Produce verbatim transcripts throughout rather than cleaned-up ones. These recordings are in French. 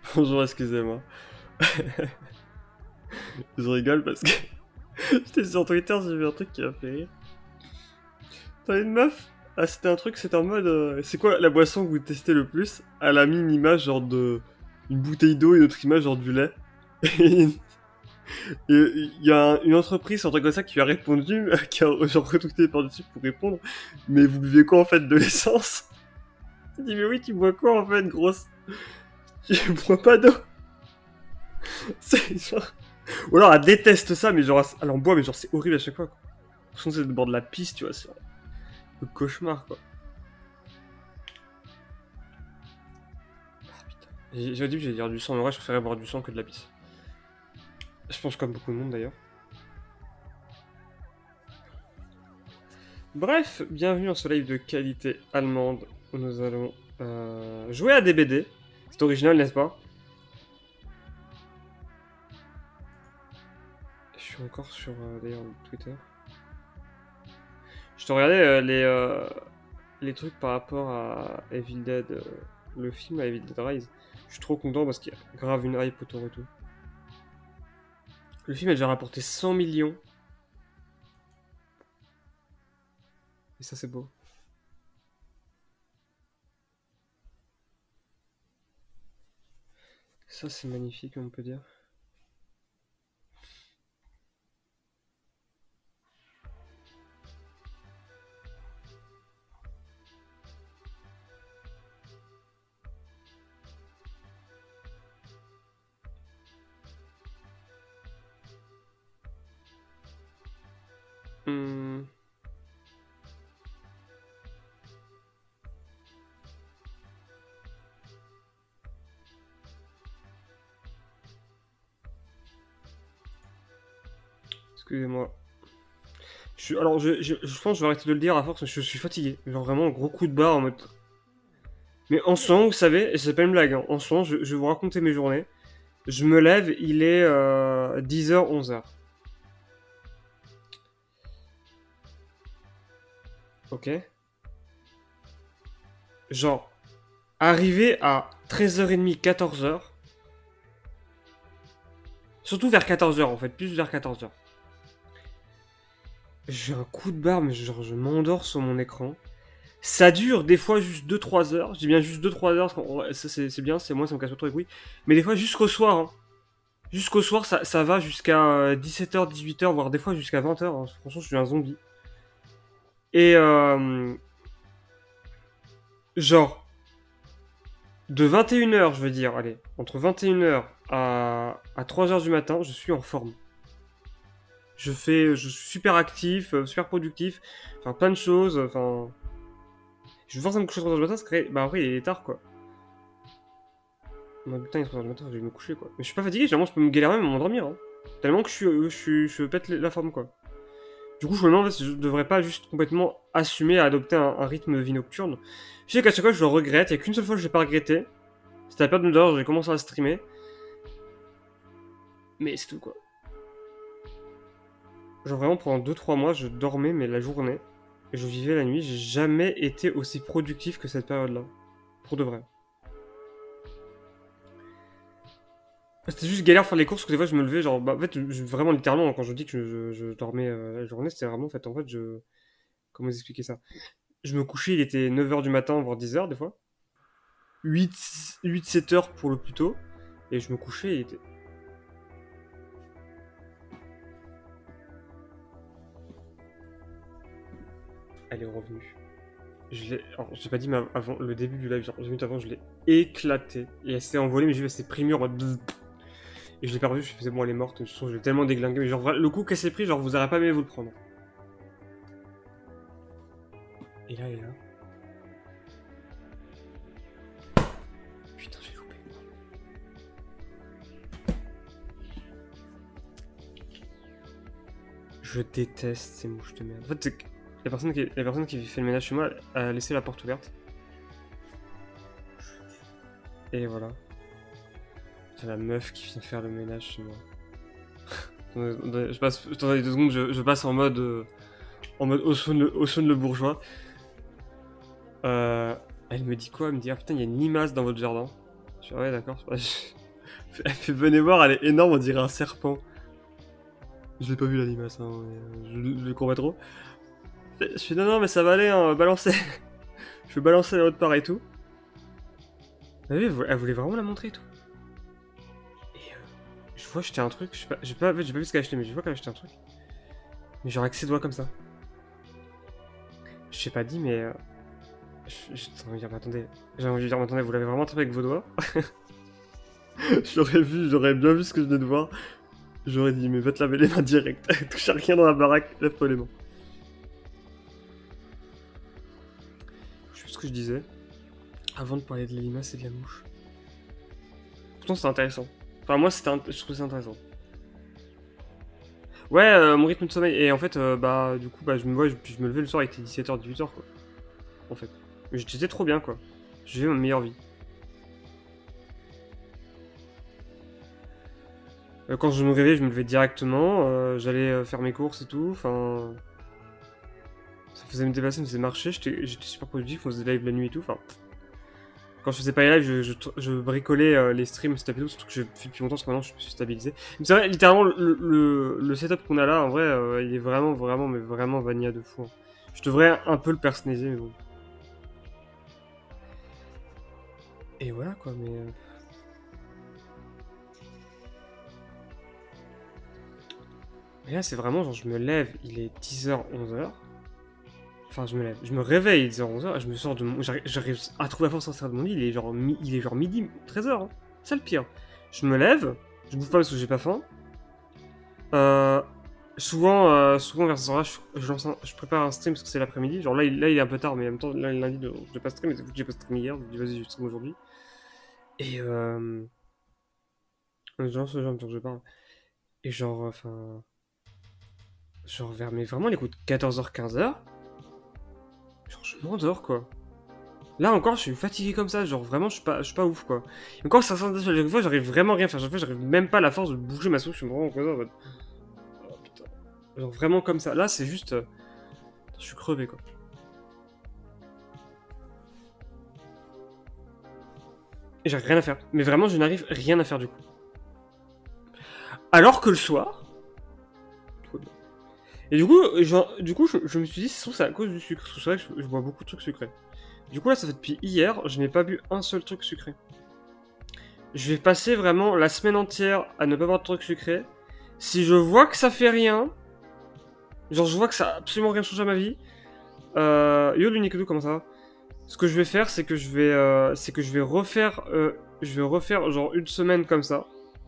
Bonjour, excusez-moi. Je rigole parce que j'étais sur Twitter, j'ai vu un truc qui m'a fait rire. T'as une meuf? Ah, c'était un truc, c'était en mode. euh, c'est quoi la boisson que vous testez le plus? Elle a mis une image genre de. Une bouteille d'eau et une autre image genre du lait. Et il y a un- une entreprise, un truc comme ça, qui lui a répondu, qui a genre retweeté par-dessus pour répondre. Mais vous buvez quoi en fait de l'essence? Il dit, mais oui, tu bois quoi en fait, grosse? Tu bois pas d'eau? C'est genre. Ou alors elle déteste ça, mais genre elle en boit, mais genre c'est horrible à chaque fois quoi. De toute façon, c'est le bord de la piste, tu vois, c'est le cauchemar quoi. Ah putain. J'ai j'ai dit que j'allais dire du sang, mais en vrai, je préférais boire du sang que de la pisse. Je pense comme beaucoup de monde d'ailleurs. Bref, bienvenue dans ce live de qualité allemande où nous allons euh, jouer à des B D. C'est original, n'est-ce pas? Je suis encore sur euh, d'ailleurs Twitter. Je te regardais euh, les, euh, les trucs par rapport à Evil Dead, euh, le film à Evil Dead Rise. Je suis trop content parce qu'il y a grave une hype autour et tout. Le film a déjà rapporté cent millions. Et ça, c'est beau. Ça, c'est magnifique, on peut dire. Hum... Excusez-moi. Je suis... Alors, je, je, je pense que je vais arrêter de le dire à force, je suis fatigué. Genre vraiment, gros coup de barre en mode... Mais en ce moment, vous savez, et c'est pas une blague, hein, en ce moment, je, je vais vous raconter mes journées. Je me lève, il est euh, dix heures, onze heures. Ok. Genre, arrivé à treize heures trente, quatorze heures. Surtout vers quatorze heures en fait, plus vers quatorze heures. J'ai un coup de barre, mais genre je m'endors sur mon écran. Ça dure des fois juste deux trois heures. Je dis bien juste deux trois heures, parce que ça c'est c'est bien, c'est moi, ça me casse pas trop les couilles. Mais des fois jusqu'au soir. Hein. Jusqu'au soir, ça, ça va jusqu'à dix-sept heures, dix-huit heures, voire des fois jusqu'à vingt heures. Hein. Franchement, je suis un zombie. Et euh, genre, de vingt et une heures, je veux dire, allez, entre vingt et une heures à, à trois heures du matin, je suis en forme. Je fais, je suis super actif, euh, super productif, enfin plein de choses, enfin... Je vais forcément me coucher à trois heures du matin, parce que, bah après il est tard quoi. Bah putain, il est trois heures du matin, je vais me coucher quoi. Mais je suis pas fatigué, généralement je peux me galérer même à m'endormir. Hein. Tellement que je suis, euh, je suis, je pète la forme quoi. Du coup, je me demande en fait, si je devrais pas juste complètement assumer à adopter un, un rythme de vie nocturne. Je sais qu'à chaque fois je le regrette, il y a qu'une seule fois que je l'ai pas regretté. C'était à la période de l'heure, j'ai commencé à streamer. Mais c'est tout quoi. Genre vraiment pendant deux trois mois, je dormais mais la journée. Et je vivais la nuit, j'ai jamais été aussi productif que cette période-là. Pour de vrai. C'était juste galère faire les courses, parce que des fois je me levais, genre, bah, en fait, je- vraiment littéralement, quand je dis que je, je dormais euh, la journée, c'était vraiment, en fait, en fait, je. Comment vous expliquer ça? Je me couchais, il était neuf heures du matin, voire dix heures des fois. huit sept heures pour le plus tôt. Et je me couchais, il était. Elle est revenue. Je l'ai. Alors, j'ai pas dit, mais avant le début du live, genre, deux minutes avant, je l'ai éclaté. Et elle s'est envolée, mais j'ai vu, elle s'est pris en mode. Bzzz. Et je l'ai pas revue, je faisais, bon, elle est morte. De toute façon, je l'ai tellement déglingué. Mais genre, le coup qu'elle s'est pris, genre, vous aurez pas aimé vous le prendre. Et là, elle est là. Putain, j'ai loupé. Je déteste ces mouches de merde. En fait, la personne, qui, la personne qui fait le ménage chez moi a laissé la porte ouverte. Et voilà. C'est la meuf qui vient faire le ménage chez moi. je passe, attendez deux secondes, je, je passe en mode, euh, en mode Oshun le, Oshun le bourgeois. Euh, elle me dit quoi? Elle me dit, ah putain, il y a une limace dans votre jardin. Je suis, ah ouais, d'accord. Elle fait venez voir, elle est énorme, on dirait un serpent. Je l'ai pas vu la limace, hein, je, je le cours pas trop. Je fais non non mais ça va aller, hein, balancer. Je vais balancer la haute part et tout. Ah oui, elle voulait vraiment la montrer et tout. Et euh, je vois acheter un truc, je sais pas, j'ai pas, j'ai pas vu ce qu'elle a acheté, mais je vois qu'elle a acheté un truc. Mais genre avec ses doigts comme ça. Je sais pas dit, mais euh, j'ai envie de dire, mais attendez, j'ai envie de dire, mais attendez, vous l'avez vraiment attrapé avec vos doigts? J'aurais vu, j'aurais bien vu ce que je venais de voir. J'aurais dit, mais va te laver les mains direct. Touche à rien dans la baraque, lève-toi les mains. Je sais plus ce que je disais. Avant de parler de la limace et de la mouche. Pourtant, c'est intéressant. Enfin, moi, c'était int... je trouve ça intéressant. Ouais, euh, mon rythme de sommeil. Et en fait, euh, bah, du coup, bah, je me, ouais, je, je me levais le soir, il était dix-sept heures, dix-huit heures, quoi. En fait. Mais j'étais trop bien, quoi. Je vivais ma meilleure vie. Euh, quand je me réveillais, je me levais directement. Euh, J'allais euh, faire mes courses et tout. Enfin. Ça faisait me déplacer, ça me faisait marcher. J'étais super productif, on faisait des lives la nuit et tout. Enfin. Quand je faisais pas les lives, je, je, je bricolais euh, les streams, c'était tout, surtout que je fais depuis longtemps, parce que maintenant je me suis stabilisé. C'est vrai, littéralement, le, le, le setup qu'on a là, en vrai, euh, il est vraiment, vraiment, mais vraiment vanilla de fou. Hein. Je devrais un peu le personnaliser, mais bon. Et voilà, quoi, mais... Euh... Mais là, c'est vraiment, genre, je me lève, il est dix heures, onze heures. Enfin, je me lève, je me réveille, il est dix heures, onze heures, et je me sors de mon... J'arrive à trouver la force de sortir de mon lit, il est genre, mi... il est genre midi, treize heures, hein. C'est le pire. Je me lève, je bouffe pas parce que j'ai pas faim. Euh, souvent, euh, souvent vers ce heure-là, je, je, un, je prépare un stream parce que c'est l'après-midi. Genre là il, là, il est un peu tard, mais en même temps, là, lundi, de, je vais pas stream, mais c'est que j'ai pas stream hier. Je me dis, vas-y, je stream aujourd'hui. Et euh. Genre, ce genre de temps que je parle. Et genre, enfin. Genre, vers, mais vraiment, les coups de quatorze heures, quinze heures. Genre, je m'endors, quoi. Là encore, je suis fatigué comme ça, genre vraiment, je suis pas, je suis pas ouf, quoi. Et encore, ça sent chaque fois, j'arrive vraiment rien à faire. Chaque fois, j'arrive même pas à la force de bouger ma soupe, je suis vraiment comme ça en mode. Oh putain. Genre vraiment comme ça. Là, c'est juste. Euh... Je suis crevé, quoi. Et j'ai rien à faire. Mais vraiment, je n'arrive rien à faire du coup. Alors que le soir. Et du coup, genre, du coup je, je me suis dit, c'est à cause du sucre. Parce que c'est vrai que je, je bois beaucoup de trucs sucrés. Du coup, là, ça fait depuis hier, je n'ai pas bu un seul truc sucré. Je vais passer vraiment la semaine entière à ne pas boire de trucs sucrés. Si je vois que ça fait rien, genre, je vois que ça a absolument rien changé à ma vie. Euh, yo, l'unique comment ça va? Ce que je vais faire, c'est que je vais, euh, c'est que je vais refaire, euh, je vais refaire genre une semaine comme ça.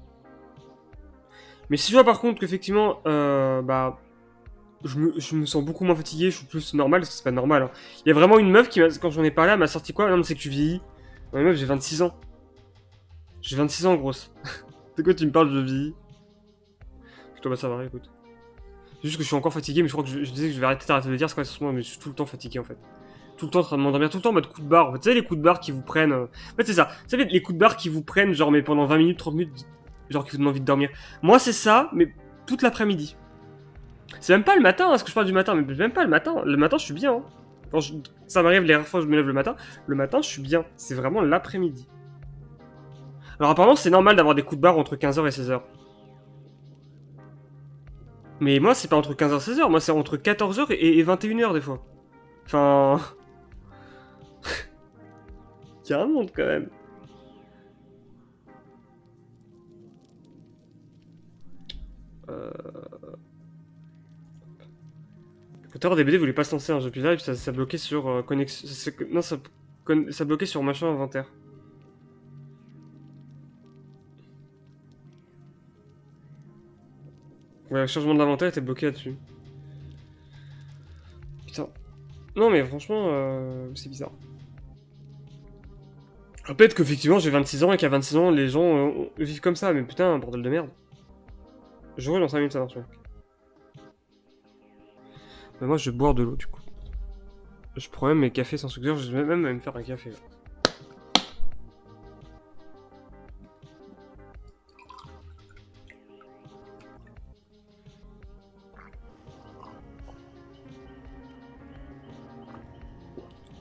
Mais si je vois par contre qu'effectivement, euh, bah, je me, je me sens beaucoup moins fatigué, je suis plus normal, parce que c'est pas normal. Hein. Il y a vraiment une meuf qui, quand j'en ai parlé, elle m'a sorti quoi? Non, mais c'est que tu vieillis. Non, mais meuf, j'ai vingt-six ans. J'ai vingt-six ans, grosse. De quoi tu me parles, je vieillis? Je dois pas savoir, écoute. C'est juste que je suis encore fatigué, mais je crois que je, je disais que je vais arrêter d'arrêter de le dire, c'est quoi ce moment, mais je suis tout le temps fatigué en fait. Tout le temps en train de m'endormir, tout le temps en mode coup de barre. En fait, tu sais, les coups de barre qui vous prennent. Euh... En fait, c'est ça. Tu sais, les coups de barre qui vous prennent, genre, mais pendant vingt minutes, trente minutes, genre, qui vous donnent envie de dormir. Moi, c'est ça, mais toute l'après-midi. C'est même pas le matin, hein, ce que je parle du matin, mais même pas le matin. Le matin, je suis bien. Hein. Quand je... Ça m'arrive les rares fois que je me lève le matin. Le matin, je suis bien. C'est vraiment l'après-midi. Alors, apparemment, c'est normal d'avoir des coups de barre entre quinze heures et seize heures. Mais moi, c'est pas entre quinze heures et seize heures. Moi, c'est entre quatorze heures et vingt et une heures des fois. Enfin. Il y a un monde quand même. Euh... L'auteur des B D voulait pas se lancer un jeu plus live, ça, ça bloquait sur euh, connexion. Ça, non, ça, ça bloquait sur machin inventaire. Ouais, le changement de l'inventaire était bloqué là-dessus. Putain. Non, mais franchement, euh, c'est bizarre. Peut-être qu'effectivement j'ai vingt-six ans et qu'à vingt-six ans les gens euh, vivent comme ça, mais putain, un bordel de merde. Je roule dans cinq minutes, ça marche. Mais moi je vais boire de l'eau du coup. Je prends même mes cafés sans sucre, je vais même me faire un café. Là.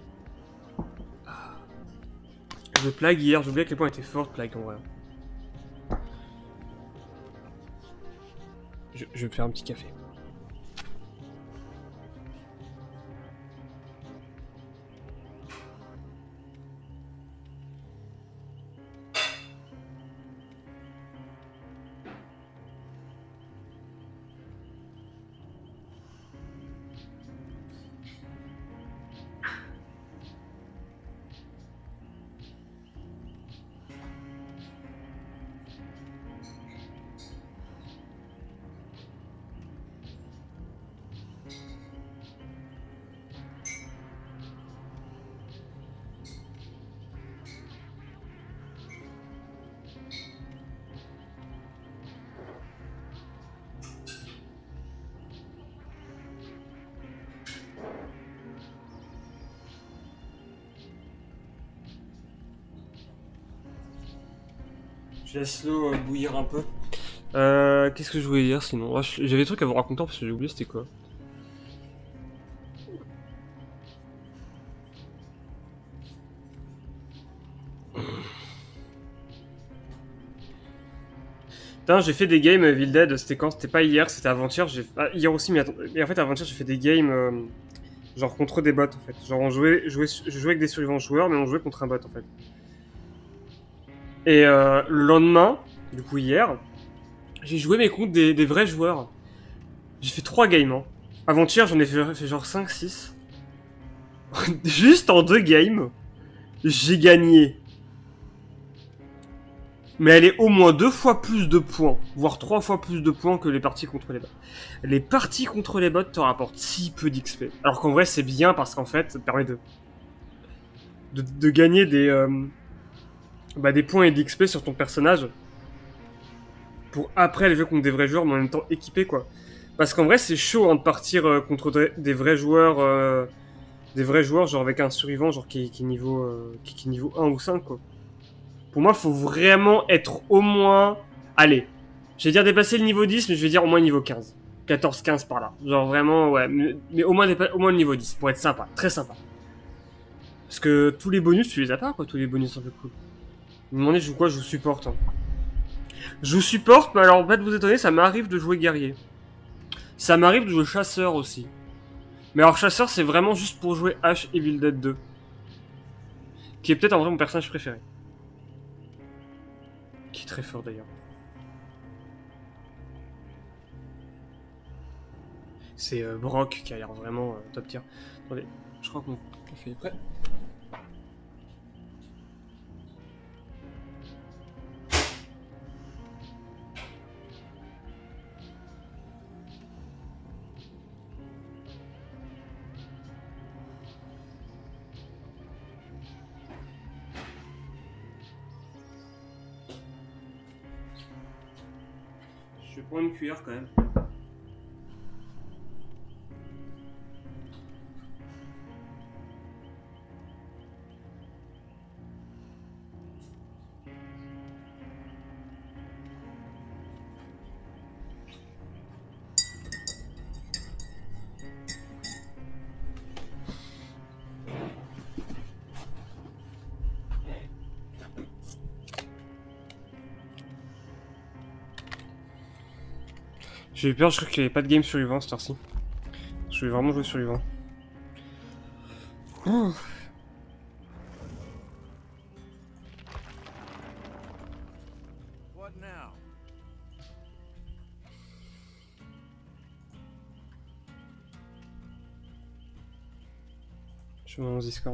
Je plague hier, j'ai oublié à quel point elle était forte, plague en vrai. Je, je vais me faire un petit café. Je laisse l'eau bouillir un peu. Euh, Qu'est-ce que je voulais dire sinon? Ah, j'avais des trucs à vous raconter parce que j'ai oublié c'était quoi. Putain, j'ai fait des games Evil Dead, c'était quand? C'était pas hier, c'était avant-hier. Ah, hier aussi, mais, attends, mais en fait avant-hier j'ai fait des games euh, genre contre des bots en fait. Genre on jouait, jouait, je jouais avec des survivants joueurs, mais on jouait contre un bot en fait. Et euh, le lendemain, du coup hier, j'ai joué mais contre des, des vrais joueurs. J'ai fait trois games. Hein. Avant-hier j'en ai fait, fait genre cinq six. Juste en deux games, j'ai gagné. Mais elle est au moins deux fois plus de points, voire trois fois plus de points que les parties contre les bots. Les parties contre les bots te rapportent si peu d'X P. Alors qu'en vrai c'est bien parce qu'en fait ça te permet de, de, de gagner des, euh, bah, des points et d'X P sur ton personnage. Pour après aller jouer contre des vrais joueurs mais en même temps équipés quoi. Parce qu'en vrai c'est chaud hein, de partir euh, contre des vrais joueurs... Euh, des vrais joueurs genre avec un survivant genre qui, qui, est niveau, euh, qui, qui est niveau un ou cinq quoi. Pour moi, il faut vraiment être au moins... Allez, je vais dire dépasser le niveau dix, mais je vais dire au moins niveau quinze. quatorze quinze par là. Genre vraiment, ouais. Mais, mais au, moins au moins le niveau dix, pour être sympa. Très sympa. Parce que tous les bonus, tu les as pas, quoi. Tous les bonus un peu cool. Vous me demandez, je joue quoi? Je joue support. Hein. Je joue support, mais alors, en fait, vous étonnez, ça m'arrive de jouer guerrier. Ça m'arrive de jouer chasseur aussi. Mais alors, chasseur, c'est vraiment juste pour jouer H Evil Dead deux. Qui est peut-être en vrai mon personnage préféré. Qui est très fort d'ailleurs. C'est euh, Brock qui a l'air vraiment euh, top tier. Attendez, je crois que mon café est prêt. Je vais prendre une cuillère quand même. J'ai eu peur, je crois qu'il n'y avait pas de game survivant cette heure-ci. Je vais vraiment jouer survivant. Ouh. Je vais dans mon Discord.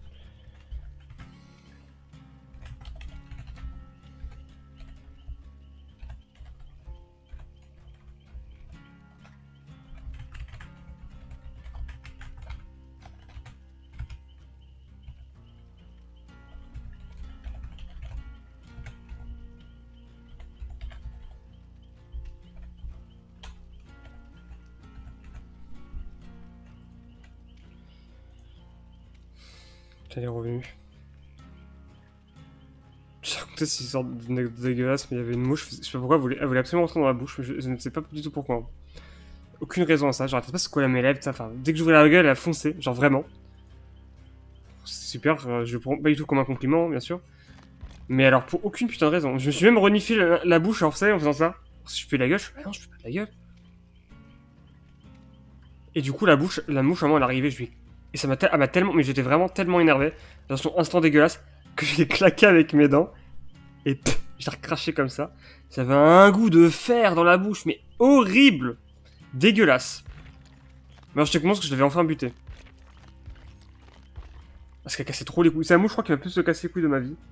Elle est revenue. J'ai raconté ces sortes de dégueulasses, mais il y avait une mouche. Je sais pas pourquoi, elle voulait, elle voulait absolument rentrer dans la bouche, mais je, je ne sais pas du tout pourquoi. Aucune raison à ça, j'arrête pas de se coller à mes lèvres, enfin, dès que j'ouvrais la gueule, elle a foncé, genre vraiment. C'est super, je le prends pas du tout comme un compliment, bien sûr. Mais alors, pour aucune putain de raison. Je me suis même reniflé la, la bouche, alors vous savez, en faisant ça. Si je pue la gueule, je fais, ah non, je pue pas de la gueule. Et du coup, la, bouche, la mouche, à moi, elle est arrivée, je lui... Et ça m'a te... ah, tellement... Mais j'étais vraiment tellement énervé, dans son instant dégueulasse, que je l'ai claqué avec mes dents. Et pff, je l'ai recraché comme ça. Ça avait un goût de fer dans la bouche, mais horrible. Dégueulasse. Mais alors, je te commence que je l'avais enfin buté. Parce qu'elle cassait trop les couilles. C'est la mouche, je crois, qui m'a plus se casser les couilles de ma vie.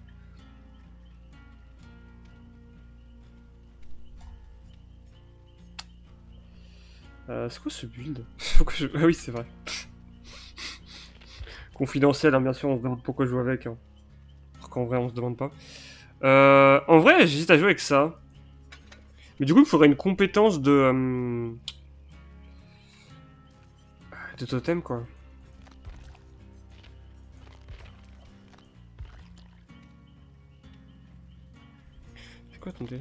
Euh, c'est quoi ce build? Faut que je... Ah oui, c'est vrai. Confidentiel, hein, bien sûr, on se demande pourquoi je joue avec. Hein. Alors qu'en vrai, on se demande pas. Euh, en vrai, j'hésite à jouer avec ça. Mais du coup, il faudrait une compétence de... Euh... de totem, quoi. C'est quoi, attendez?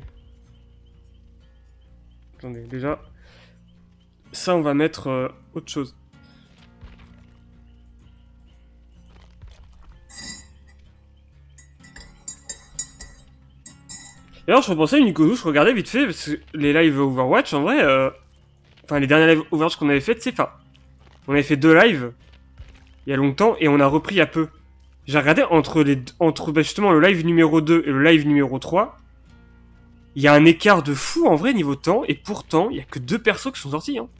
Attendez, déjà... Ça, on va mettre euh, autre chose. D'ailleurs, je repensais à Nicozo, je regardais vite fait, parce que les lives Overwatch, en vrai... Euh... Enfin, les derniers lives Overwatch qu'on avait fait, tu sais, enfin... On avait fait deux lives, il y a longtemps, et on a repris il y a peu. J'ai regardé entre, les, entre bah, justement le live numéro deux et le live numéro trois... Il y a un écart de fou, en vrai, niveau temps, et pourtant, il y a que deux persos qui sont sortis, hein.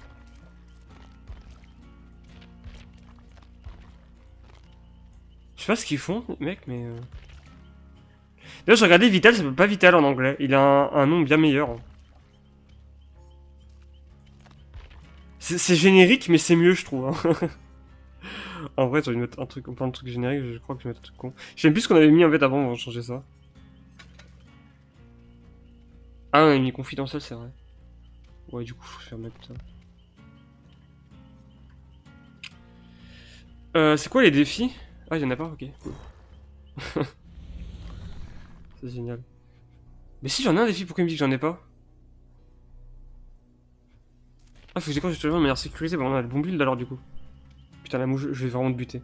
Je sais pas ce qu'ils font, mec, mais... Euh... D'ailleurs, j'ai regardé Vital, ça s'appelle pas Vital en anglais. Il a un, un nom bien meilleur. C'est générique, mais c'est mieux, je trouve. Hein. En vrai, j'ai envie de mettre un truc, plein de trucs génériques, je crois que je vais mettre un truc con. J'aime plus ce qu'on avait mis en fait avant, on va changer ça. Ah, on a mis confidentiel, c'est vrai. Ouais, du coup, je vais remettre ça. Euh, c'est quoi les défis? Ah, il y en a pas, ok, cool. C'est génial. Mais si, j'en ai un défi, pourquoi il me dit que j'en ai pas? Ah, faut que je décroche justement de manière sécurisée, bon, on a le bon build alors du coup. Putain, la mouche, je vais vraiment te buter.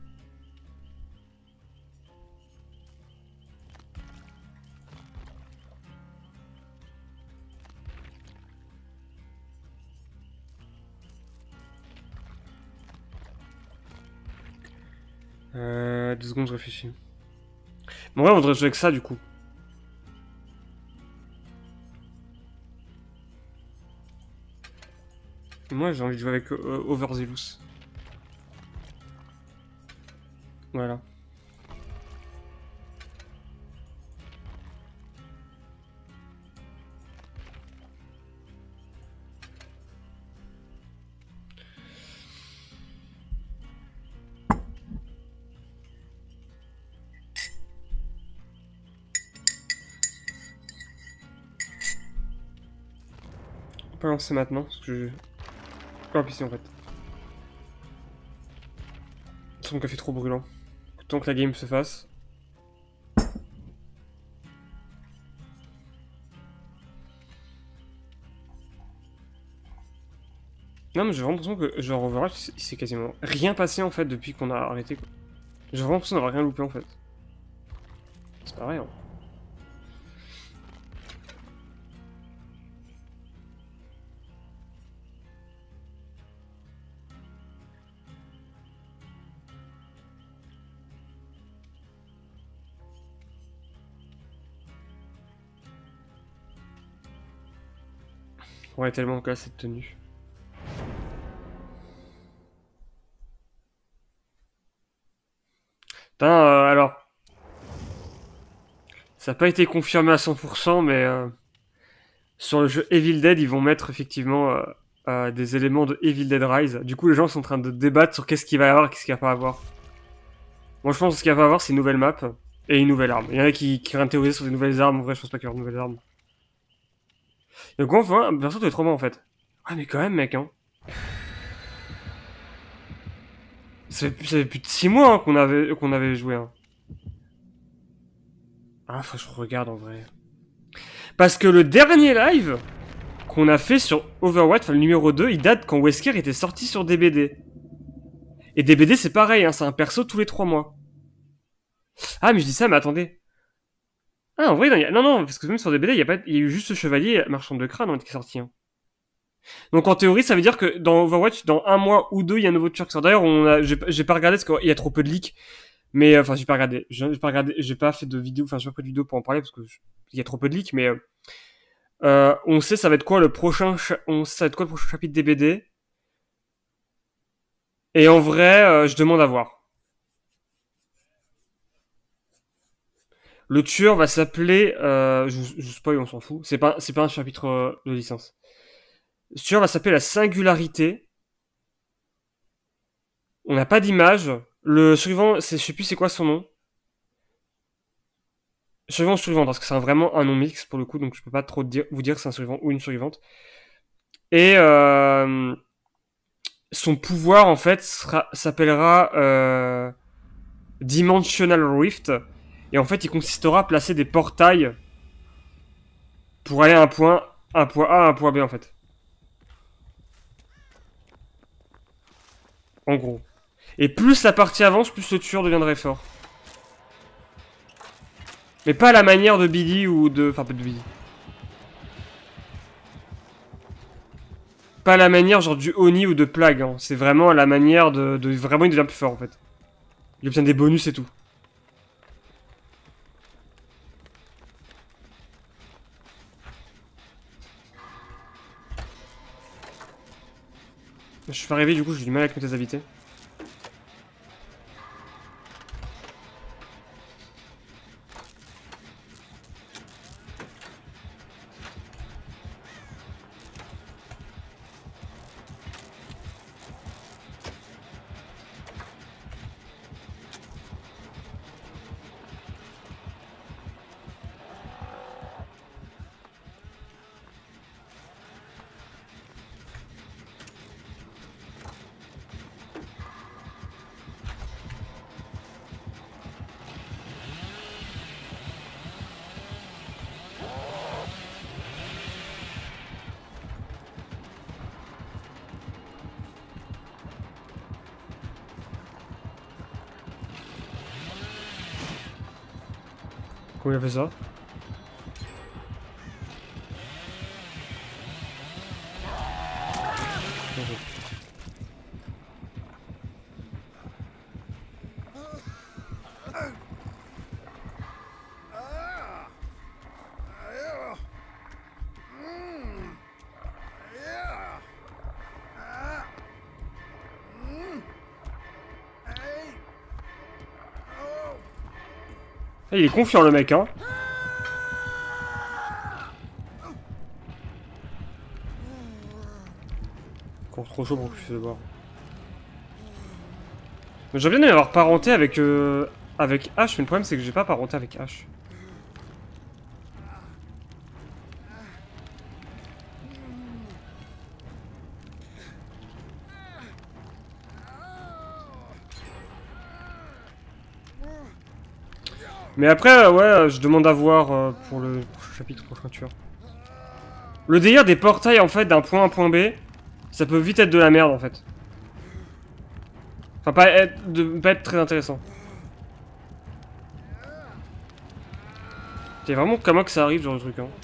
Euh, deux secondes, je réfléchis. Bon, ouais, on voudrait jouer avec ça du coup. Moi, j'ai envie de jouer avec euh, Overzealous. Voilà. On peut lancer maintenant, parce que je... Pas ici en fait. Son café trop brûlant. Tant que la game se fasse. Non mais j'ai vraiment l'impression que genre Overwatch il s'est quasiment rien passé en fait depuis qu'on a arrêté quoi. J'ai vraiment l'impression d'avoir rien loupé en fait. C'est pas vrai hein. Ouais tellement que là cette tenue. Putain euh, alors. Ça n'a pas été confirmé à cent pour cent mais euh, sur le jeu Evil Dead ils vont mettre effectivement euh, euh, des éléments de Evil Dead Rise. Du coup les gens sont en train de débattre sur qu'est-ce qu'il va y avoir et qu'est-ce qu'il va pas avoir. Moi je pense que ce qu'il va y avoir c'est une nouvelle map et une nouvelle arme. Il y en a qui, qui théoriser sur des nouvelles armes, en vrai je pense pas qu'il y aura de nouvelles armes. Donc enfin, perso t'es trop bon en fait. Ouais mais quand même mec hein. Ça fait, plus, ça fait plus de six mois hein, qu'on avait, qu'on avait joué. Hein. Ah, faut que je regarde en vrai. Parce que le dernier live qu'on a fait sur Overwatch, enfin le numéro deux, il date quand Wesker était sorti sur D B D. Et D B D c'est pareil, hein, c'est un perso tous les trois mois. Ah mais je dis ça, mais attendez. Ah en vrai, non, y a... non, non, parce que même sur D B D, il y, a pas... y a eu juste ce chevalier marchand de crâne hein, qui est sorti. Hein. Donc en théorie, ça veut dire que dans Overwatch, dans un mois ou deux, il y a un nouveau tueur qui sort. D'ailleurs, on a, j'ai, j'ai pas regardé parce qu'il y a trop peu de leaks. Mais, euh, enfin, j'ai pas regardé. J'ai j'ai pas regardé, j'ai pas fait de vidéo, enfin, j'ai pas fait de vidéo pour en parler parce que je- il y a trop peu de leaks, mais, euh, euh, on sait ça va être quoi le prochain, cha- on sait ça va être quoi le prochain chapitre D B D. Et en vrai, euh, je demande à voir. Le tueur va s'appeler, euh, je, je spoil, on s'en fout. C'est pas, c'est pas un chapitre euh, de licence. Le tueur va s'appeler la singularité. On n'a pas d'image. Le survivant, c'est, je sais plus c'est quoi son nom. Survivant ou survivante, parce que c'est un- vraiment un nom mix pour le coup, donc je peux pas trop dire, vous dire que c'est un survivant ou une survivante. Et euh, son pouvoir en fait sera, s'appellera euh, Dimensional Rift. Et en fait, il consistera à placer des portails pour aller à un point, un point A, un point B en fait. En gros. Et plus la partie avance, plus le tueur deviendrait fort. Mais pas à la manière de Billy ou de... Enfin, pas de Billy. Pas à la manière genre du Oni ou de Plague. Hein. C'est vraiment à la manière de, de... Vraiment, il devient plus fort en fait. Il obtient des bonus et tout. Je suis pas arrivé, du coup, j'ai du mal avec mes invités. Comment il a fait ça? Ah, il est confiant le mec, hein. Encore trop chaud pour que je puisse le voir. J'aimerais bien avoir parenté avec, euh, avec H, mais le problème c'est que j'ai pas parenté avec H. Mais après, euh, ouais, euh, je demande à voir euh, pour le chapitre prochain tueur. Le délire des portails, en fait, d'un point A à un point B, ça peut vite être de la merde, en fait. Enfin, pas être, de, pas être très intéressant. C'est vraiment comment que ça arrive, ce genre de truc, hein.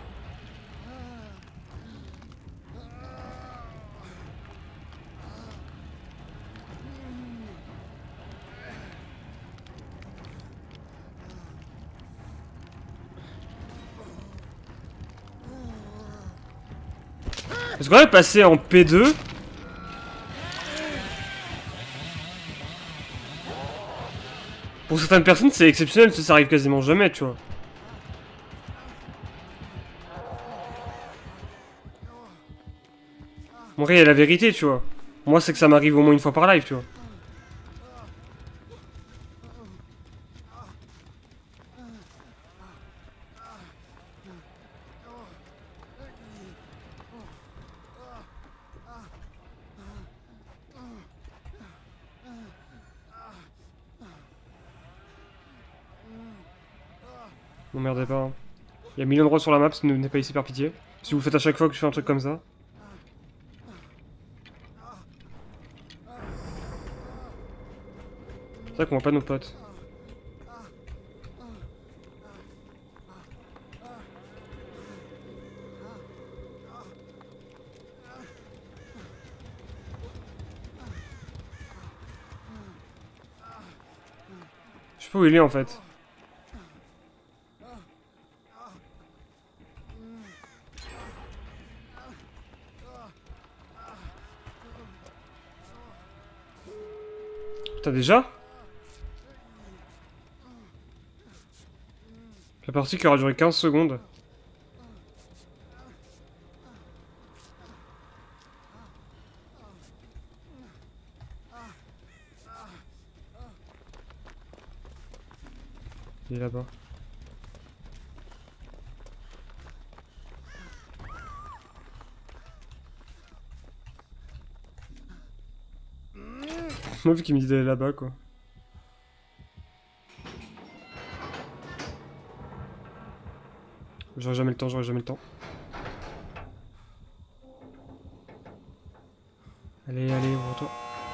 Parce qu'on est passé en P deux. Pour certaines personnes, c'est exceptionnel, ça arrive quasiment jamais, tu vois. En vrai, il y a la vérité, tu vois. Moi, c'est que ça m'arrive au moins une fois par live, tu vois. M'emmerdez pas. Hein. Il y a mille endroits sur la map, ne venez pas ici par pitié. Si vous faites à chaque fois que je fais un truc comme ça. C'est vrai qu'on voit pas nos potes. sais pas où il est en fait. T'as déjà? La partie qui aura duré quinze secondes. Il est là-bas. Moi, vu qu'il me dit d'aller là-bas, quoi. J'aurai jamais le temps, j'aurai jamais le temps. Allez, allez, ouvre-toi.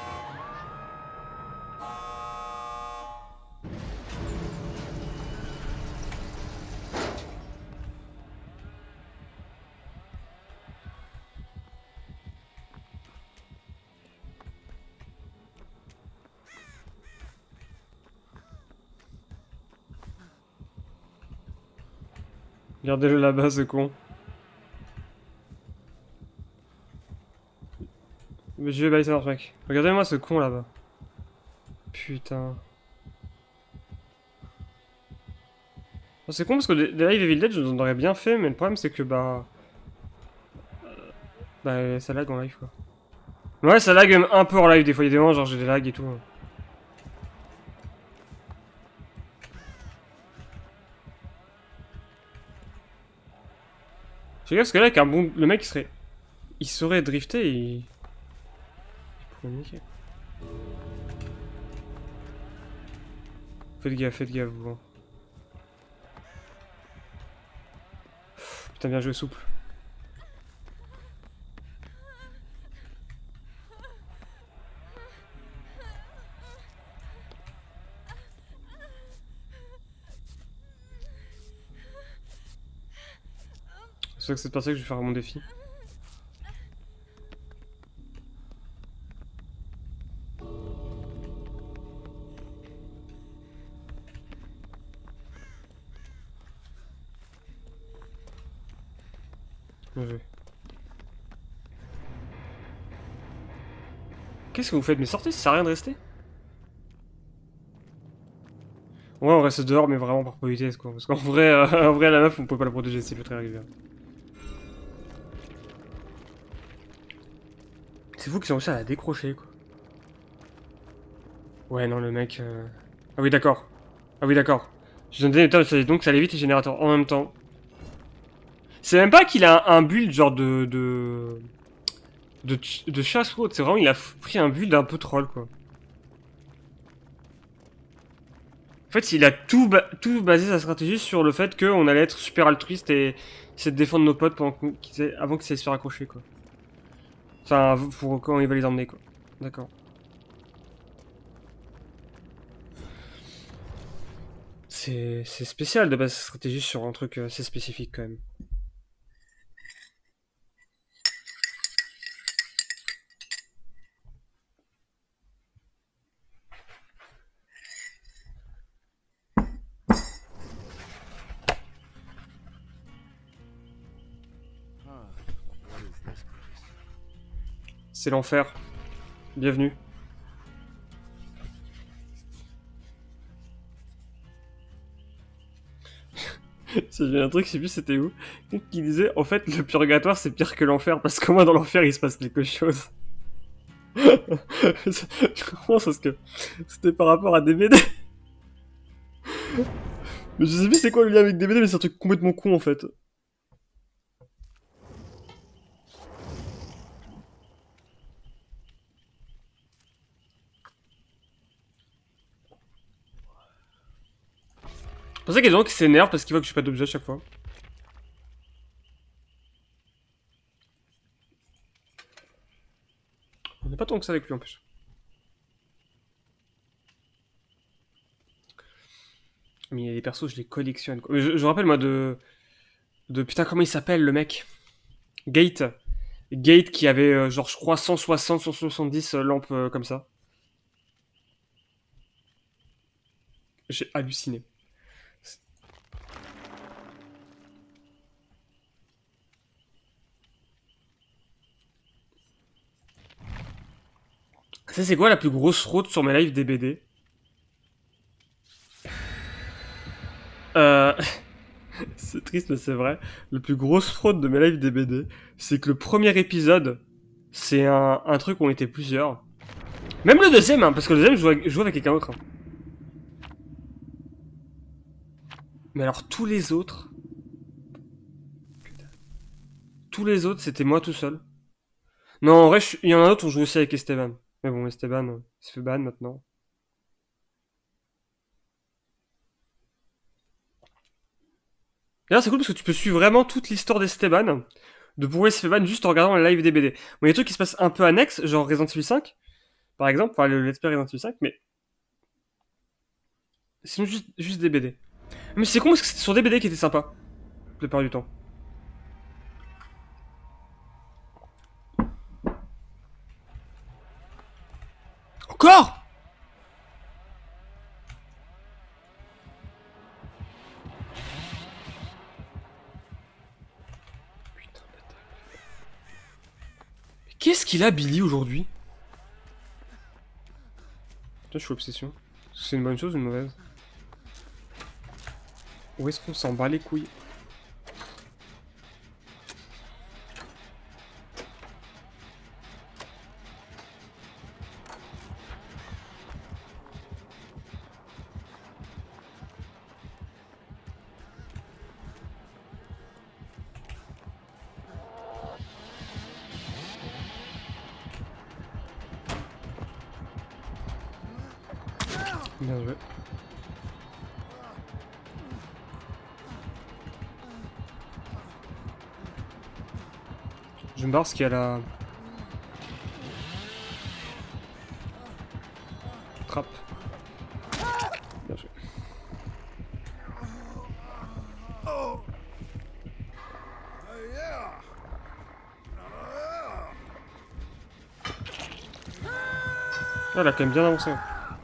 Regardez-le là-bas, ce con. Mais je vais balayer ça, mec. Regardez-moi ce con là-bas. Putain. Oh, c'est con parce que les les live Evil Dead, je nous en aurais bien fait, mais le problème c'est que bah. Bah, ça lag en live quoi. Ouais, ça lag même un peu en live des fois. Il y a des moments, genre j'ai des lags et tout. Je regarde parce que là, avec un bon. Le mec il serait. Il saurait drifter et. Il pourrait niquer. Faites gaffe, faites gaffe, vous. Putain, bien joué, souple. C'est que cette partie que je vais faire mon défi. Bien joué. Qu'est-ce que vous faites? Mais sortez, ça sert à rien de rester. Ouais, on reste dehors, mais vraiment par politesse, quoi. Parce qu'en vrai, euh, en vrai, la meuf, on peut pas la protéger, c'est le très arrivé. C'est vous qui ont réussi à la décrocher, quoi. Ouais, non, le mec... Euh... Ah oui, d'accord. Ah oui, d'accord. Je donne des donc ça allait vite les générateurs en même temps. C'est même pas qu'il a un, un build genre de... de... De, de chasse ou autre, c'est vraiment, il a pris un build un peu troll, quoi. En fait, il a tout, ba tout basé sa stratégie sur le fait qu'on allait être super altruiste et essayer de défendre nos potes pendant qu avant qu'ils aient se faire accrocher, quoi. Enfin, pour quand il va les emmener, quoi. D'accord. C'est spécial de baser sa stratégie sur un truc assez spécifique, quand même. C'est l'enfer. Bienvenue. J'ai un truc, je sais plus c'était où, qui disait en fait le purgatoire c'est pire que l'enfer parce qu'au moins dans l'enfer il se passe quelque chose. Je comprends parce que c'était par rapport à D B D. Mais je sais plus c'est quoi le lien avec D B D, mais c'est un truc complètement con en fait. C'est pour ça qu'il y a des gens qui s'énervent parce qu'ils voient que je suis pas d'objet à chaque fois. On n'est pas tant que ça avec lui en plus. Mais il y a des persos, je les collectionne. Quoi. Je, je rappelle moi de... De putain comment il s'appelle le mec Gate. Gate qui avait euh, genre je crois cent soixante, cent soixante-dix euh, lampes euh, comme ça. J'ai halluciné. Ça, c'est quoi la plus grosse fraude sur mes lives des B D? Euh... c'est triste, mais c'est vrai. La plus grosse fraude de mes lives des B D, c'est que le premier épisode, c'est un, un truc où on était plusieurs. Même le deuxième, hein, parce que le deuxième, je jouais avec, je jouais avec quelqu'un d'autre. Hein. Mais alors, tous les autres... Tous les autres, c'était moi tout seul. Non, en vrai, il y en a d'autres où je joue aussi avec Esteban. Mais bon, Esteban, euh, il se fait ban maintenant. D'ailleurs, c'est cool parce que tu peux suivre vraiment toute l'histoire d'Esteban, de pourquoi il se fait ban juste en regardant les live des B D. Bon, il y a des trucs qui se passent un peu annexes, genre Resident Evil cinq, par exemple, enfin le Let's Play Resident Evil cinq, mais sinon juste, juste des B D. Mais c'est con parce que c'était sur des B D qui étaient sympas, la plupart du temps. Encore Putain, bâtard. Qu'est-ce qu'il a, Billy, aujourd'hui? Putain, je suis obsession. C'est une bonne chose ou une mauvaise? Où est-ce qu'on s'en bat les couilles? Bien joué. Je me barre parce qu'il y a la... trappe. Bien joué. Ah, elle a quand même bien avancé.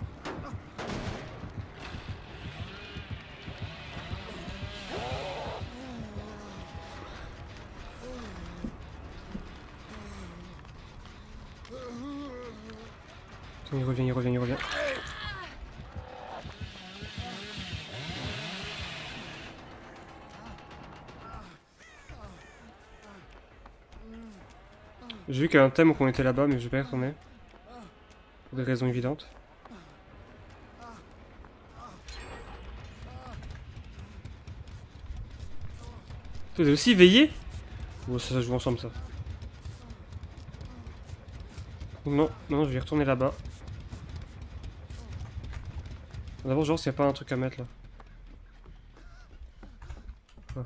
Il revient, il revient, il revient. J'ai vu qu'il y a un thème qu'on était là-bas, mais je vais pas y retourner. Pour des raisons évidentes. Vous avez aussi veillé? Bon, ça, ça joue ensemble, ça. Non, non, je vais y retourner là-bas. D'abord, genre, s'il n'y a pas un truc à mettre là. Ah.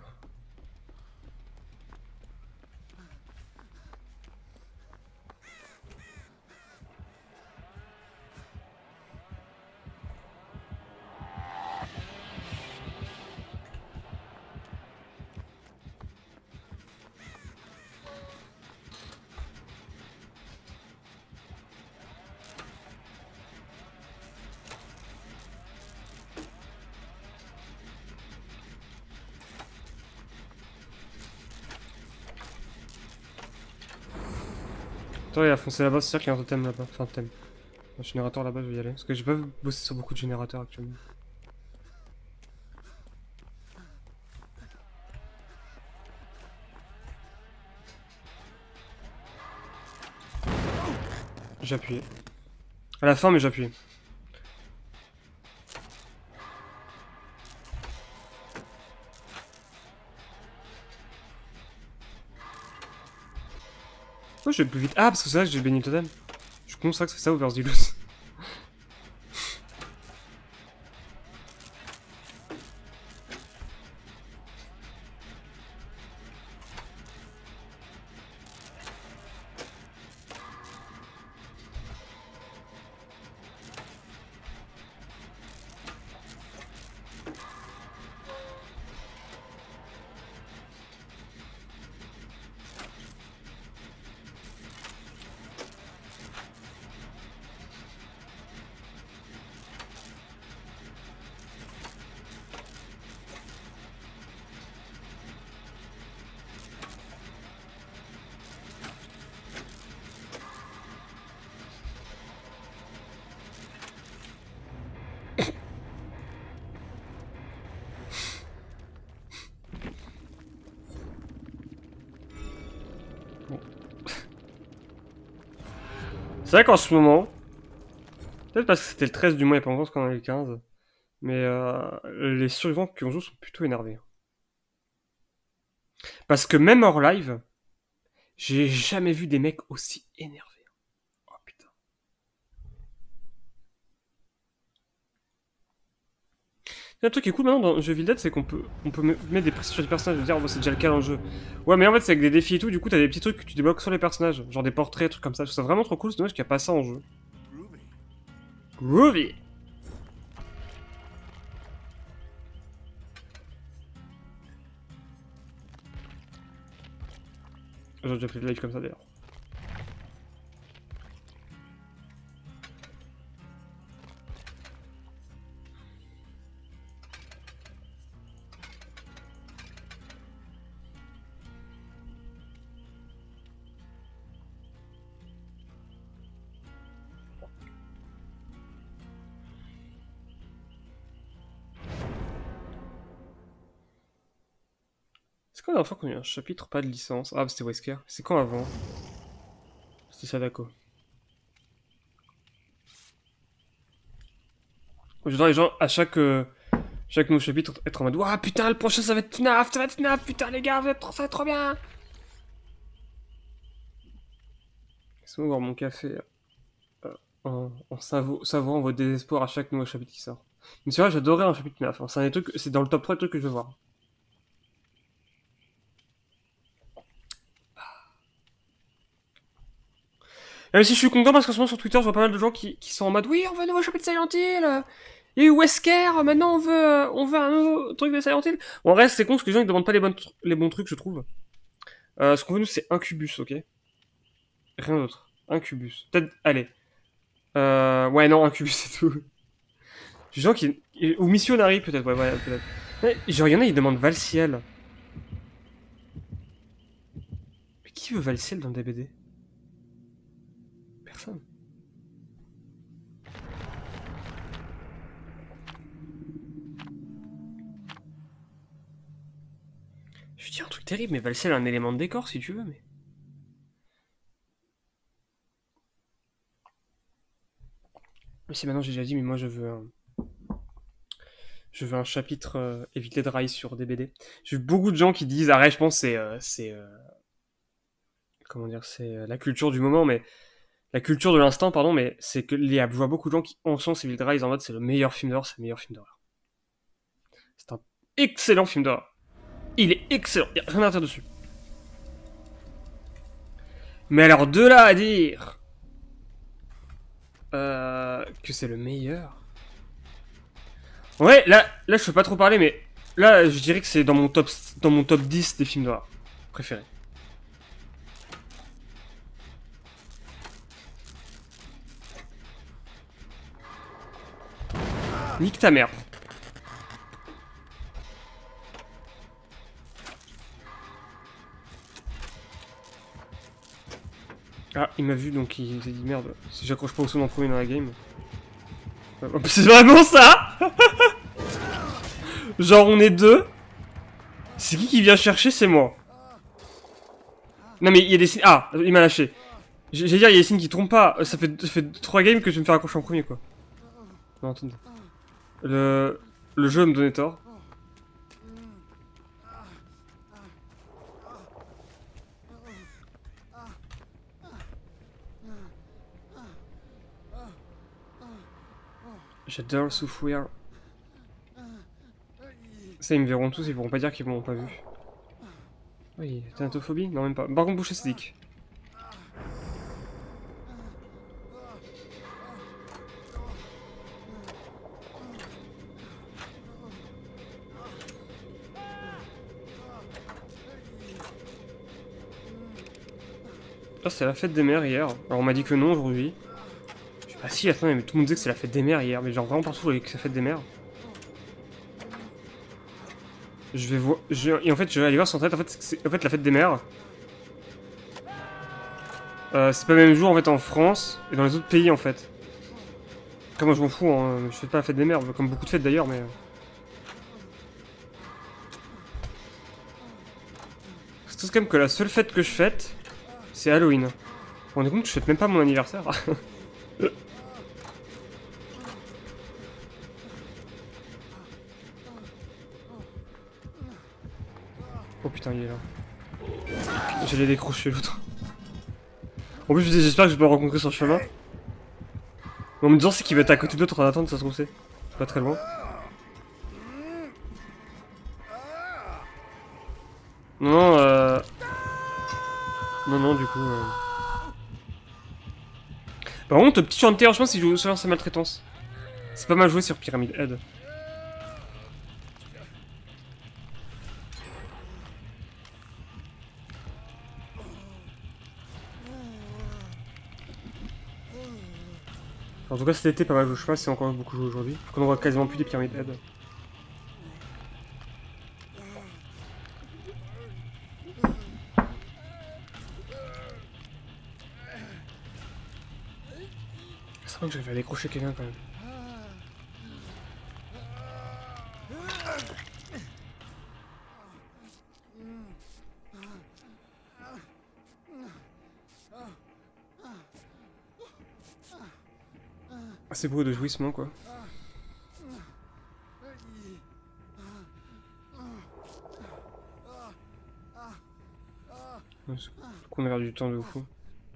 Attends, il a foncé là-bas, c'est sûr qu'il y a un totem là-bas. Enfin, un totem. Un générateur là-bas, je vais y aller. Parce que j'ai pas bossé sur beaucoup de générateurs actuellement. J'ai appuyé. À la fin, mais j'ai appuyé. Pourquoi je vais plus vite? Ah, parce que c'est là que j'ai béni le totem. Je suis con, c'est ça que ça fait ça, Overzealous. C'est vrai qu'en ce moment, peut-être parce que c'était le treize du mois et pas encore qu'on a eu le quinze, mais euh, les survivants qui ont joué sont plutôt énervés. Parce que même hors live, j'ai jamais vu des mecs aussi énervés. Oh putain. Un truc qui est cool maintenant dans le jeu Evil Dead, c'est qu'on peut, on peut mettre des pressions sur les personnages et dire, oh, c'est déjà le cas dans le jeu. Ouais, mais en fait, c'est avec des défis et tout, du coup, t'as des petits trucs que tu débloques sur les personnages, genre des portraits, trucs comme ça. Je trouve ça vraiment trop cool, c'est dommage qu'il n'y a pas ça en jeu. Groovy! J'ai déjà fait le live comme ça d'ailleurs. C'est quand la dernière fois qu'on a eu un chapitre pas de licence? Ah, c'était Wesker. C'est quand avant? C'était Sadako. J'adore les gens à chaque, euh, chaque nouveau chapitre être en mode ouah putain le prochain ça va être F NAF, ça va être F NAF, putain les gars, vous êtes trop, ça va être trop bien. Laissez-moi boire mon café euh, en, en savo savourant votre désespoir à chaque nouveau chapitre qui sort. Mais c'est vrai, j'adorais un chapitre F NAF. Hein. C'est un des trucs, c'est dans le top trois des trucs que je veux voir. Même si je suis content parce qu'en ce moment sur Twitter, je vois pas mal de gens qui, qui sont en mode oui, on veut un nouveau chapitre de Silent Hill. Il y a eu Wesker, maintenant on veut, on veut un nouveau truc de Silent Hill. Bon, en reste, c'est con parce que les gens ils demandent pas les, bonnes, les bons trucs, je trouve. Euh, ce qu'on veut nous, c'est Incubus, ok? Rien d'autre. Incubus. Peut-être, allez. Euh, ouais, non, Incubus, c'est tout. Des gens qui. Ou Missionary, peut-être, ouais, ouais, peut-être. Ouais, genre, il y en a, ils demandent Valciel. Mais qui veut Valciel dans le D B D? Personne. Je dis un truc terrible, mais Valciel a un élément de décor si tu veux, mais. Mais si maintenant j'ai déjà dit, mais moi je veux un. Je veux un chapitre euh, Evil Dead Rise sur D B D. J'ai vu beaucoup de gens qui disent, arrête, je pense c'est. Euh, c'est euh, comment dire, c'est euh, la culture du moment, mais. La culture de l'instant, pardon, mais c'est que les, je vois beaucoup de gens qui en sont Evil Dead Rise en mode c'est le meilleur film d'horreur, c'est le meilleur film d'horreur. C'est un excellent film d'horreur. Il est excellent, il n'y a rien à dire dessus. Mais alors de là à dire euh, que c'est le meilleur. Ouais, là, là je peux pas trop parler, mais là je dirais que c'est dans mon top, dans mon top dix des films d'horreur préférés. Nique ta mère. Ah, il m'a vu donc il s'est dit merde, si j'accroche pas au son en premier dans la game. C'est vraiment ça. Genre on est deux. C'est qui qui vient chercher? C'est moi. Non mais il y a des signes. Ah, il m'a lâché. J'allais dire, il y a des signes qui trompent pas. Ça fait, ça fait trois games que je vais me faire accrocher en premier quoi. Non, attendez. Le, le jeu me donnait tort. J'adore souffrir. Ça, ils me verront tous, ils pourront pas dire qu'ils m'ont pas vu. Oui, thanatophobie? Non, même pas. Par contre, boucher stick. Ah, c'est la fête des mères hier. Alors, on m'a dit que non aujourd'hui. Je sais pas si, attendez, mais tout le monde disait que c'est la fête des mères hier. Mais genre, vraiment partout avec la fête des mères. Je vais voir. Je... Et en fait, je vais aller voir sur internet. En fait, c'est en fait la fête des mères. Euh, c'est pas le même jour en fait en France et dans les autres pays en fait. Après, moi je m'en fous, hein. Je fais pas la fête des mères, comme beaucoup de fêtes d'ailleurs, mais. C'est tout quand même que la seule fête que je fête, c'est Halloween. vous rendez compte que je fête même pas mon anniversaire. Oh putain, il est là. J'allais décrocher l'autre. En plus, je me disais, j'espère que je peux le rencontrer sur le chemin. Mais en me disant, c'est qu'il va être à côté d'autres en attente, ça se trouve c'est. Pas très loin. Non, non, euh... Non, non, du coup... Euh... Par contre, petit chanteur, je pense qu'il joue sur sa maltraitance. C'est pas mal joué sur Pyramid Head. En tout cas, cet été, pas mal joué. Je sais pas si c'est encore beaucoup joué aujourd'hui. Parce qu'on voit quasiment plus des Pyramid Head. C'est vrai que j'arrive à décrocher quelqu'un quand même. Assez beau de jouissement quoi. On a perdu du temps de fou.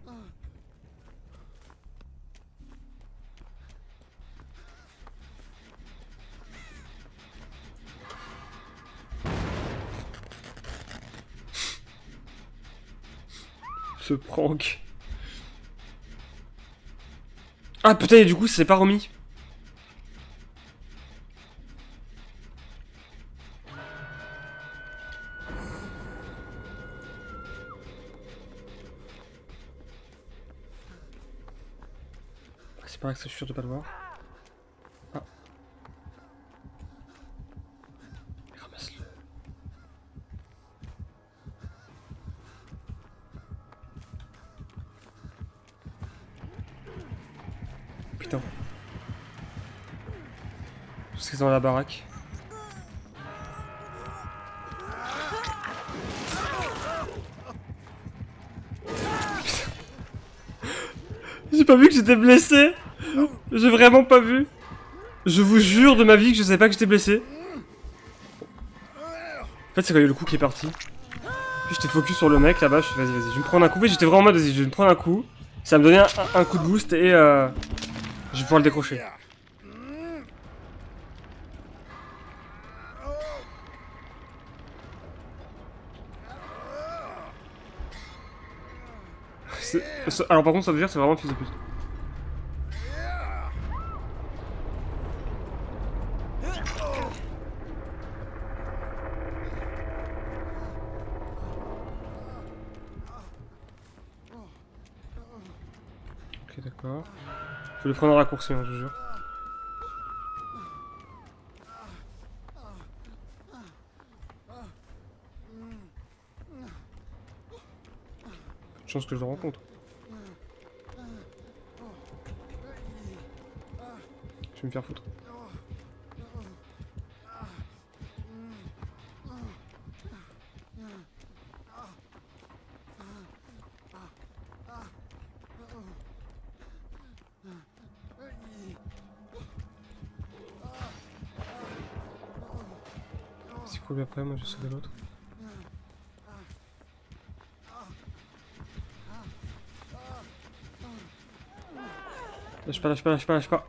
Ce prank. Ah putain, et du coup, c'est pas remis. C'est pas vrai que je suis sûr de pas le voir. Ah. Ramasse-le. Putain. C'est dans la baraque. J'ai pas vu que j'étais blessé. J'ai vraiment pas vu. Je vous jure de ma vie que je savais pas que j'étais blessé. En fait, c'est quand il y a le coup qui est parti. Puis j'étais focus sur le mec là-bas. Je suis vas-y, vas-y, je vais me prendre un coup. J'étais vraiment en mode vas-y, je vais me prendre un coup. Ça va me donnait un, un coup de boost et euh, je vais pouvoir le décrocher. Alors par contre, ça veut dire que c'est vraiment un fils de pute. Ok, d'accord. Je vais le prendre en raccourci, hein, je vous jure. Chance que je le rencontre. Je vais me faire foutre. C'est cool après, moi je vais sauver l'autre. Lâche pas, lâche pas, lâche pas, lâche pas.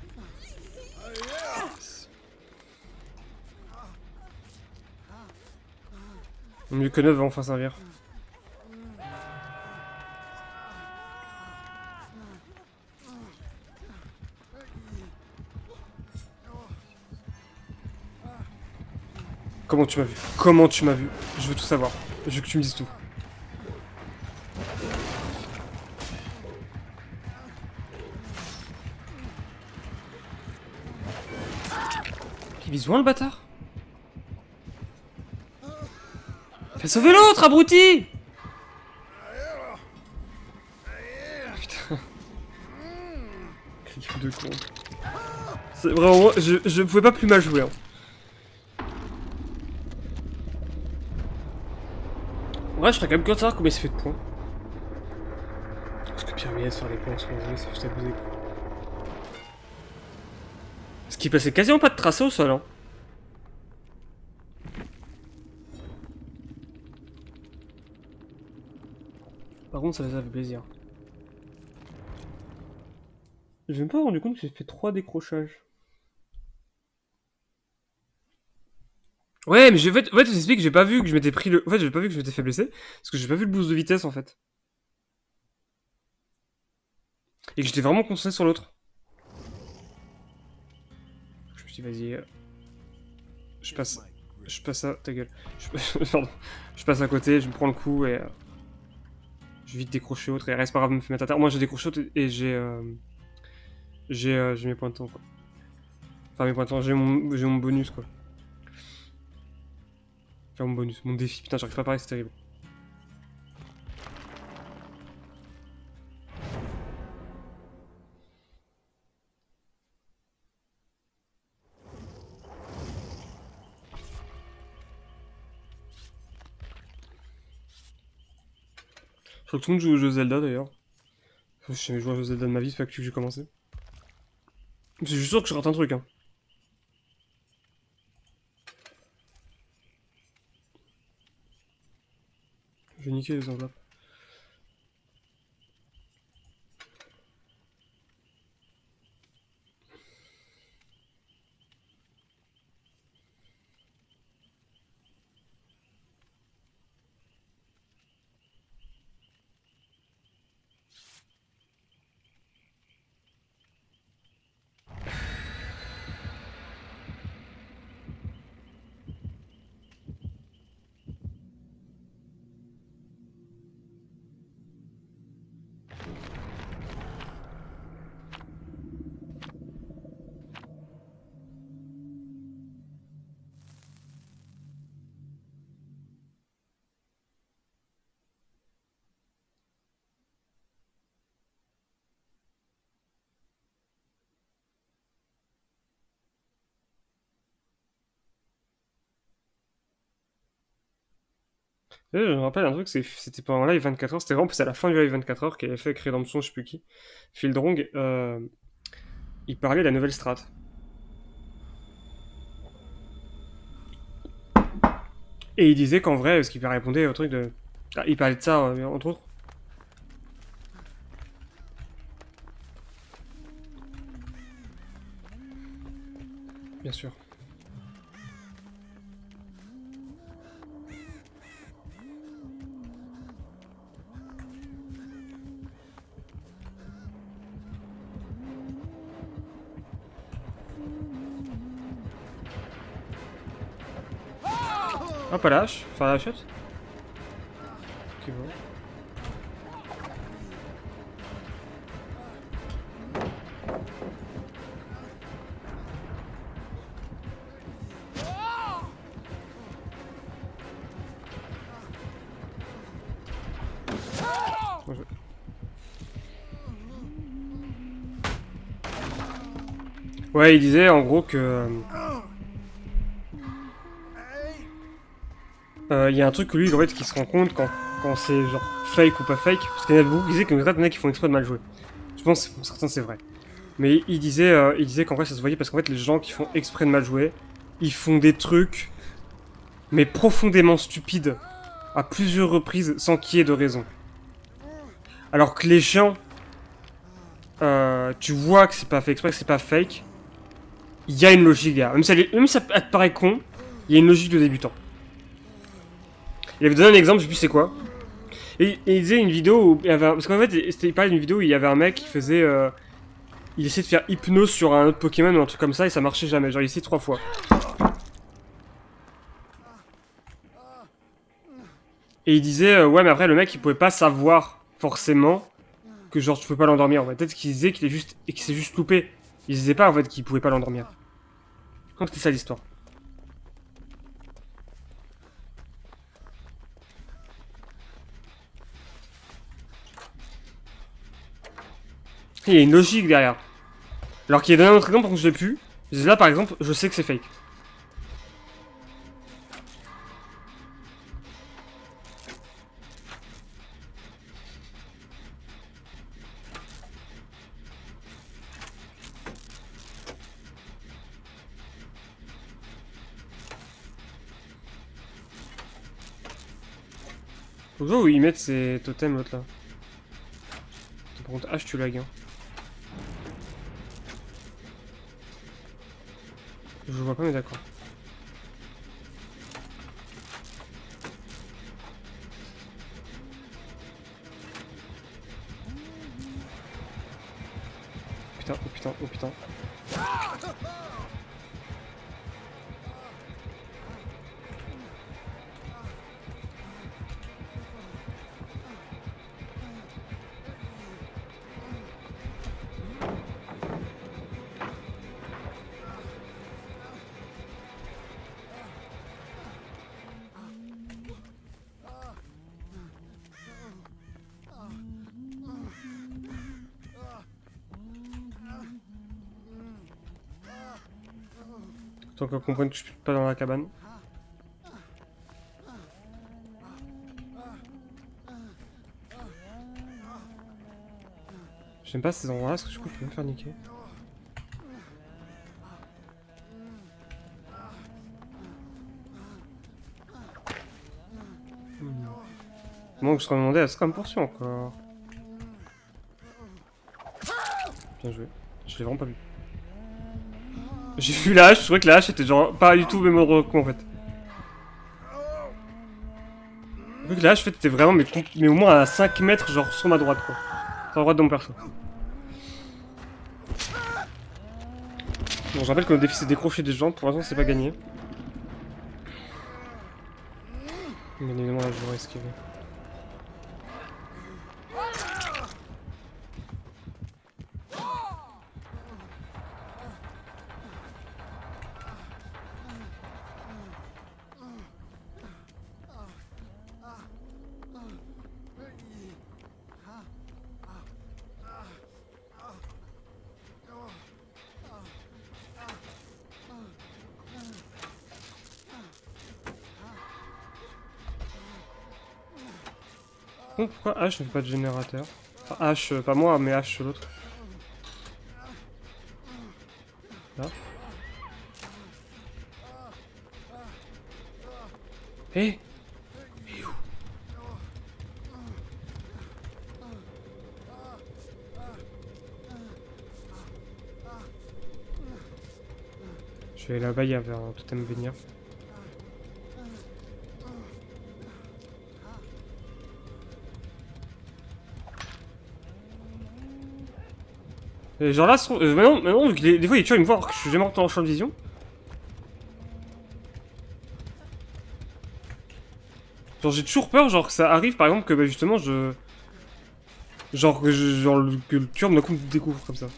Mieux que neuf va enfin servir. Comment tu m'as vu? Comment tu m'as vu? Je veux tout savoir. Je veux que tu me dises tout. Il vise loin le bâtard. Fais sauver l'autre, abruti! Putain. Quel truc de con. C'est vraiment... Je, je pouvais pas plus mal jouer. Hein. En vrai, je serais quand même curieux de savoir combien il s'est fait de points. Parce que J'aimerais bien se faire des points sur les amis, c'est juste abusé quoi. Ce qui passait quasiment pas de tracé au sol, hein. Par contre, ça, ça fait plaisir. Je me suis pas rendu compte que j'ai fait trois décrochages. Ouais, mais j'ai en fait, en fait, j'explique que j'ai pas vu que je m'étais pris le. En fait, j'ai pas vu que je m'étais fait blesser. Parce que j'ai pas vu le boost de vitesse en fait. Et que j'étais vraiment concentré sur l'autre. Je me suis dit, vas-y. euh, Je passe. Je passe à. Ta gueule. Je... Pardon. Je passe à côté, je me prends le coup et. euh, Je vais vite décrocher autre et reste pas grave de me mettre à terre. Moi j'ai décroché autre et j'ai. Euh... J'ai euh, j'ai mes points de temps quoi. Enfin mes points de temps, j'ai mon... j'ai mon bonus quoi. Enfin mon bonus, mon défi. Putain, j'arrive pas à parler, c'est terrible. Je crois que tout le monde joue au jeu Zelda d'ailleurs. Je sais jamais joué à un jeu Zelda de ma vie, c'est pas que j'ai commencé. C'est juste sûr que je rate un truc hein. Je vais niquer les enveloppes. Et je me rappelle un truc, c'était pas en live vingt-quatre heures, c'était vraiment à la fin du live vingt-quatre heures qu'il avait fait avec Redemption, je sais plus qui. Fieldrong, euh, il parlait de la nouvelle strat. Et il disait qu'en vrai, ce qu'il répondait au truc de. Ah, il parlait de ça, euh, entre autres. Bien sûr. Hop, à la hache, faire la chute. Ok, bon. Ouais, il disait en gros que. Il euh, y a un truc que lui, en fait, qui se rend compte quand, quand c'est genre fake ou pas fake. Parce qu'il y en a beaucoup qui disaient qu'il y en a qui font exprès de mal jouer. Je pense que pour certains c'est vrai. Mais il disait, euh, il disait qu'en vrai ça se voyait parce qu'en fait les gens qui font exprès de mal jouer, ils font des trucs, mais profondément stupides, à plusieurs reprises sans qu'il y ait de raison. Alors que les gens, euh, tu vois que c'est pas fait exprès, que c'est pas fake, il y a une logique derrière. Même si, elle, même si ça te paraît con, il y a une logique de débutant. Il avait donné un exemple, je sais plus c'est quoi. Et, et il disait une vidéo où il y avait un, parce qu'en fait il parlait d'une vidéo où il y avait un mec qui faisait, euh, il essayait de faire hypnose sur un autre Pokémon ou un truc comme ça et ça marchait jamais. Genre il essayait trois fois. Et il disait euh, ouais mais après le mec il pouvait pas savoir forcément que genre tu pouvais pas l'endormir. En fait. Peut-être qu'il disait qu'il est juste et qu'il s'est juste loupé. Il disait pas en fait qu'il pouvait pas l'endormir. Donc c'était ça l'histoire. Il y a une logique derrière. Alors qu'il y a donné un autre exemple, par contre je l'ai plus. Là par exemple, je sais que c'est fake. Faut que je vois où ils mettent ces totems l'autre là. Par contre, H tu lag hein. Je vois pas mais d'accord. Putain, oh putain, oh putain. Tant qu'on comprenne que je suis pas dans la cabane. J'aime pas ces endroits là parce que du coup je peux me faire niquer. Hmm. Moi je serais demandé à ce qu'on me poursuit encore. Bien joué. Je l'ai vraiment pas vu. J'ai vu la hache, je trouvais que la hache était genre pas du tout même endroit en fait. Je trouvais que la hache en fait était vraiment mais, mais au moins à cinq mètres genre sur ma droite quoi. Sur la droite de mon perso. Bon je rappelle que le défi c'est décrocher des gens, pour l'instant c'est pas gagné. Bien évidemment là je devrais esquiver. Bon, pourquoi H ne fait pas de générateur? Enfin H, euh, pas moi mais H l'autre. Là. Hé hey. Il est où? Je vais aller là-bas, il y avait un totem venir. Et genre là, euh, maintenant, maintenant, vu que les, des fois, tu vois, il me voit alors que je suis jamais rentré en champ de vision. Genre j'ai toujours peur, genre que ça arrive, par exemple, que bah, justement, je... Genre que, je, genre, le, que le tueur me découvre comme ça.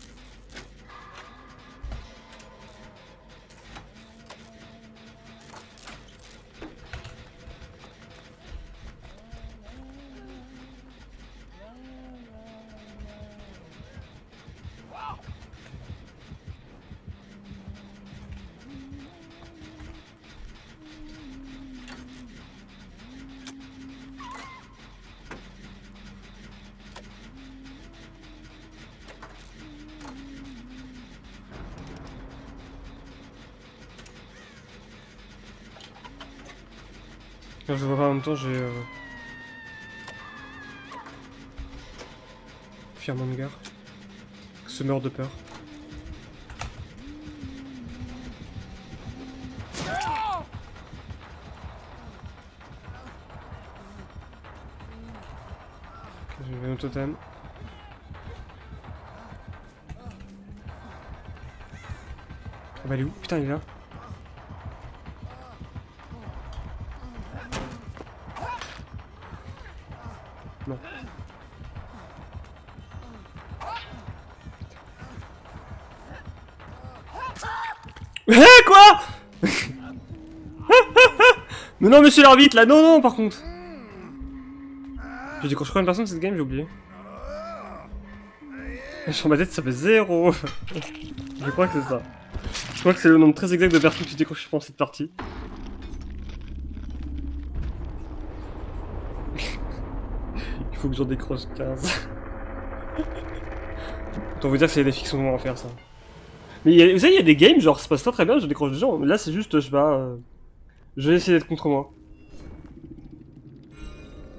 Quand je vois pas en même temps, j'ai... Euh... Firement de gare. Se meurt de peur. Ok, je vais au totem. Ah bah il est où? Putain il est là. Non. Hé quoi? Mais non monsieur l'arbitre là, non non par contre. J'ai décroché combien de personnes cette game, j'ai oublié. Sur ma tête ça fait zéro. Je crois que c'est ça. Je crois que c'est le nombre très exact de personnes que j'ai décroché pendant cette partie. Il faut que j'en décroche quinze. Autant vous dire que c'est des fictions vont en faire ça. Mais y a, vous savez, il y a des games, genre ça se passe pas très bien, je décroche des gens. Mais là c'est juste, je sais pas. Euh, je vais essayer d'être contre moi.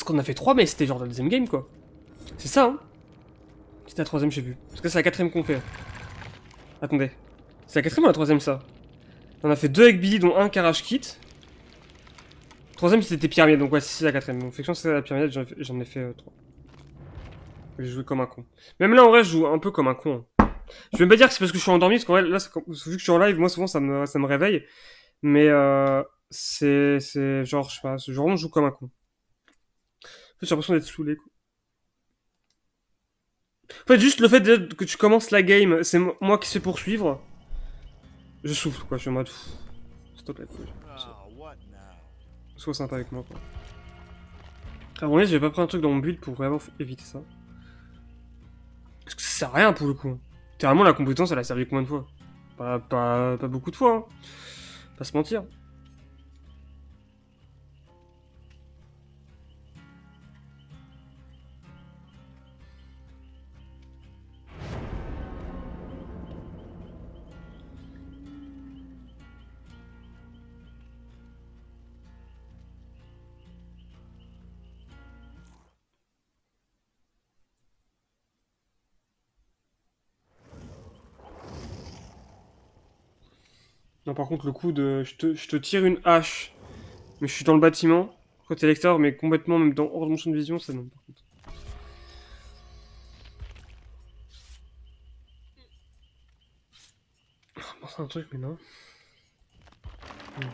qu'on a fait trois, mais c'était genre la deuxième game, quoi. C'est ça, hein. C'était la troisième, je sais plus. Parce que c'est la quatrième qu'on fait. Attendez. C'est la quatrième ou la troisième, ça? On a fait deux avec Billy, dont un Carrage Kit. Troisième, c'était pyramide, donc ouais, c'est la quatrième. Donc, fiction, c'est la pyramide, j'en ai fait, j'en ai fait euh, trois. J'ai joué comme un con. Même là, en vrai, je joue un peu comme un con. Hein. Je vais même pas dire que c'est parce que je suis endormi, parce qu'en vrai, là, vu que je suis en live, moi, souvent, ça me, ça me réveille. Mais euh, c'est, c'est genre, je sais pas, genre, on joue comme un con. En fait, j'ai l'impression d'être saoulé, quoi. En fait, juste le fait de, que tu commences la game, c'est moi qui sais poursuivre. Je souffle, quoi, je suis en mode... S'il te plaît, quoi. Sois sympa avec moi, quoi. Ah bon, là, j'ai pas pris un truc dans mon build pour vraiment éviter ça. Parce que ça sert à rien, pour le coup. Littéralement, la compétence, elle a servi combien de fois? Pas, pas, pas beaucoup de fois, hein. Pas se mentir. Non, par contre, le coup de... Je te, je te tire une hache, mais je suis dans le bâtiment. Côté l'extérieur, mais complètement, même dans hors de mon champ de vision, ça non, par contre. Oh, c'est un truc, mais non. Hmm.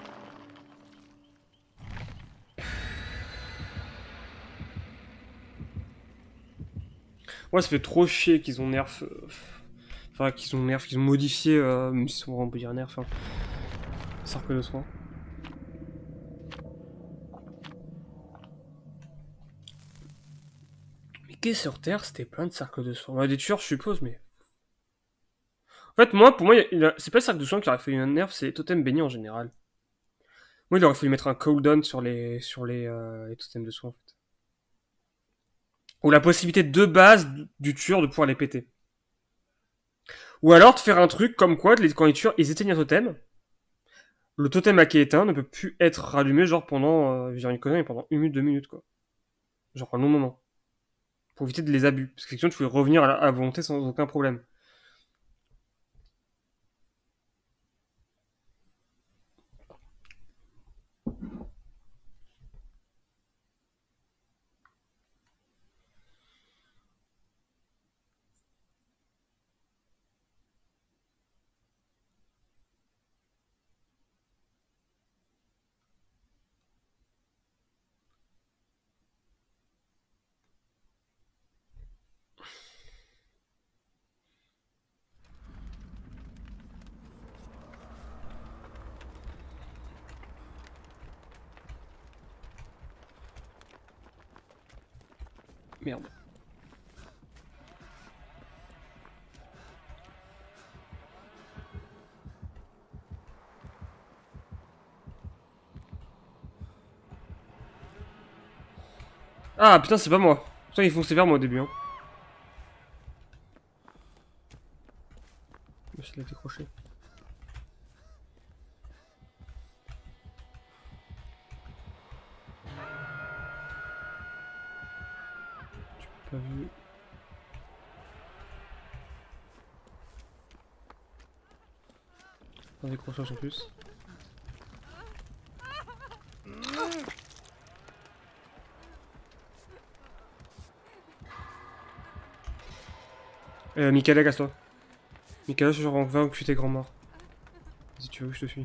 Ouais, ça fait trop chier qu'ils ont nerf... Euh... Enfin, qu'ils ont nerf, qu'ils ont modifié... Euh... Même si on peut dire nerf, enfin... Cercle de soin. Mais qu'est-ce sur Terre, c'était plein de cercles de soin. Ouais, des tueurs, je suppose, mais... En fait, moi, pour moi, il a... c'est pas le cercle de soin qui aurait fallu un nerf, c'est les totems bénis en général. Moi, il aurait fallu mettre un cooldown sur les, sur les, euh, les totems de soin, en fait. Ou la possibilité de base du tueur de pouvoir les péter. Ou alors de faire un truc comme quoi, quand les tueurs, ils éteignent un totem, le totem à qui est éteint ne peut plus être rallumé, genre pendant, euh, je dirais une connerie, pendant une minute, deux minutes, quoi. Genre un long moment. Pour éviter de les abus. Parce que sinon, tu pouvais revenir à la, à la volonté sans aucun problème. Merde. Ah putain, c'est pas moi. Putain, ils fonçaient vers moi au début, hein. Je l'ai décroché. Pas vu. Un décrochage en plus. Euh, Michaela, casse-toi. Michaela, je genre va occuper tes grands morts. Si tu veux, je te suis.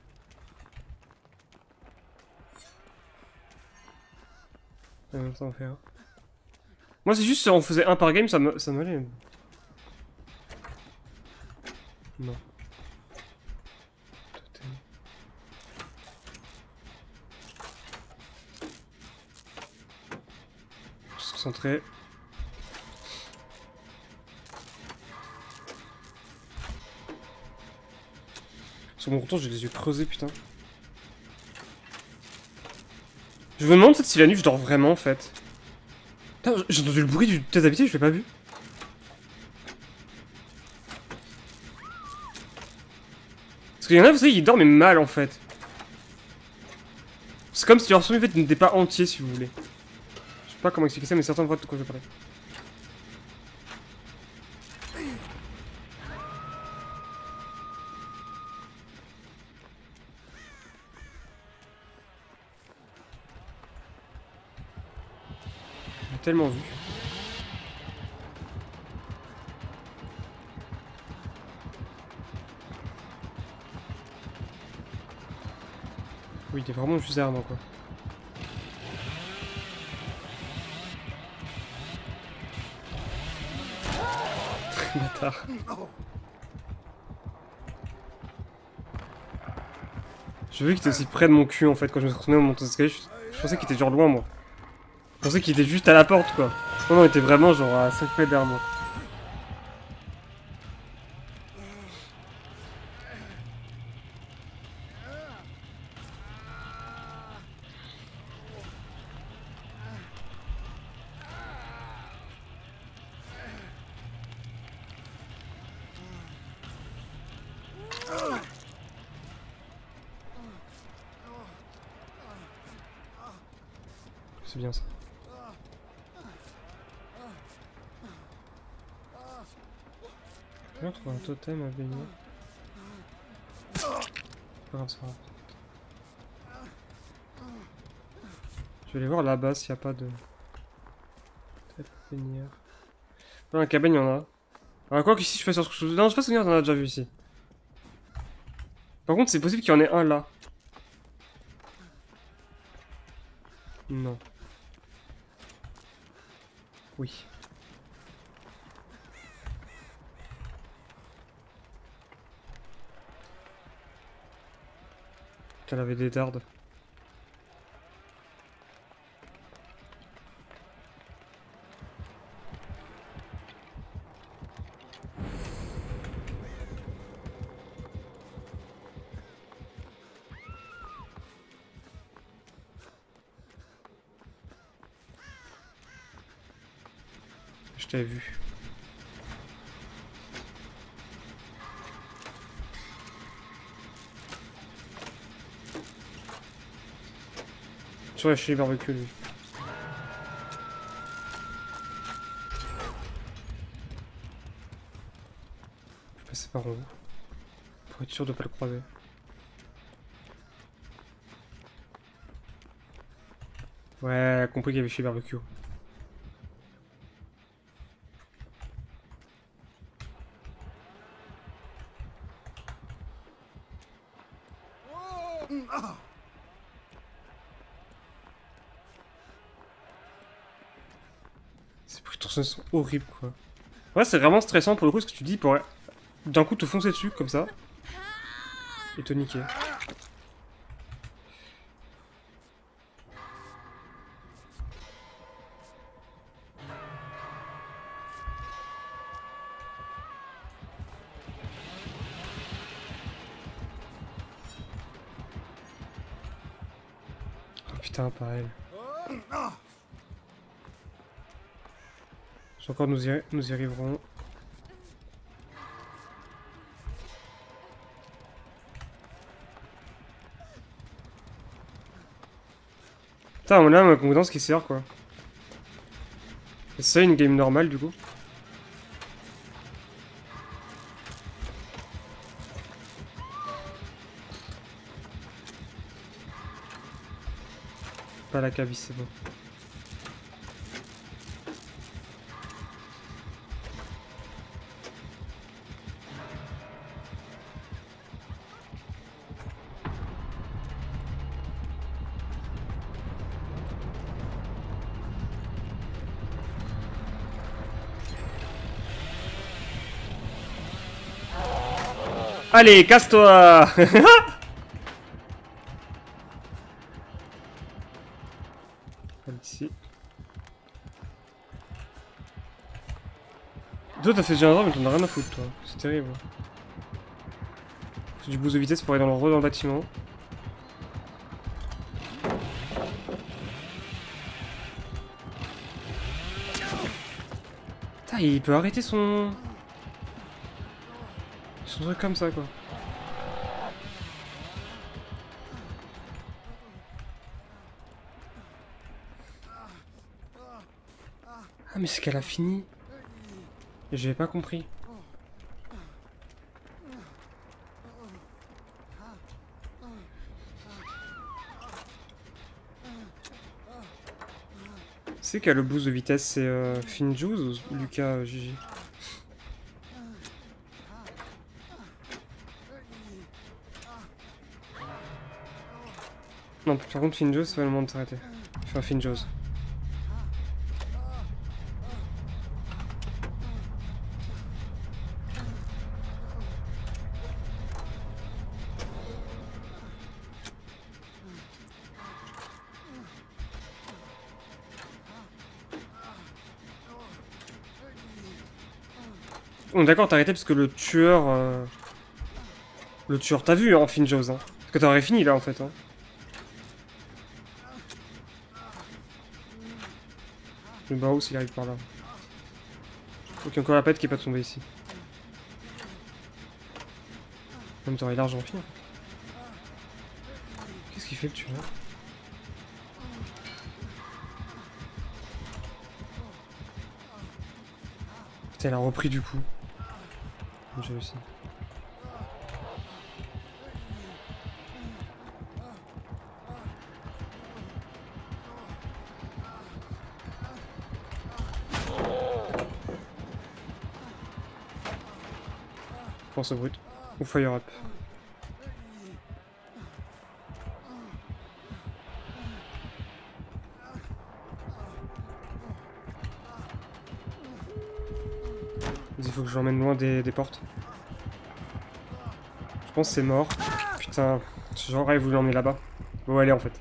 Euh, ça en fait un. Moi, c'est juste si on faisait un par game, ça me, ça m'allait. Non. Totem. Je suis concentré. Sur mon retour, j'ai les yeux creusés, putain. Je me demande si la nuit je dors vraiment en fait. Putain, j'ai entendu le bruit du test d'habitude, je l'ai pas vu. Parce qu'il y en a, vous savez, ils dorment mais mal en fait. C'est comme si leur sommeil en fait n'était pas entier si vous voulez. pas comment expliquer ça, mais certains voient de quoi je parlais. J'ai tellement vu. Oui, il est vraiment juste derrière moi, quoi. Bâtard. J'ai vu qu'il était aussi près de mon cul en fait quand je me suis retourné au montant d'escalier. Je, je pensais qu'il était genre loin moi. Je pensais qu'il était juste à la porte quoi. Non, non, il était vraiment genre à cinq mètres derrière moi. C'est bien ça. Je vais trouver un totem à baigner. Pas grave, ça va. Je vais aller voir là-bas s'il n'y a pas de... Peut-être baignière. Dans la cabane, il y en a. Alors quoi qu'ici, je fais sur ce que je... Non, je sais pas si on en a déjà vu ici. Par contre, c'est possible qu'il y en ait un là. Non. Oui. Elle avait des dardes. Je t'avais vu. Sur la chez les barbecues, lui. Je vais passer par en haut. Pour être sûr de pas le croiser. Ouais, compris qu'il y avait chez barbecue. Ces bruits de torsion sont horribles quoi. Ouais, c'est vraiment stressant pour le coup ce que tu dis pour d'un coup te foncer dessus comme ça et te niquer. Oh putain, pareil. Je encore nous y, nous y arriverons. Putain, on a ma compétence qui sert quoi. C'est ça une game normale du coup. Pas la cabine, c'est bon. Allez, casse-toi. Ici. Toi t'as fait déjà un droit mais t'en as rien à foutre toi. C'est terrible. J'ai du boost de vitesse pour aller dans le re dans le bâtiment. Putain, il peut arrêter son... Son truc comme ça quoi. Ah mais c'est qu'elle a fini. Et j'avais pas compris. C'est qu'à le boost de vitesse, c'est euh, Finjuice ou Lucas euh, J J? Non, par contre, Finjuice, c'est pas le moment de s'arrêter. Enfin, Finjuice. Bon, d'accord, t'as arrêté parce que le tueur... Euh... Le tueur t'a vu, hein, Finjuice, hein. Parce que t'aurais fini, là, en fait, hein. Le Barous, il arrive par là. Ok, encore la pète qui est pas tombée ici. En même temps, il est large en fini. Qu'est-ce qu'il fait, le tueur? Putain, elle a repris du coup. J'ai réussi. Force brute. Ou fire up. Il faut que je l'emmène loin des, des portes. Je pense que c'est mort. Putain, j'aurais voulu l'emmener là-bas. Bon, allez en fait.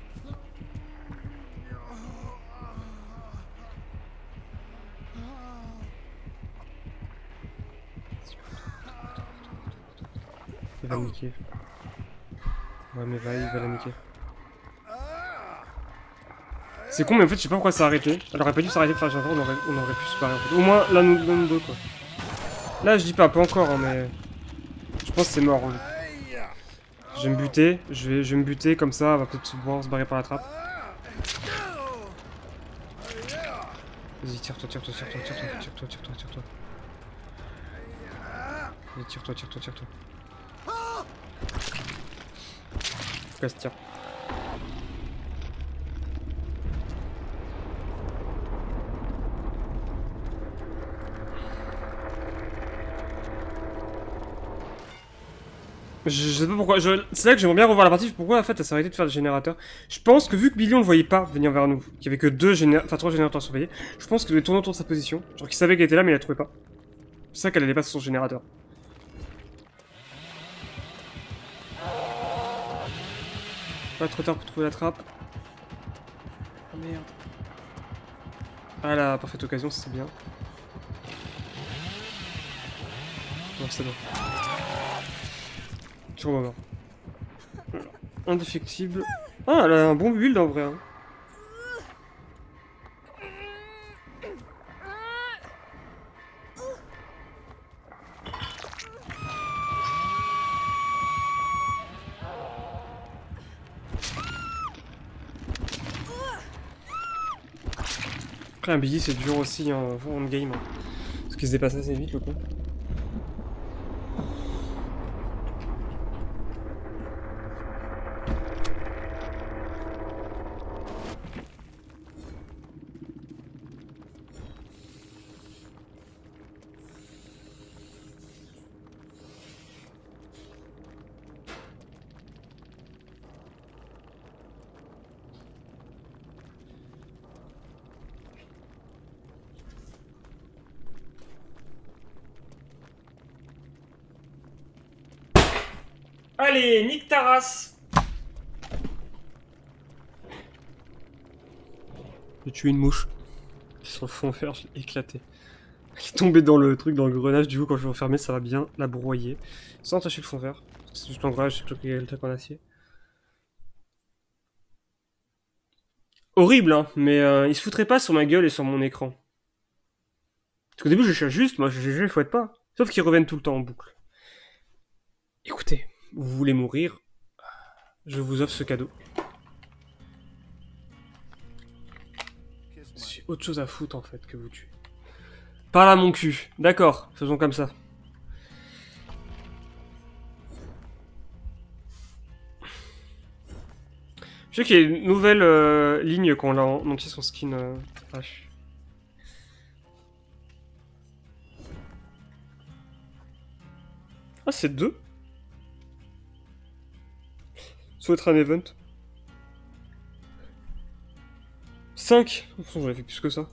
Il va me niquer. Ouais, mais va, il va la niquer. C'est con, mais en fait, je sais pas pourquoi ça a arrêté. Elle aurait pas dû s'arrêter de faire un on aurait, on aurait pu se barrer en fait. Au moins, là, nous, nous deux, quoi. Là, je dis pas, pas encore, hein, mais... Je pense que c'est mort. Hein. Je vais me buter, je vais, je vais me buter, comme ça, on va peut-être se pouvoir se barrer par la trappe. Vas-y, tire-toi, tire-toi, tire-toi, tire-toi, tire-toi, tire-toi, tire-toi. Vas-y, tire-toi, tire-toi, tire-toi. Pourquoi se tire? Je, je sais pas pourquoi, je... c'est là que j'aimerais bien revoir la partie, pourquoi en fait elle s'est arrêtée de faire des générateurs. Je pense que vu que Billy on le voyait pas venir vers nous, qu'il y avait que deux générateurs, enfin trois générateurs surveillés, je pense qu'il devait tourner autour de sa position, genre qu'il savait qu'elle était là mais il la trouvait pas. C'est ça qu'elle allait pas sur son générateur. Pas trop tard pour trouver la trappe. Oh merde. Ah la parfaite occasion, c'est bien. Non, c'est bon. Turbo mort. Indéfectible. Ah, elle a un bon build en vrai. Hein. Après, un Billy c'est dur aussi en, en game. Hein. Parce qu'il se dépasse assez vite le coup. Allez, nique ta race! J'ai tué une mouche. Sur le fond vert, j'ai éclaté. Elle est tombée dans le truc, dans le grenage, du coup quand je vais refermer ça va bien la broyer. Sans entacher le fond vert. C'est juste un grenage, c'est le truc en acier. Horrible hein, mais euh, il se foutrait pas sur ma gueule et sur mon écran. Parce qu'au début je cherche juste, moi je, je, je les fouette pas. Sauf qu'ils reviennent tout le temps en boucle. Écoutez, vous voulez mourir, je vous offre ce cadeau. J'ai autre chose à foutre en fait que vous tuer. Parle à mon cul. D'accord, faisons comme ça. Je sais qu'il y a une nouvelle euh, ligne quand on a en entier son skin euh, H. Ah, c'est deux. Souhaiter un event. cinq. J'en ai fait plus que ça.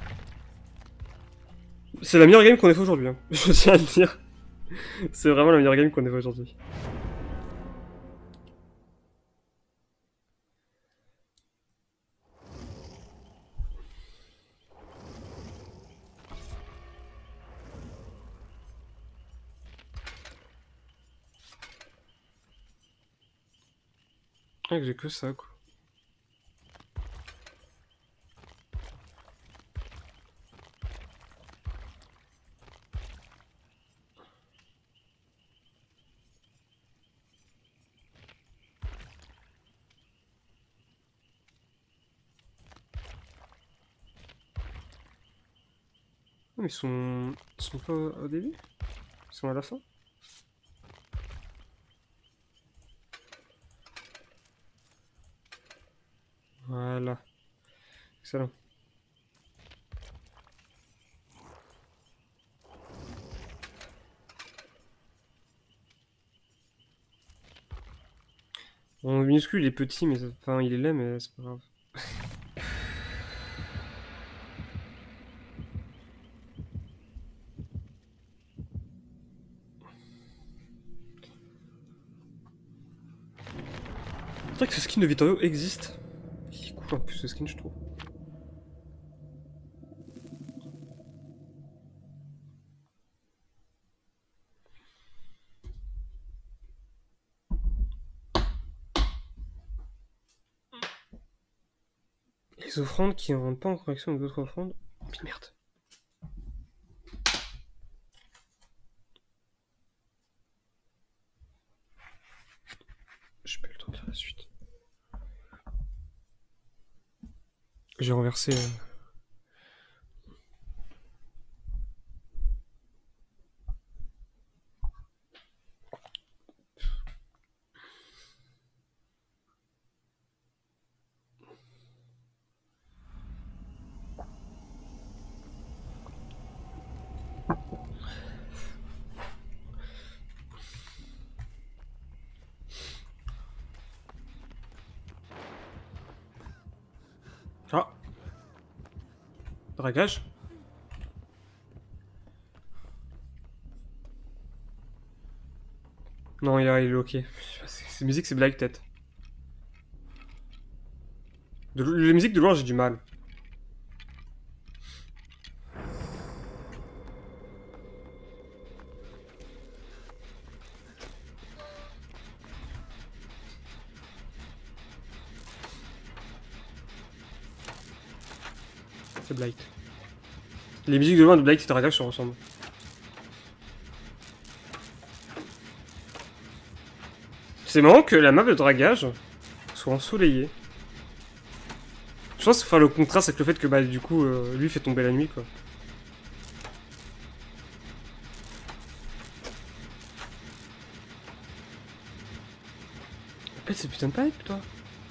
C'est la meilleure game qu'on ait fait aujourd'hui, hein. Je tiens à le dire. C'est vraiment la meilleure game qu'on ait fait aujourd'hui. Ah, que j'ai que ça, quoi. Mais ils sont... Ils sont pas au début? Ils sont à la fin? Voilà. Excellent. Bon, minuscule, il est petit, mais... Enfin, il est laid, mais c'est pas grave. C'est vrai que ce skin de Vittorio existe. Il est cool en plus ce skin, je trouve. Les offrandes qui ne rentrent pas en correction avec d'autres offrandes. Oh, merde. J'ai pas eu le temps de faire la suite. J'ai renversé... Euh... Ah. Dragage. Non, il, a, il est ok. Ces musiques, c'est blague tête. De, les musiques de loin, j'ai du mal. C'est Blight. Les musiques de loin de Blight et de Dragage se ressemblent. C'est marrant que la map de Dragage soit ensoleillée. Je pense qu'il faut faire le contraste avec le fait que bah du coup euh, lui fait tomber la nuit quoi. Pète ce putain de pipe toi.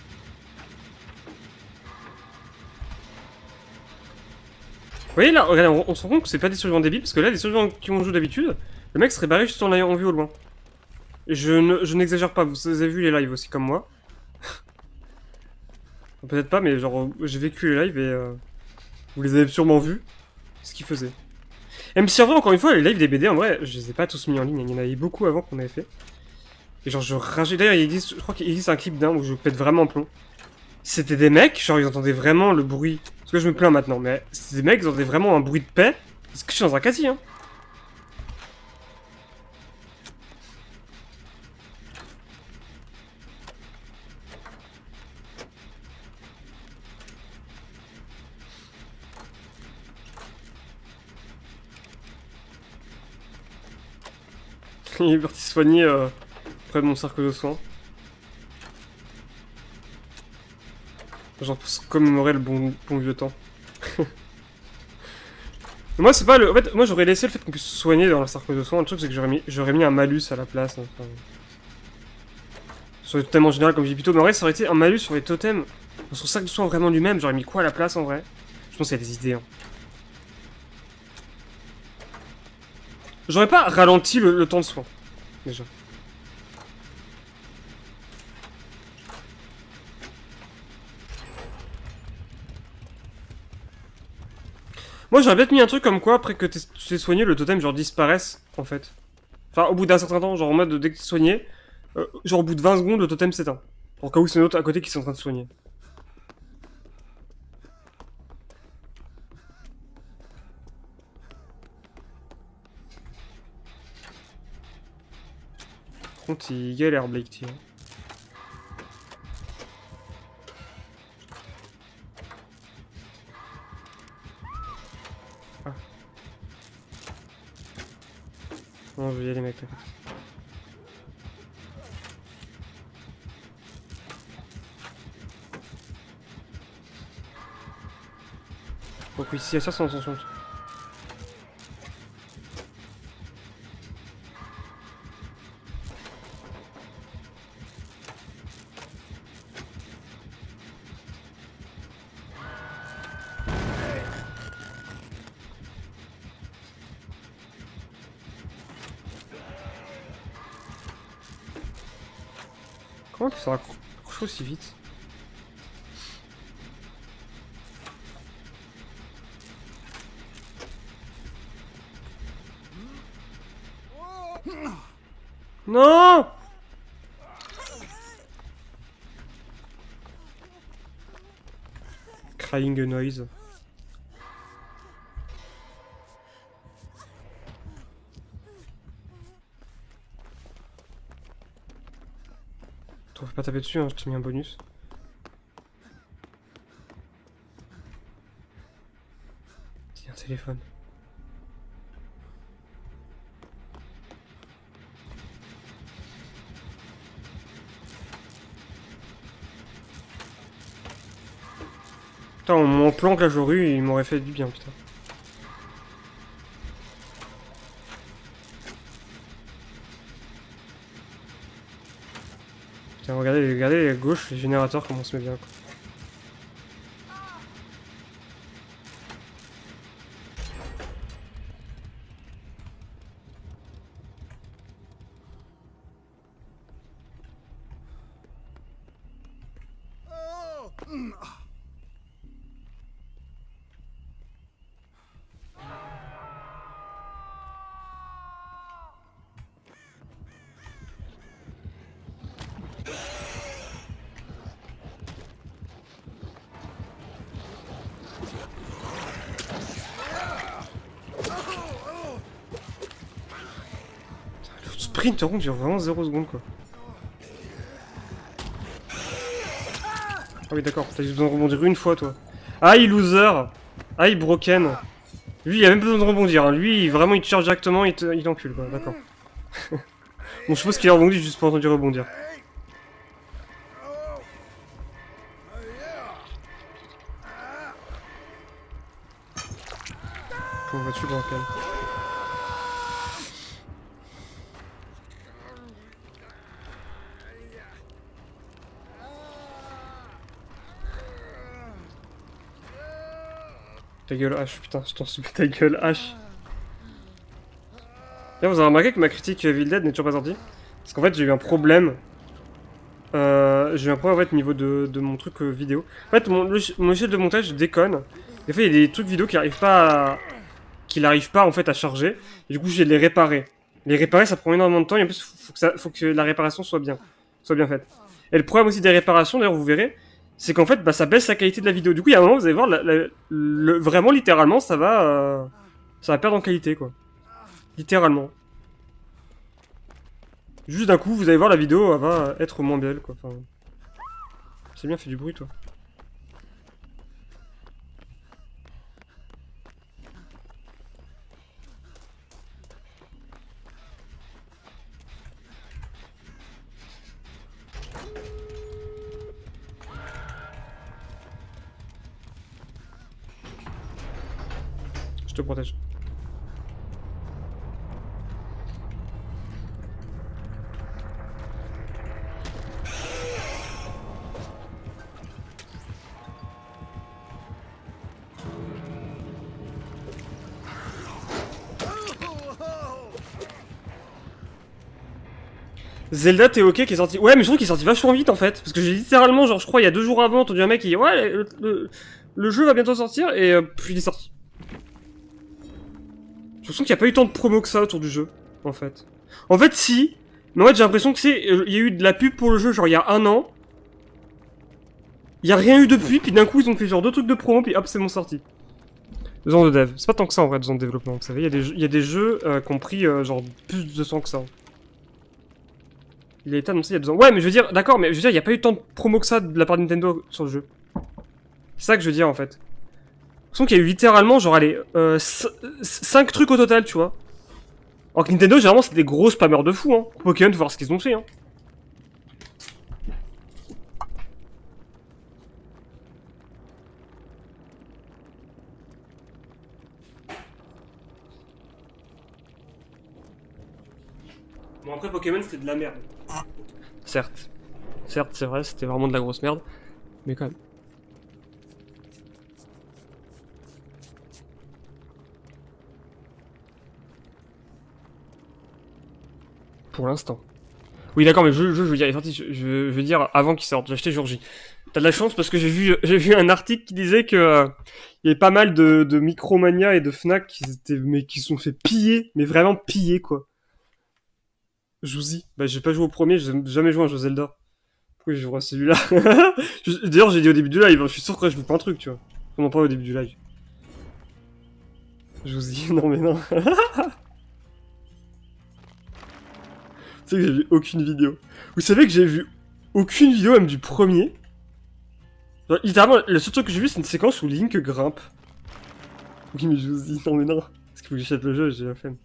Vous voyez là, regardez, on, on se rend compte que c'est pas des survivants débiles parce que là les survivants qui ont joué d'habitude, le mec serait barré juste en l'ayant vu au loin. Et je ne, je n'exagère pas, vous avez vu les lives aussi comme moi. Peut-être pas, mais genre j'ai vécu les lives et euh, vous les avez sûrement vus, ce qu'ils faisaient. M C en vrai, encore une fois, les lives des B D, en vrai, je les ai pas tous mis en ligne, il y en avait beaucoup avant qu'on avait fait. Et genre je rageais, d'ailleurs il existe, je crois qu'il existe un clip d'un où je pète vraiment plomb. C'était des mecs, genre ils entendaient vraiment le bruit. Parce que je me plains maintenant, mais c'était des mecs, ils entendaient vraiment un bruit de paix. Parce que je suis dans un casier, hein. Il est parti soigner euh, près de mon cercle de soins. Genre pour se commémorer le bon, bon vieux temps. Moi, c'est pas le. En fait, moi j'aurais laissé le fait qu'on puisse se soigner dans le cercle de soins. Le truc, c'est que j'aurais mis... j'aurais mis un malus à la place. Enfin... Sur les totems en général, comme j'ai dit plutôt. Mais en vrai, ça aurait été un malus sur les totems. Dans son cercle de soins vraiment lui-même, j'aurais mis quoi à la place en vrai? Je pense qu'il y a des idées. Hein. J'aurais pas ralenti le, le temps de soin. Déjà. Moi j'aurais peut-être mis un truc comme quoi après que tu t'es soigné, le totem genre disparaisse en fait. Enfin au bout d'un certain temps, genre en mode dès que t'es soigné, euh, genre au bout de vingt secondes le totem s'éteint. En cas où c'est un autre à côté qui sont en train de soigner. Par contre il galère Blake T. Hein. Ah. Non je vais y aller mec. Donc oui, si y a ça, c'est attention. Comment tu s'est raccroché aussi vite? Non! Crying noise. Toi, faut pas taper dessus, hein, je t'ai mis un bonus. C'est un téléphone. Putain, mon plan que là j'aurais eu, il m'aurait fait du bien, putain. Putain, regardez, regardez à gauche, les générateurs, comment on se met bien, quoi. Sprint rond dure vraiment zéro seconde quoi. Ah oui d'accord, t'as juste besoin de rebondir une fois toi. Aïe loser. Aïe broken. Lui il a même pas besoin de rebondir, hein. Lui vraiment il te charge directement, il t'encule quoi, d'accord. Bon je suppose qu'il a rebondi juste pour entendu rebondir. Comment vas-tu broken? Ta gueule H, putain, je t'en supplie, ta gueule H. D'ailleurs, vous avez remarqué que ma critique Evil Dead n'est toujours pas sortie? Parce qu'en fait, j'ai eu un problème. Euh, j'ai eu un problème en fait, au niveau de, de mon truc euh, vidéo. En fait, mon, mon logiciel de montage déconne. Des fois, il y a des trucs vidéo qui n'arrivent pas à... qui n'arrivent pas en fait à charger. Et du coup, j'ai de les réparer. Les réparer, ça prend énormément de temps et en plus, faut que, ça, faut que la réparation soit bien, soit bien faite. Et le problème aussi des réparations, d'ailleurs, vous verrez, c'est qu'en fait, bah, ça baisse la qualité de la vidéo. Du coup, il y a un moment, vous allez voir, la, la, le, vraiment, littéralement, ça va, euh, ça va perdre en qualité, quoi. Littéralement. Juste d'un coup, vous allez voir, la vidéo, elle va être moins belle, quoi. Enfin, c'est bien, fait du bruit, toi. Je te protège. Zelda T O K qui est sorti. Ouais, mais je trouve qu'il est sorti vachement vite en fait. Parce que j'ai littéralement, genre, je crois, il y a deux jours avant, entendu un mec qui dit ouais, le, le, le jeu va bientôt sortir, et euh, puis il est sorti. Je sens qu'il n'y a pas eu tant de promo que ça autour du jeu, en fait. En fait, si. Mais en fait, j'ai l'impression que c'est. Il y a eu de la pub pour le jeu, genre, il y a un an. Il n'y a rien eu depuis, puis d'un coup, ils ont fait genre deux trucs de promo, puis hop, c'est bon sorti. Deux ans de dev. C'est pas tant que ça en vrai, deux ans de développement. Vous savez, il y a des jeux, y a des jeux euh, qui ont pris euh, genre plus de temps que ça. Il a été annoncé il y a deux ans. Ouais, mais je veux dire, d'accord, mais je veux dire, il n'y a pas eu tant de promo que ça de la part de Nintendo sur le jeu. C'est ça que je veux dire en fait. Je sens qu'il y a eu littéralement, genre, allez, euh, cinq trucs au total, tu vois. Alors que Nintendo, généralement, c'est des gros spammers de fou, hein. Pokémon, faut voir ce qu'ils ont fait, hein. Bon, après, Pokémon, c'était de la merde. Certes. Certes, c'est vrai, c'était vraiment de la grosse merde. Mais quand même. Pour l'instant. Oui, d'accord, mais le jeu, je veux dire, il est sorti, je, je, je veux dire, avant qu'il sorte. J'ai acheté jour J. T'as de la chance parce que j'ai vu, j'ai vu un article qui disait que euh, il y avait pas mal de, de Micromania et de Fnac qui étaient, mais qui se sont fait piller, mais vraiment piller, quoi. Je vous dis. Bah, j'ai pas joué au premier, j'ai jamais joué à un jeu Zelda. Pourquoi je jouerai à celui-là? D'ailleurs, j'ai dit au début du live, je suis sûr que je vous pas un truc, tu vois. On en parle au début du live. Je vous dis, non mais non. Tu sais que j'ai vu aucune vidéo. Vous savez que j'ai vu aucune vidéo, même du premier. Genre, littéralement, le seul truc que j'ai vu, c'est une séquence où Link grimpe. Oui, mais je vous dis, non mais non. Parce qu'il faut que j'achète le jeu, j'ai la flemme.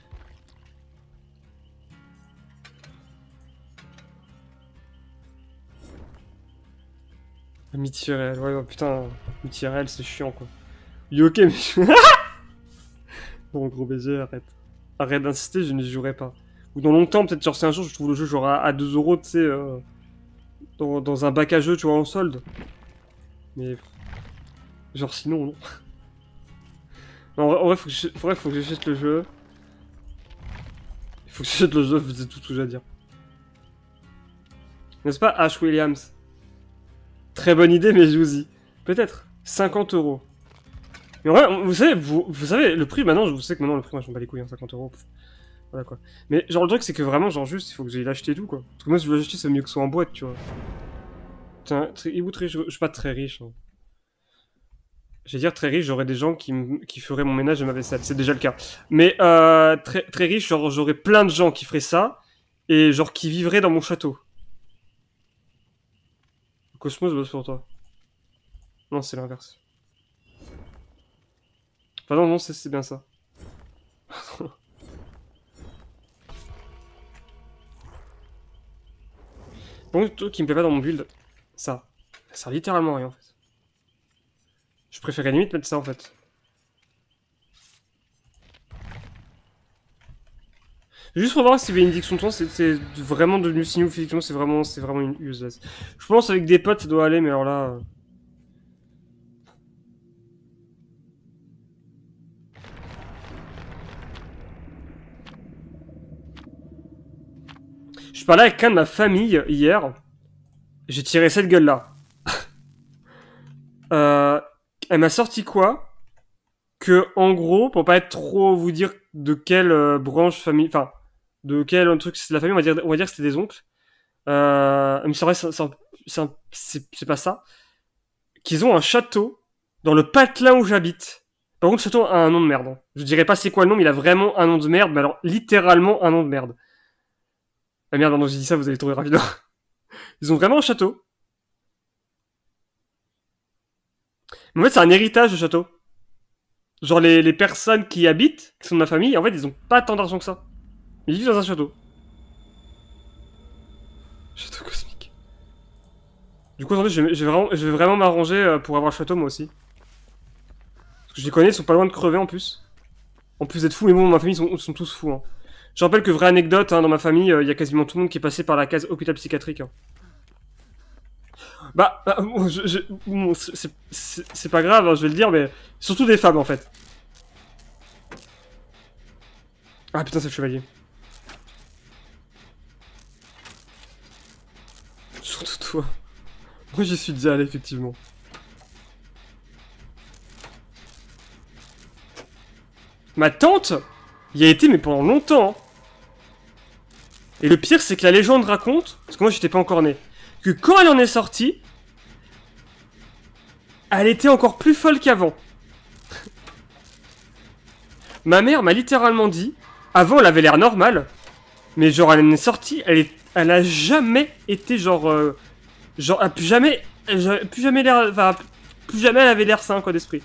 Mythique réel, ouais, ouais, putain, Mythique réel, c'est chiant quoi. Ok, mais je... Bon, gros baiser, arrête. Arrête d'insister, je n'y jouerai pas. Ou dans longtemps, peut-être, genre, c'est un jour, je trouve le jeu genre à, à deux euros, tu sais, euh, dans, dans un bac à jeu, tu vois, en solde. Mais. Genre, sinon, non. Non, en vrai, en vrai, faut que je- faudrait, faut que j'achète le jeu. Il faut que j'achète le jeu, c'est tout ce que j'ai à dire. N'est-ce pas, Ash Williams? Très bonne idée, mais je vous dis. Peut-être. cinquante euros. Mais en vrai, vous savez, vous, vous savez, le prix, maintenant, je vous sais que maintenant, le prix, moi, je m'en bats les couilles, hein, cinquante euros. Voilà, quoi. Mais, genre, le truc, c'est que vraiment, genre, juste, il faut que j'aille l'acheter et tout, quoi. Parce que moi, si je veux l'acheter, c'est mieux que ce soit en boîte, tu vois. Tiens, très, il très, je, je suis pas très riche, hein. Je vais dire très riche, j'aurais des gens qui, qui feraient mon ménage et ma vaisselle, c'est déjà le cas. Mais, euh, très, très riche, genre, j'aurais plein de gens qui feraient ça, et genre, qui vivraient dans mon château. Cosmos bosse pour toi. Non, c'est l'inverse. Enfin non, non, c'est bien ça. Bon, le truc qui me plaît pas dans mon build, ça. Ça sert littéralement à rien en fait. Je préférais limite mettre ça en fait. Juste pour voir si bénédiction de temps c'est vraiment devenu si ou effectivement c'est vraiment, c'est vraiment une useless. Je pense avec des potes ça doit aller, mais alors là. Euh... Je parlais avec quelqu'un de ma famille hier. J'ai tiré cette gueule là. euh, elle m'a sorti quoi? Que en gros, pour pas être trop vous dire de quelle euh, branche famille, enfin de quel un truc c'est la famille, on va dire, on va dire que c'était des oncles. Euh, mais c'est vrai, c'est pas ça. Qu'ils ont un château dans le patelin où j'habite. Par contre, le château a un nom de merde. Hein. Je dirais pas c'est quoi le nom, mais il a vraiment un nom de merde. Mais alors, littéralement un nom de merde. Ah merde, non, j'ai dit ça, vous allez trouver rapidement. Ils ont vraiment un château. Mais en fait, c'est un héritage, le château. Genre, les, les personnes qui y habitent, qui sont de ma famille, en fait, ils ont pas tant d'argent que ça. Ils vivent dans un château. Château cosmique. Du coup, attendez, je vais, je vais vraiment, je vais vraiment m'arranger pour avoir le château, moi aussi. Parce que je les connais, ils sont pas loin de crever, en plus. En plus d'être fous, mais bon, ma famille, ils sont, sont tous fous, hein. Je rappelle que vraie anecdote, hein, dans ma famille, il euh, y a quasiment tout le monde qui est passé par la case hôpital psychiatrique. Hein. Bah, bah bon, c'est pas grave, hein, je vais le dire, mais surtout des femmes en fait. Ah putain, c'est le chevalier. toi. Moi j'y suis déjà allé effectivement. Ma tante y a été mais pendant longtemps. Et le pire c'est que la légende raconte, parce que moi j'étais pas encore né, que quand elle en est sortie, elle était encore plus folle qu'avant. Ma mère m'a littéralement dit, avant elle avait l'air normale, mais genre elle en est sortie, elle, est, elle a jamais été genre... Euh, genre, elle a plus jamais... Plus jamais l'air... Enfin, plus jamais elle avait l'air sain quoi d'esprit.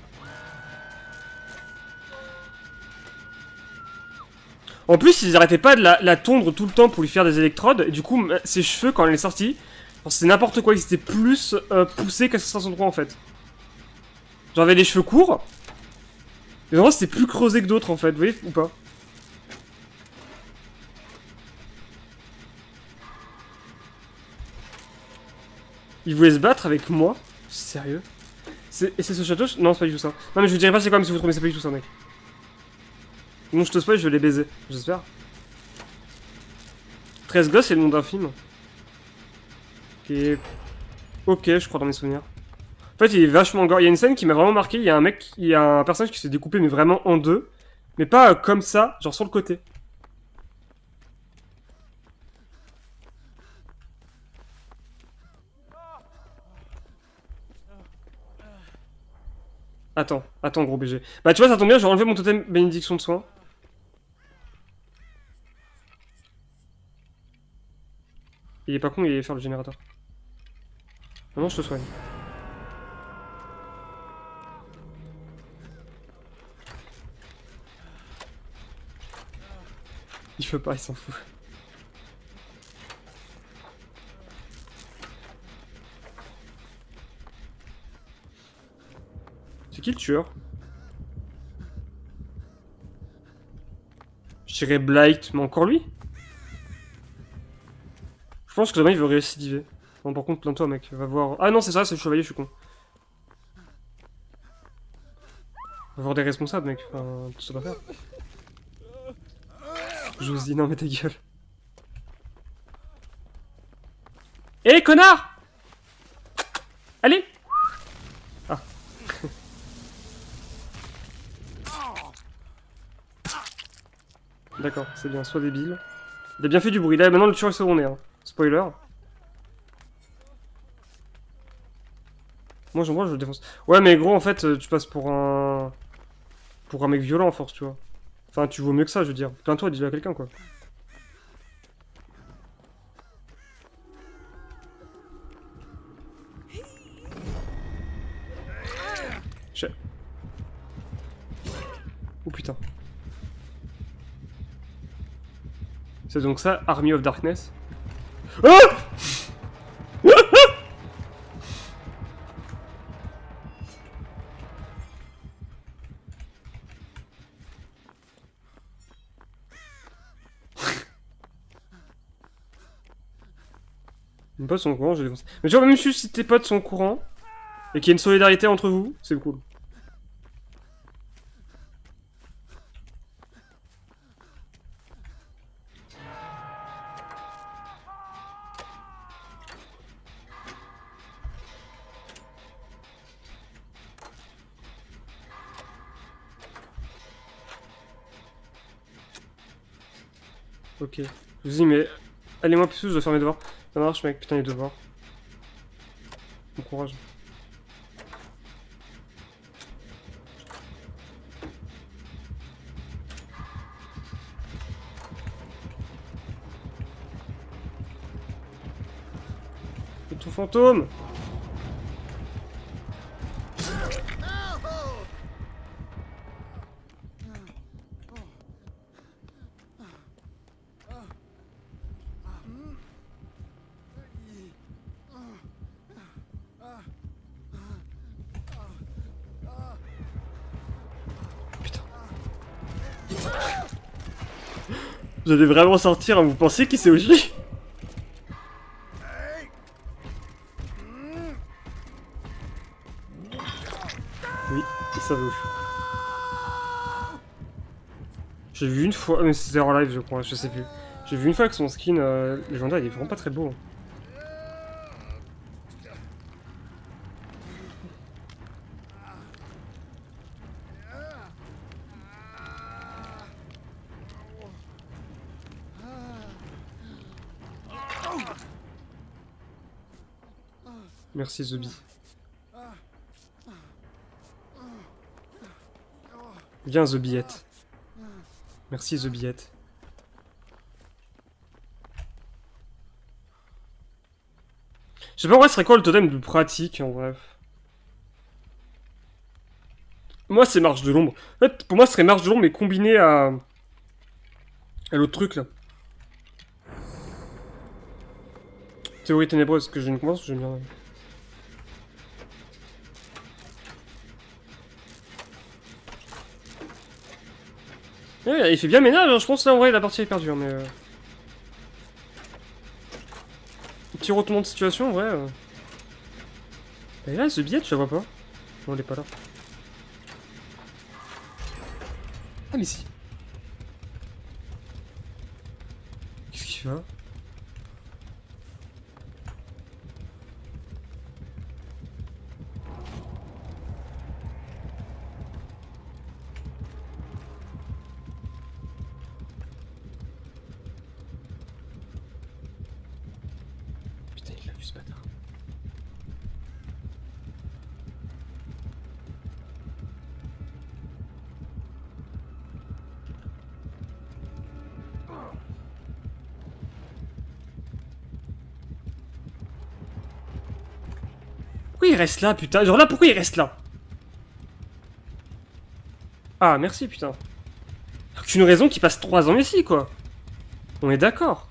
En plus, ils arrêtaient pas de la, la tondre tout le temps pour lui faire des électrodes, et du coup, ses cheveux, quand elle est sortie, c'est n'importe quoi, ils étaient plus euh, poussés qu'à cinq cent trois en fait. J'avais des cheveux courts, mais en vrai, c'était plus creusé que d'autres en fait, vous voyez ou pas? Il voulait se battre avec moi? Sérieux? Et c'est ce château? Non, c'est pas du tout ça. Non, mais je vous dirais pas c'est quoi, mais si vous trouvez, c'est pas du tout ça, mec. Non, je te spoil, je vais les baiser, j'espère. treize gosses, c'est le nom d'un film. Ok. Ok, je crois dans mes souvenirs. En fait, il est vachement gore. Il y a une scène qui m'a vraiment marqué. Il y a un mec, il y a un personnage qui s'est découpé, mais vraiment en deux. Mais pas euh, comme ça, genre sur le côté. Attends, attends, gros B G. Bah, tu vois, ça tombe bien, j'ai enlevé mon totem bénédiction de soins. Il est pas con, il est faire le générateur. Maintenant, je te soigne. Il veut pas, il s'en fout. C'est qui le tueur? Je dirais Blight, mais encore lui? Je pense que demain il veut récidiver. Bon, par contre, plains-toi, mec. Va voir. Ah non, c'est ça, c'est le chevalier, je suis con. Va voir des responsables, mec. Enfin, tout ça doit faire. Je vous dis, non, mais ta gueule. Hé, hey, connard! Allez! Ah. D'accord, c'est bien, sois débile. Il a bien fait du bruit. Là, maintenant, le tueur est secondaire. Hein. Spoiler. Moi, j'en vois, je le défonce. Ouais, mais gros, en fait, tu passes pour un... Pour un mec violent, en force, tu vois. Enfin, tu vaux mieux que ça, je veux dire. Plains-toi, dis-le à quelqu'un, quoi. J'ai... Oh putain. C'est donc ça, Army of Darkness. Ah! Mes potes sont au courant, je les défonce. Mais tu vois, même si tes potes sont au courant, et qu'il y a une solidarité entre vous, c'est cool. Ok. Je vous dis, mais... Allez-moi plus, je dois faire mes devoirs. Ça marche, mec, putain, les devoirs. Bon courage. C'est tout fantôme! Vous allez vraiment sortir, hein, vous pensez qui c'est aussi? Oui, il savait où. J'ai vu une fois, mais c'était en live je crois, je sais plus. J'ai vu une fois que son skin euh, légendaire il est vraiment pas très beau. Hein. Merci The Bee. Viens The Billette. Merci The Billette. Je sais pas en vrai ce serait quoi le totem de pratique en bref. Moi c'est marche de l'ombre. En fait pour moi ce serait marche de l'ombre mais combiné à... à l'autre truc là. Théorie ténébreuse que je ne commence, j'aime bien. Ouais, il fait bien ménage, hein. Je pense là en vrai la partie est perdue, hein, mais... Euh... Petit retournement de situation, en vrai... Euh... Et là, ce billet, je la vois pas. Non, elle est pas là. Ah, mais si. Qu'est-ce qu'il fait là? Putain, il l'a vu ce bâtard. Pourquoi il reste là, putain? Genre là, pourquoi il reste là? Ah, merci, putain. Aucune raison qu'il passe trois ans ici, quoi. On est d'accord.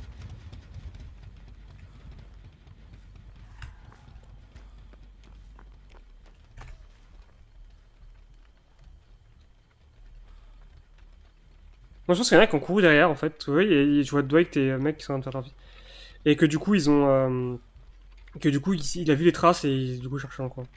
Moi, je pense qu'il y en a qui ont couru derrière, en fait. Oui, et je vois Dwight et euh, mec qui sont en train de faire leur vie. Et que du coup, ils ont... Euh... Que du coup, il, il a vu les traces et il, du coup, cherchait un coin.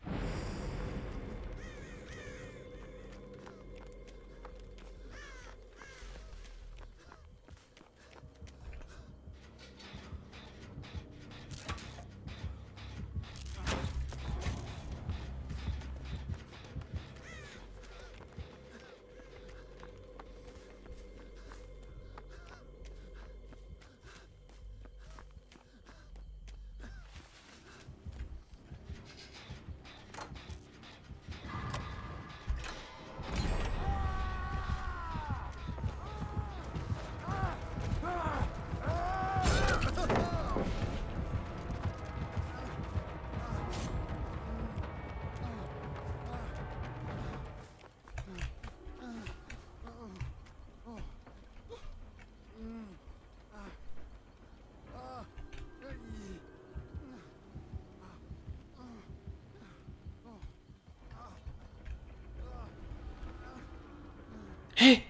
Hé hey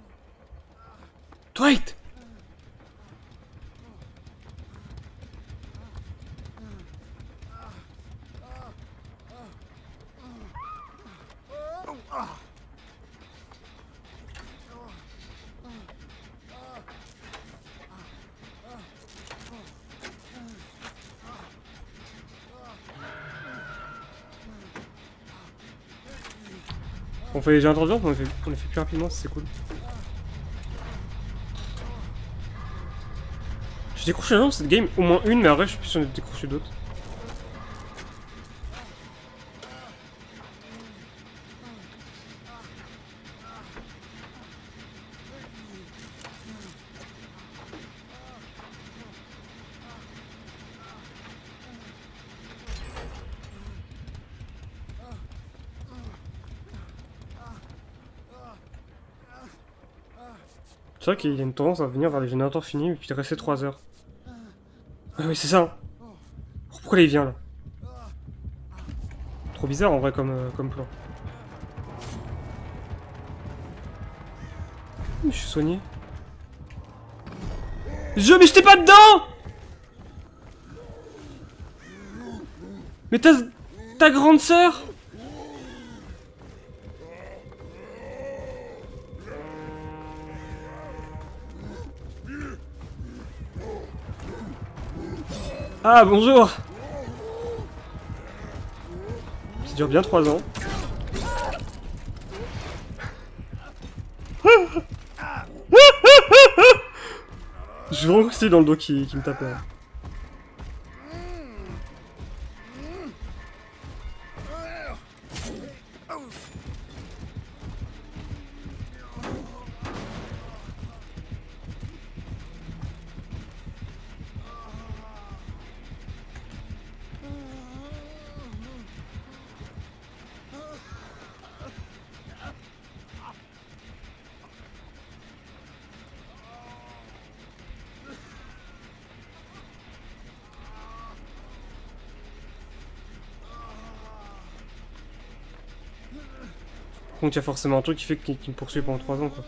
Dwight! On fait déjà un tour de on les fait, on les fait plus rapidement, c'est cool. J'ai décroché un dans cette game, au moins une, mais après je sais plus si on a décroché d'autres. C'est vrai qu'il y a une tendance à venir vers les générateurs finis et puis de rester trois heures. Ah oui, c'est ça. Pourquoi là, il vient là? Trop bizarre en vrai comme, euh, comme plan. Je suis soigné. Je mais j'étais pas dedans. Mais ta ta grande sœur. Ah bonjour. Ça dure bien trois ans. Je veux vraiment que c'était dans le dos qui, qui me tapait. Hein. Donc il y a forcément un truc qui fait qu'il me poursuit pendant trois ans, quoi.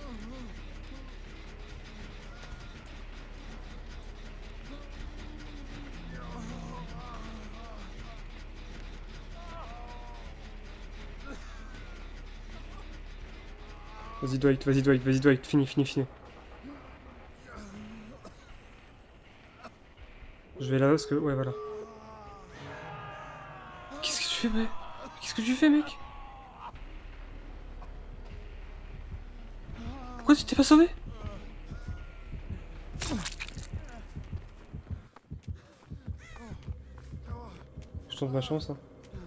Vas-y Dwight, vas-y Dwight, vas-y Dwight, fini, fini, fini. Je vais là parce que... Ouais, voilà. Qu'est-ce que tu fais, mec? Qu'est-ce que tu fais, mec? Pourquoi tu t'es pas sauvé? Je tente ma chance, hein.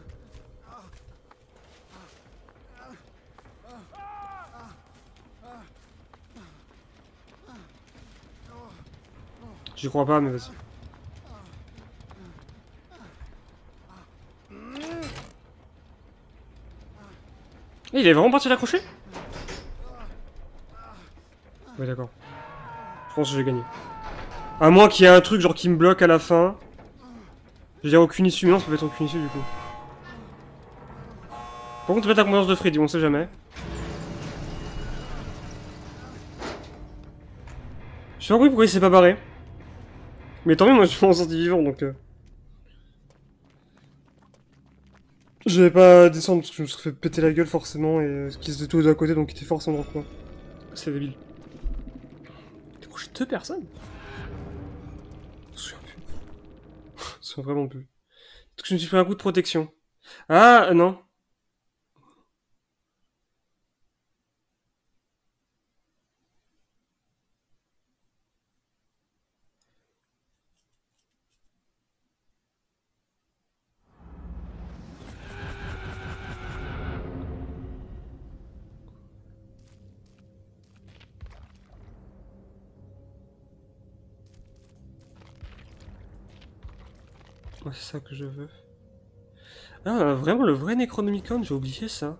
J'y crois pas, mais vas-y. Il est vraiment parti l'accrocher? Ouais, d'accord. Je pense que j'ai gagné. À moins qu'il y ait un truc genre qui me bloque à la fin. Je veux dire aucune issue, mais non, ça peut être aucune issue du coup. Par contre, peut-être la compétence de Freddy, on sait jamais. Je sais pas pourquoi il s'est pas barré. Mais tant mieux, moi je suis en sortie vivant donc. Euh... Je vais pas descendre parce que je me suis fait péter la gueule forcément et euh, ce qui se détourne à côté donc il était forcément dans le coin. C'est débile. T'as couché deux personnes? Je me souviens plus. Je me souviens vraiment plus. Est-ce que je me suis pris un coup de protection? Ah non. Ouais, c'est ça que je veux. Ah, vraiment le vrai Necronomicon, j'ai oublié ça.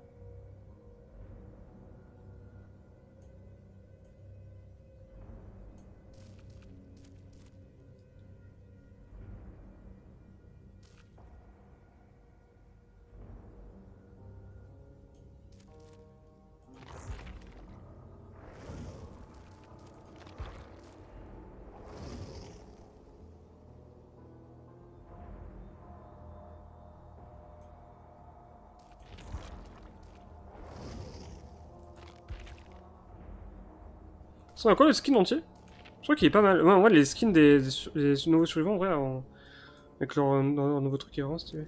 Ça, quoi le skin entier? Je crois qu'il est pas mal. Ouais, ouais, les skins des, des, des nouveaux survivants, en vrai, en... avec leur, leur, leur nouveau truc, est vraiment stylé.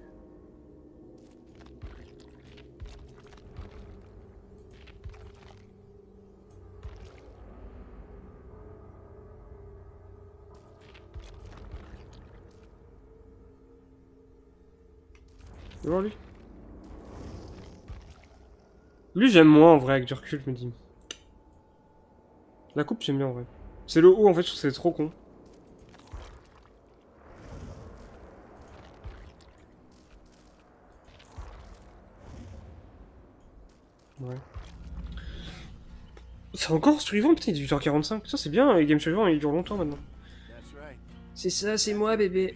Viens voir lui. Lui, j'aime moins en vrai, avec du recul, je me dis. La coupe, j'aime bien en vrai. C'est le haut, en fait, je trouve que c'est trop con. Ouais. C'est encore survivant, putain, il est huit heures quarante-cinq. Putain, c'est bien, les games survivants, ils durent longtemps maintenant. C'est ça, c'est moi, bébé.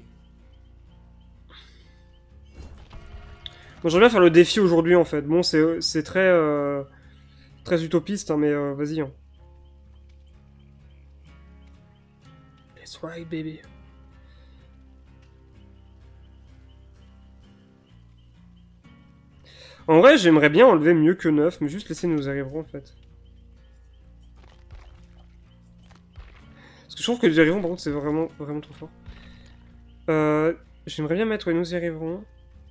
Moi, j'aimerais bien faire le défi aujourd'hui, en fait. Bon, c'est très... Euh, très utopiste, hein, mais euh, vas-y. Hein. That's right, bébé. En vrai, j'aimerais bien enlever mieux que neuf, mais juste laisser nous arriverons, en fait. Parce que je trouve que nous arriverons, par contre, c'est vraiment, vraiment trop fort. Euh, j'aimerais bien mettre ouais, nous y arriverons.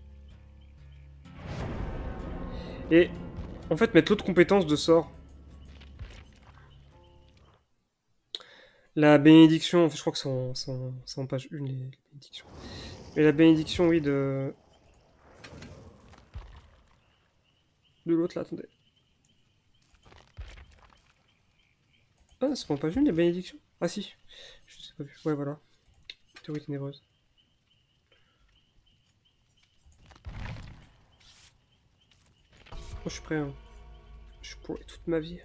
Et en fait, mettre l'autre compétence de sort. La bénédiction, en fait, je crois que c'est en, en, en page un, les, les bénédictions. Mais la bénédiction, oui, de... De l'autre, là, attendez. Ah, c'est pas en page un, les bénédictions? Ah si, je sais pas vu. Ouais, voilà. Théorie ténébreuse. Moi, je suis prêt, hein. Je suis pour toute ma vie.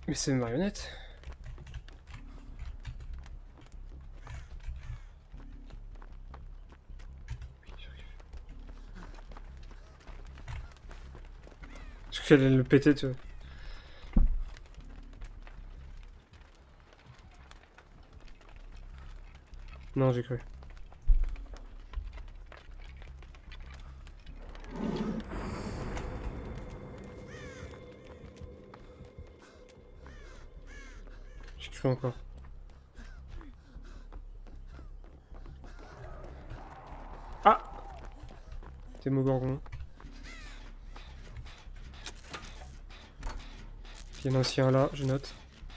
Mais c'est une marionnette. Je crois qu'elle allait le péter, tu vois. Non, j'ai cru. J'ai cru encore. Ah! Démogorgon. Il y en a aussi un là, je note.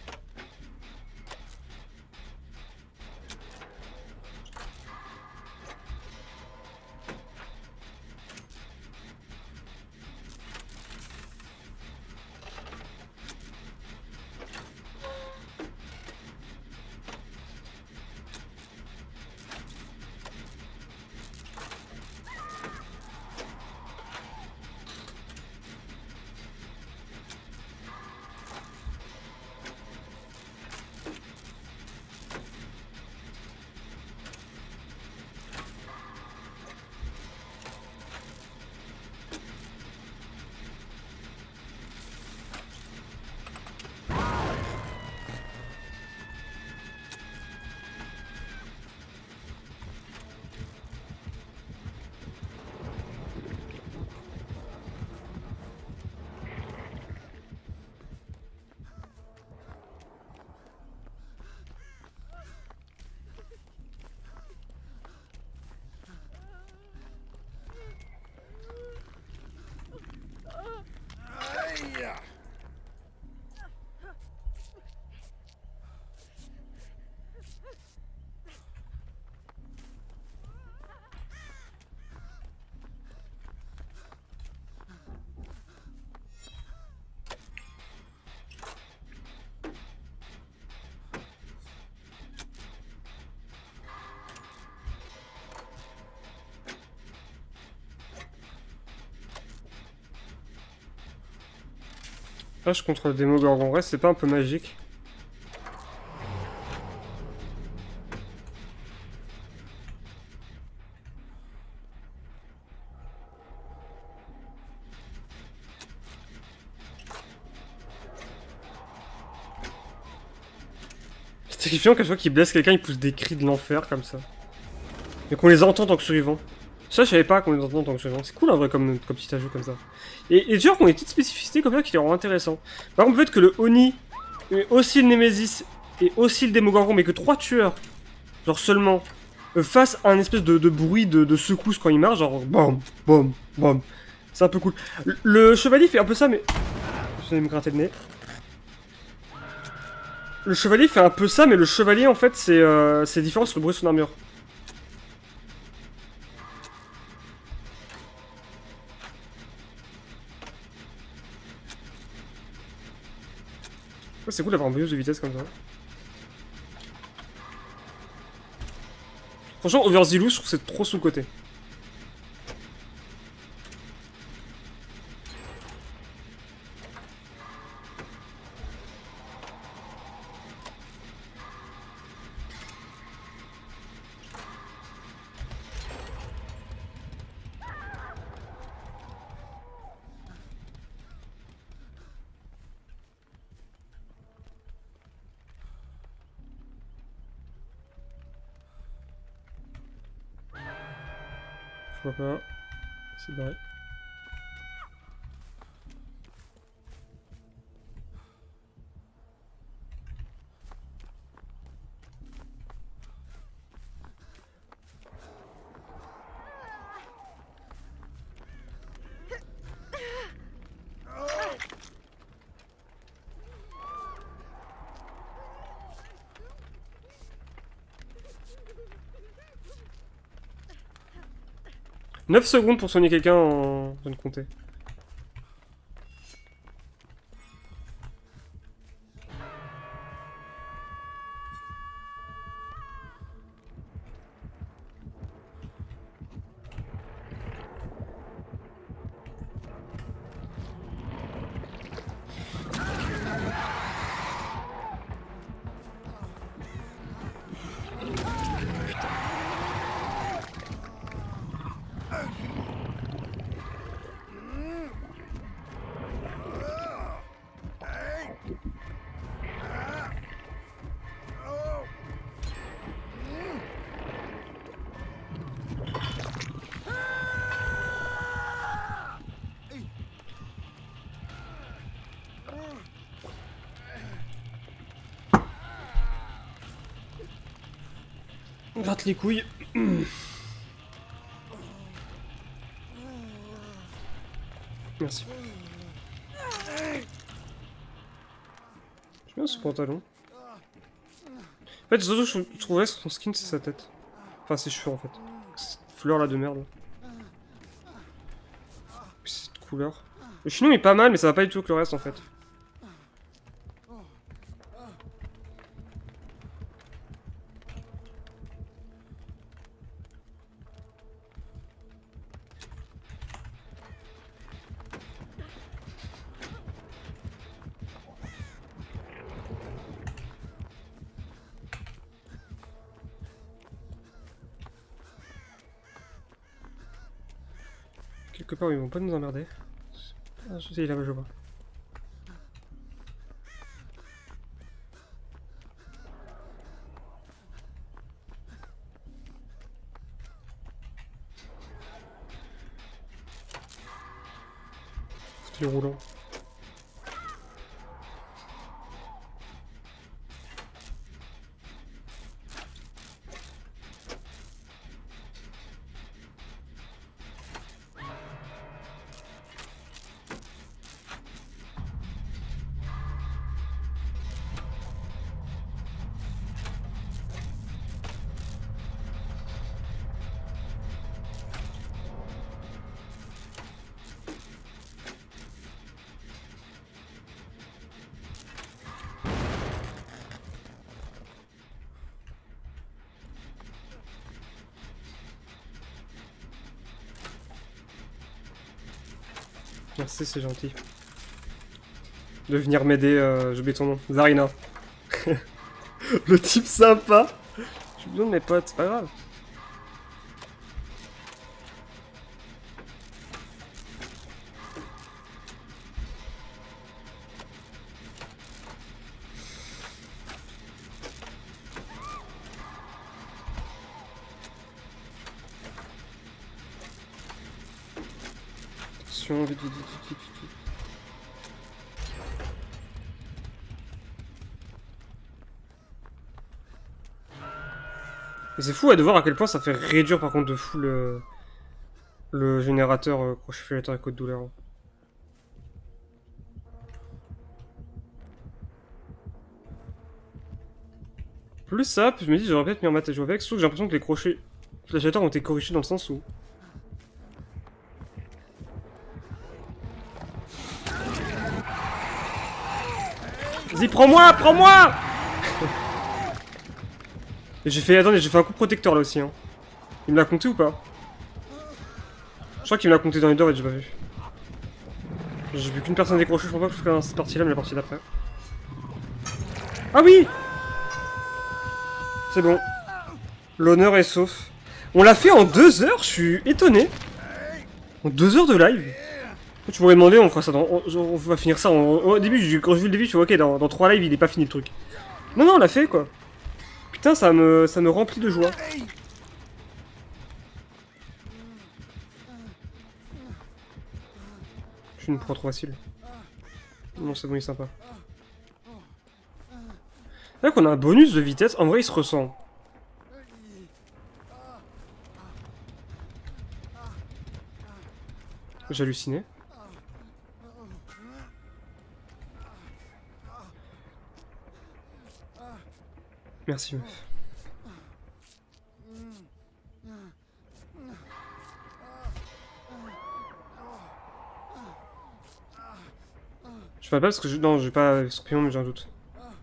H contre le Démogorgon reste, c'est pas un peu magique? C'est terrifiant qu'à chaque fois qu'il blesse quelqu'un, il pousse des cris de l'enfer comme ça. Mais qu'on les entend en tant que survivants. Ça, je savais pas qu'on les entend en tant que survivants. C'est cool en vrai comme, comme petit ajout comme ça. Et, et genre qu'on ait des petites spécificités comme ça qui les rendent intéressants. Par exemple, le fait que le Oni, ait aussi le Nemesis et aussi le Démogorgon, mais que trois tueurs, genre seulement, euh, fassent un espèce de, de bruit de, de secousse quand il marche, genre bam, bam, bam. C'est un peu cool. Le, le chevalier fait un peu ça, mais. Je vais me gratter le nez. Le chevalier fait un peu ça, mais le chevalier en fait c'est euh, différent sur le bruit de son armure. Ouais, c'est cool d'avoir un bonus de vitesse comme ça. Franchement, Over the Loose, je trouve que c'est trop sous-côté. Je vois pas. C'est barré. neuf secondes pour soigner quelqu'un en zone comptée. Gratte les couilles. Merci. J'aime bien ce pantalon. En fait, surtout, je trouverais son skin, c'est sa tête. Enfin, ses cheveux en fait. Cette fleur là de merde. Puis cette couleur. Le chignon est pas mal, mais ça va pas du tout avec le reste en fait. Quelque part, ils vont pas nous emmerder. Ah, je sais, là-bas, je vois. Fauteuil roulant. Merci, c'est gentil. De venir m'aider, euh, j'ai oublié ton nom. Zarina. Le type sympa. J'ai besoin de mes potes, c'est pas grave. Attention, vite, vite, vite, vite, vite, vite. Et c'est fou ouais, de voir à quel point ça fait réduire par contre de fou le, le générateur euh, crochet filateur et code douleur. Plus ça, plus je me dis j'aurais peut-être mis en maths à jouer avec, sauf que j'ai l'impression que les crochets filateurs ont été corrigés dans le sens où... Vas-y, prends-moi, prends-moi. J'ai fait, attendez, j'ai fait un coup protecteur là aussi. Hein. Il me l'a compté ou pas? Je crois qu'il me l'a compté dans les deux et j'ai pas vu. J'ai vu qu'une personne décrochée, je pense pas que je ferai dans cette partie là, mais la partie d'après. Ah oui! C'est bon. L'honneur est sauf. On l'a fait en deux heures, je suis étonné. En deux heures de live. Tu pourrais demander, on fera ça dans... On, on va finir ça en... Au début, quand j'ai vu le début, je suis ok, dans, dans trois lives, il est pas fini le truc. Non, non, on l'a fait quoi. Putain, ça me, ça me remplit de joie. Je suis une proie trop facile. Non, c'est bon, il est sympa. C'est vrai qu'on a un bonus de vitesse. En vrai, il se ressent. J'ai halluciné. Merci, meuf. Je sais pas parce que je... Non, j'ai pas Scorpion, mais j'ai un doute.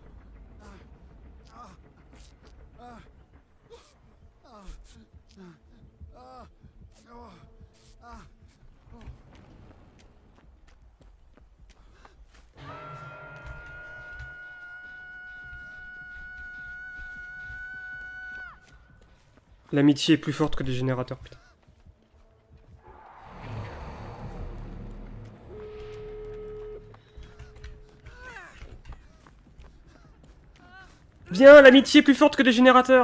L'amitié est plus forte que les générateurs, putain. Viens, l'amitié est plus forte que les générateurs.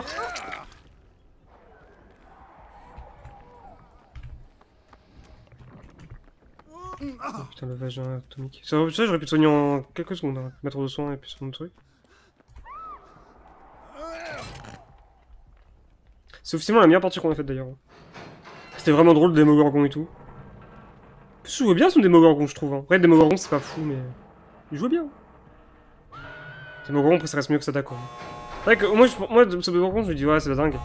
Oh, putain, le vagin atomique. Ça, ça j'aurais pu te soigner en quelques secondes. Hein. Mettre de soin et puis sur mon truc. C'est officiellement la meilleure partie qu'on a faite d'ailleurs. C'était vraiment drôle, le Démogorgon et tout. Il jouait bien son Démogorgon, je trouve. Hein. Après, le Démogorgon, c'est pas fou, mais. Il jouait bien. Démogorgon, après, ça reste mieux que Sadako. C'est vrai que moi, je, moi ce Démogorgon, je me dis, ouais, c'est dingue.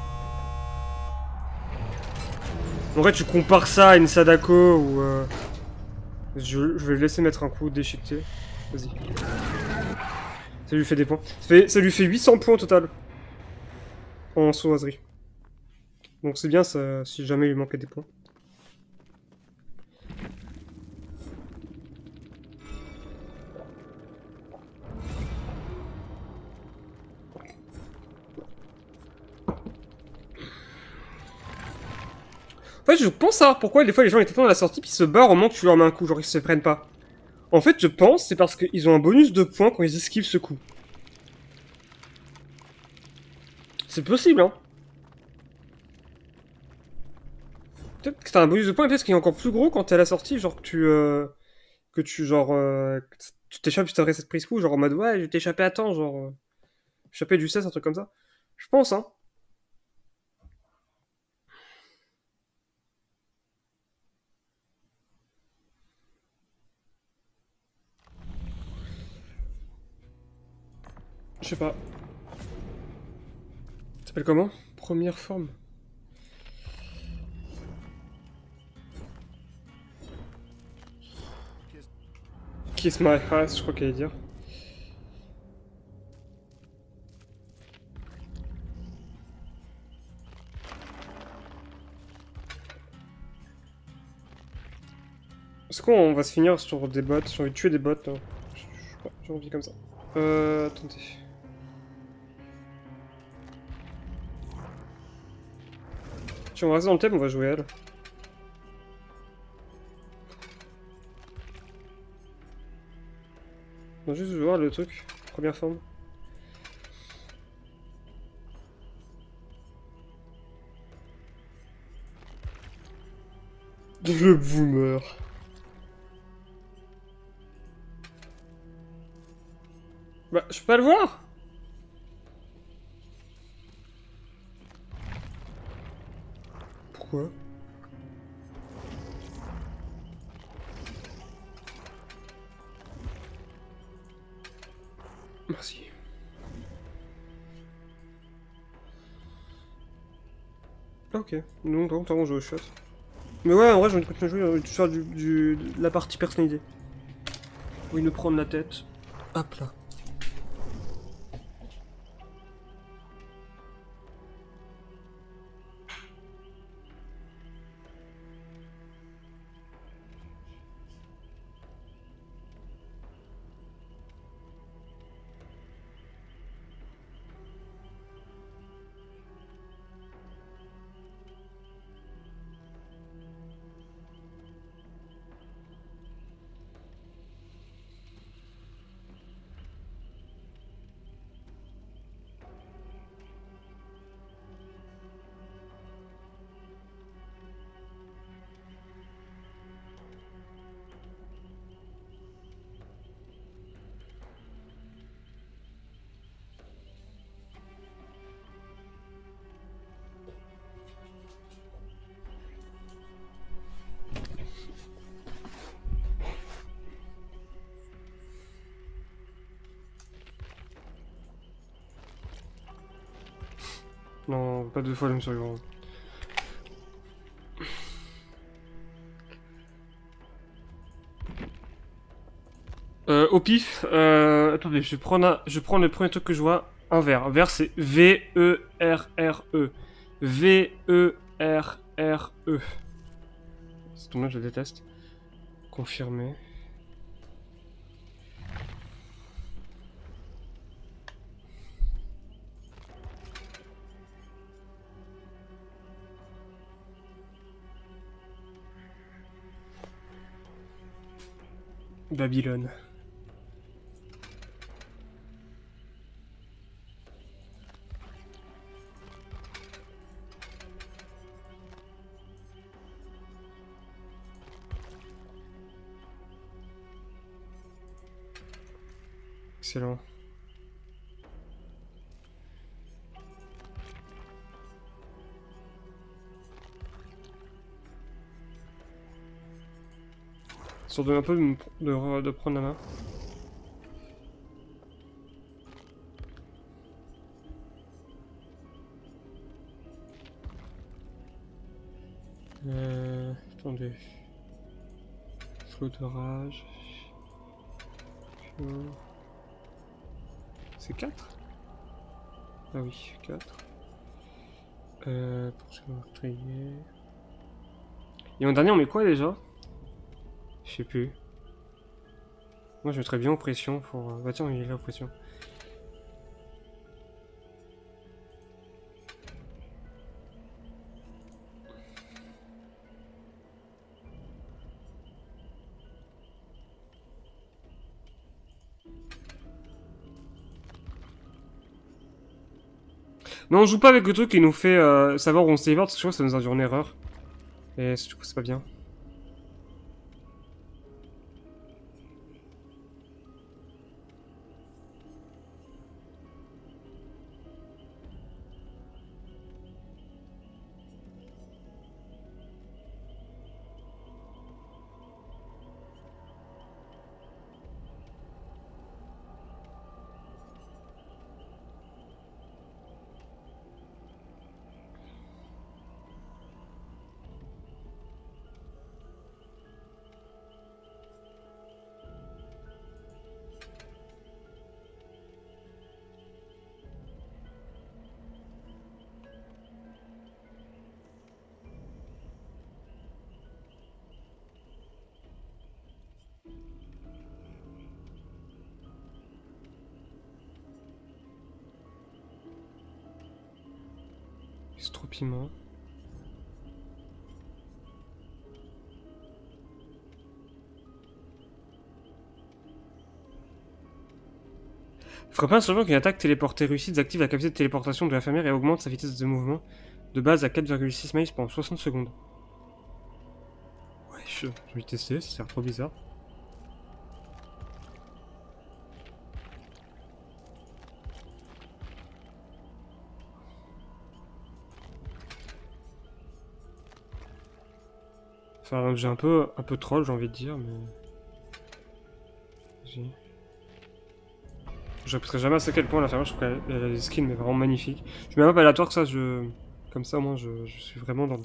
En vrai, tu compares ça à une Sadako ou. Euh... Je, je vais le laisser mettre un coup déchiqueté. Vas-y. Ça lui fait des points. Ça, fait, ça lui fait huit cents points au total. En sauvagerie. Donc c'est bien ça, si jamais il lui manquait des points. En fait, je pense savoir pourquoi des fois les gens étaient à la sortie puis se barrent au moment que tu leur mets un coup, genre ils se prennent pas. En fait, je pense c'est parce qu'ils ont un bonus de points quand ils esquivent ce coup. C'est possible, hein. Peut-être que t'as un bonus de points, peut-être qu'il est encore plus gros quand t'es à la sortie, genre que tu... Euh, que tu, genre... Euh, tu t'échappes juste après cette prise coup, genre en mode ouais, je t'ai échappé à temps, genre... Euh, échappé du cesse, un truc comme ça. Je pense, hein. Je sais pas. Ça s'appelle comment? Première forme. Kiss my ass, je crois qu'elle allait dire. Est-ce qu'on va se finir sur des bots? J'ai envie de tuer des bots, là. Je sais pas, j'ai envie comme ça. Euh... Attendez. Si on va rester dans le thème, on va jouer elle. On va juste voir le truc. Première forme. Le boomer. Bah, je peux pas le voir. Pourquoi? Merci. Ok, donc par contre on joue au shot. Mais ouais, en vrai j'ai envie de continuer à jouer, j'ai envie de faire du, du, de la partie personnalisée. Où il nous prendre la tête. Hop là. Non, pas deux fois le même survivant. Euh, au pif, euh, attendez, je vais prendre un, je prends le premier truc que je vois, un verre. Verre c'est V E R R E. V E R R E. C'est ton nom, je le déteste. Confirmé. Babylone. Excellent. Histoire de un peu de, de, de prendre la main. Euh... Attendez. Flot de rage. C'est quatre? Ah oui, quatre. Euh... Pour ce meurtrier... Et en dernier, on met quoi déjà? Je sais plus. Moi, je mettrais bien oppression pour... Bah tiens, il est là, oppression. Non, on joue pas avec le truc qui nous fait euh, savoir où on se téléporte, parce que je crois que ça nous induit en erreur. Et du coup, c'est pas bien. Estropiment. Frappant un survivant qu'une attaque téléportée réussie désactive la capacité de téléportation de l'infirmière et augmente sa vitesse de mouvement de base à quatre virgule six miles pendant soixante secondes. Ouais, je j'ai envie de tester, ça a l'air trop bizarre. Enfin, j'ai un peu, un peu troll, j'ai envie de dire, mais... Je répéterai jamais à ce quel point l'infirmière, je trouve qu'elle a des skins mais vraiment magnifiques. Je mets un map aléatoire que ça, je... Comme ça, au moins, je, je suis vraiment dans le...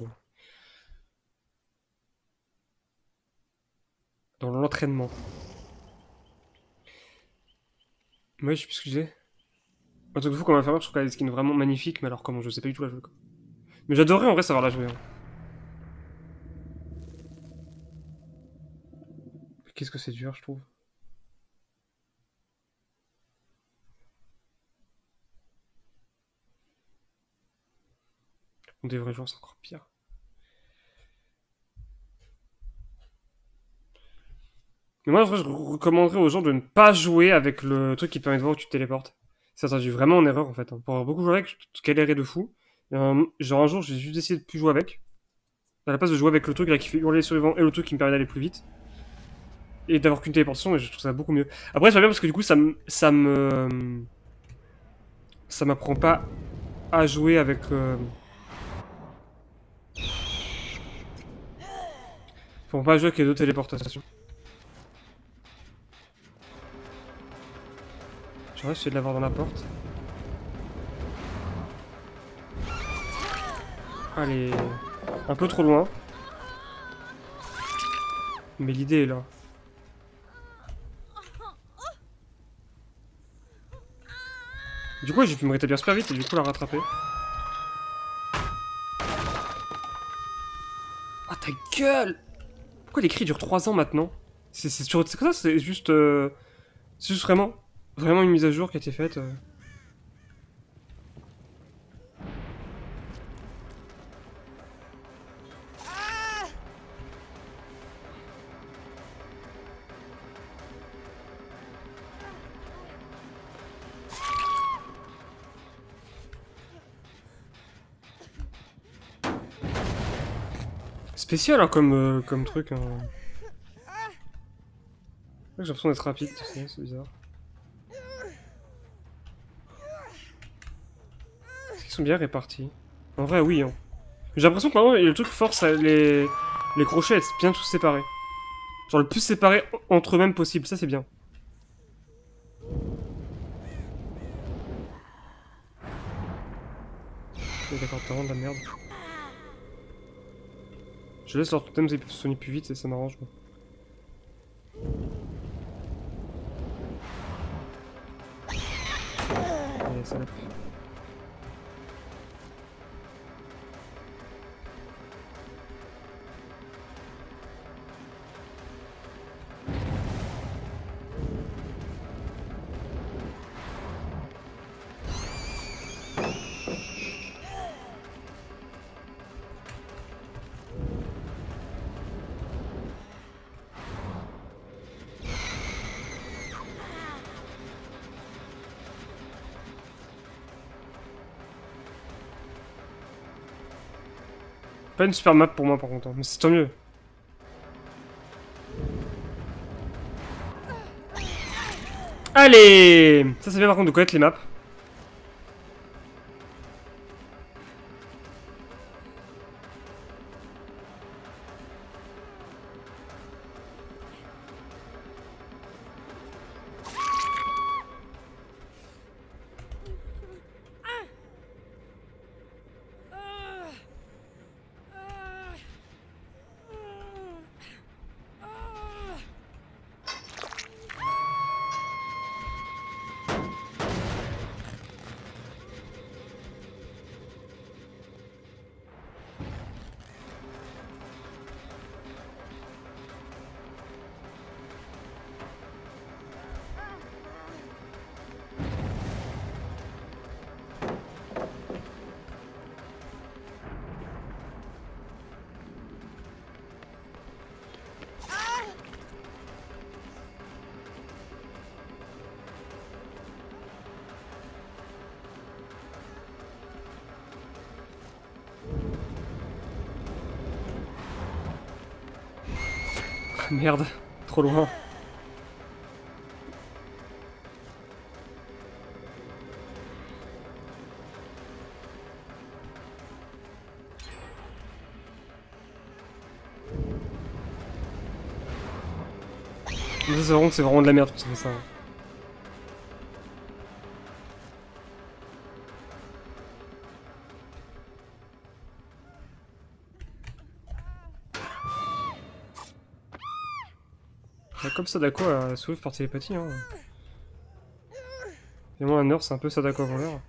Dans l'entraînement. Ouais, je sais plus ce que je disais. Un truc de fou comme infirmière, je trouve qu'elle a des skins vraiment magnifiques, mais alors comment, je sais pas du tout la jouer, quoi. Mais j'adorerais en vrai savoir la jouer, hein. Qu'est-ce que c'est dur, je trouve. On des vrais joueurs, c'est encore pire. Mais moi, en vrai, je recommanderais aux gens de ne pas jouer avec le truc qui te permet de voir où tu te téléportes. Ça s'induit vraiment en erreur, en fait. Hein. Pour avoir beaucoup joué avec, je galérais de fou. Euh, genre un jour, j'ai juste essayé de plus jouer avec. À la place de jouer avec le truc là qui fait hurler les survivants et le truc qui me permet d'aller plus vite. Et d'avoir qu'une téléportation, et je trouve ça beaucoup mieux. Après, c'est pas bien parce que du coup, ça me... Ça me... Ça m'apprend pas à jouer avec... Euh... Faut pas jouer avec les deux téléportations. J'aurais essayé de l'avoir dans la porte. Allez... Un peu trop loin. Mais l'idée est là. Du coup, j'ai pu me rétablir super vite et du coup la rattraper. Ah, ta gueule! Pourquoi les cris durent trois ans maintenant? C'est sur c'est comme ça, c'est juste... Euh... C'est juste vraiment... Vraiment une mise à jour qui a été faite. Euh... Spécial hein, comme, euh, comme truc. Hein. J'ai l'impression d'être rapide, c'est bizarre. Est-ce qu'ils sont bien répartis? En vrai, oui. Hein. J'ai l'impression que maintenant, le truc force les, les crochets à être bien tous séparés. Genre le plus séparé entre eux-mêmes possible, ça c'est bien. Ok, d'accord, t'as vraiment de la merde. Je laisse leur totem, ils peuvent se soigner plus vite et ça m'arrange. Allez, salope. Pas une super map pour moi par contre, hein. Mais c'est tant mieux. Allez! Ça c'est bien par contre de connaître les maps. Merde, trop loin. Mais ça, c'est vraiment, c'est vraiment de la merde que ça fait ça. Ouais, comme Sadako à Swift par télépathie. Hein. Et moi, un nurse, c'est un peu Sadako avant l'heure.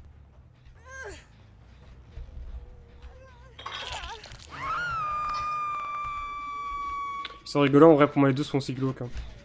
C'est rigolant en vrai, pour moi les deux sont aussi glauques. Hein.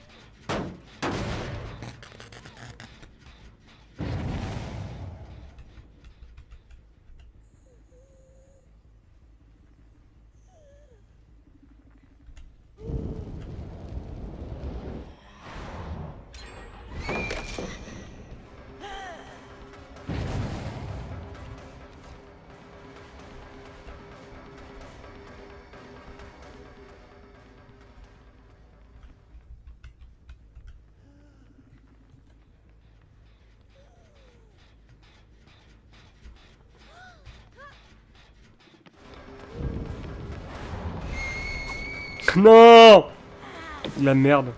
Non! De la merde.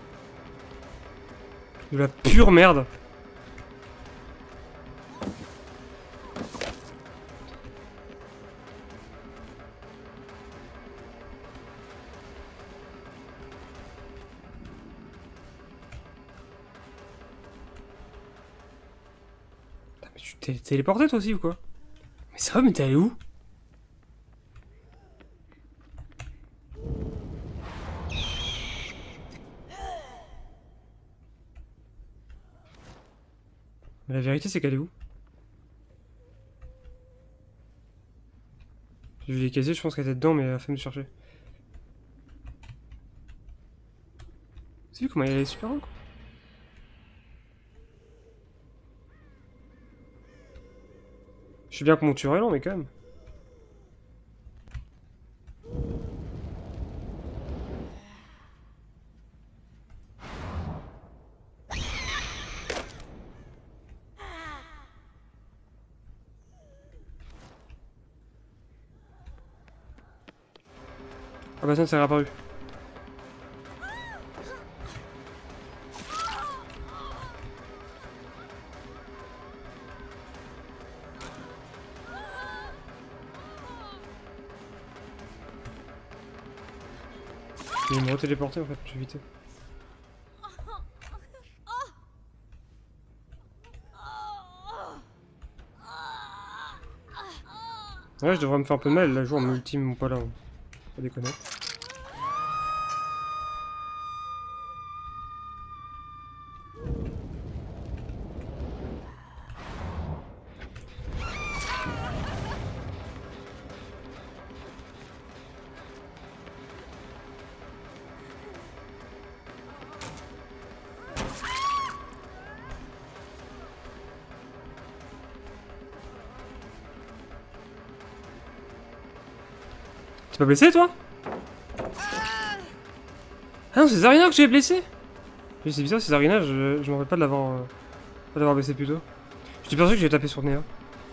De la pure merde. Putain, mais tu t'es téléporté toi aussi ou quoi? Mais ça va, mais t'es allé où? Mais la vérité c'est qu'elle est où? J'ai vu les casiers, je pense qu'elle était dedans, mais elle a fait me chercher. C'est vu comment elle est super loin quoi. Je sais bien que mon tueur est lent, mais quand même. Ah bah ça, c'est réapparu. Il va me retéléporter en fait, je vais éviter. Ouais, je devrais me faire un peu de mal, la joue en multi, ou pas là. Hein. Pas déconner. T'es pas blessé toi? Ah non, c'est Zarina que j'ai blessé. C'est bizarre, c'est Zarina, je, je m'en rappelle pas de l'avoir euh, pas d'avoir blessé plus tôt. J'étais persuadé que j'ai tapé sur le nez. Hein.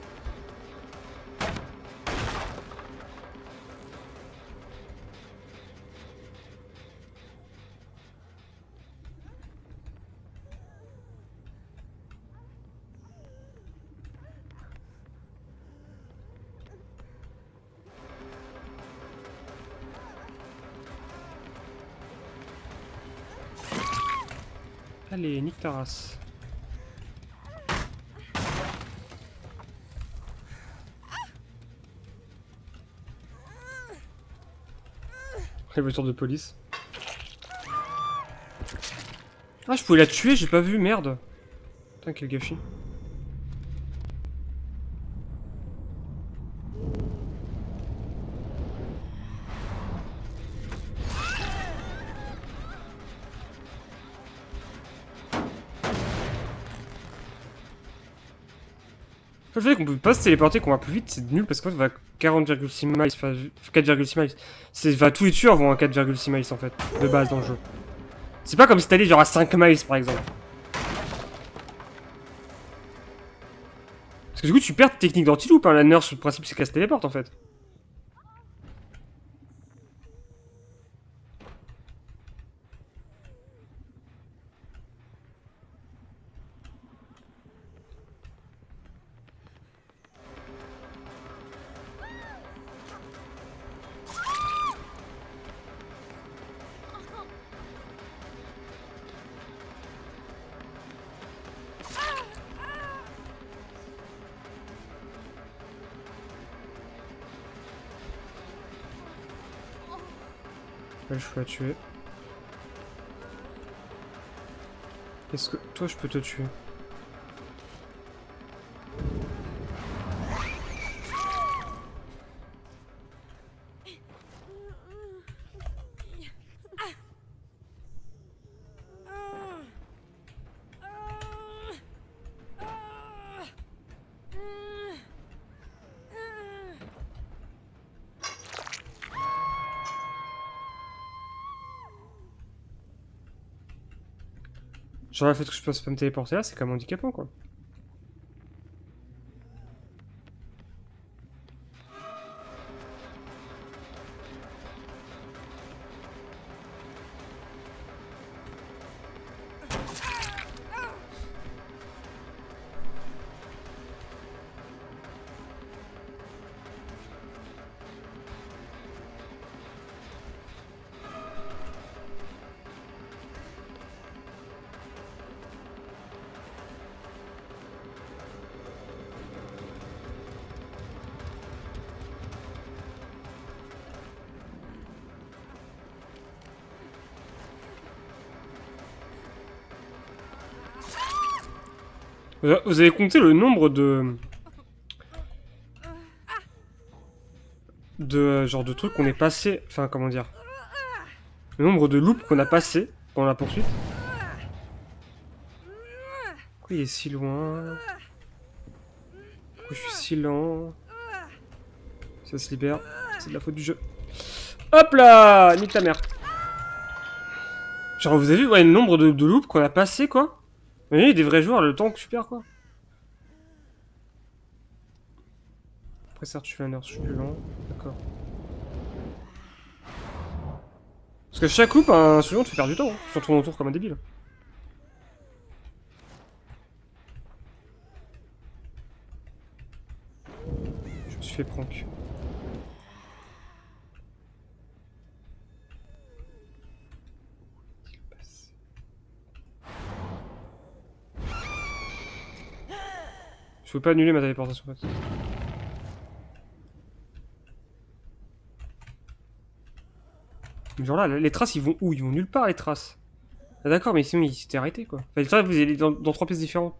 Allez, nique ta race. Les voitures de police. Ah, je pouvais la tuer, j'ai pas vu, merde. Putain, quel gâchis. Le fait qu'on peut pas se téléporter, qu'on va plus vite, c'est nul parce qu'on va à quarante virgule six miles, enfin quatre virgule six miles. Enfin, tous les tueurs vont à quatre virgule six miles en fait, de base dans le jeu. C'est pas comme si t'allais genre à cinq miles par exemple. Parce que du coup tu perds ta technique d'anti-loop, hein. La nurse, le principe c'est qu'elle se téléporte en fait. Là, je peux la tuer. Est-ce que toi je peux te tuer? Genre le fait que je puisse pas me téléporter là, c'est quand même handicapant quoi. Vous avez compté le nombre de... De genre de trucs qu'on est passé... Enfin, comment dire... Le nombre de loops qu'on a passé pendant la poursuite. Pourquoi il est si loin? Pourquoi je suis si lent? Ça se libère. C'est de la faute du jeu. Hop là! Nique ta mère. Genre, vous avez vu, ouais, le nombre de, de loops qu'on a passé, quoi? Vous voyez, des vrais joueurs, le temps que je perds, quoi. Après, certes, je suis un heure, je suis plus lent. D'accord. Parce que chaque loop, un second, te fait perdre du temps. Hein. Tu tournes autour comme un débile. Je me suis fait prank. Je peux pas annuler ma téléportation en fait. Mais genre là, les traces ils vont où? Ils vont nulle part les traces. Ah d'accord, mais sinon ils s'étaient arrêtés quoi. Enfin, les traces vous allez dans, dans trois pièces différentes.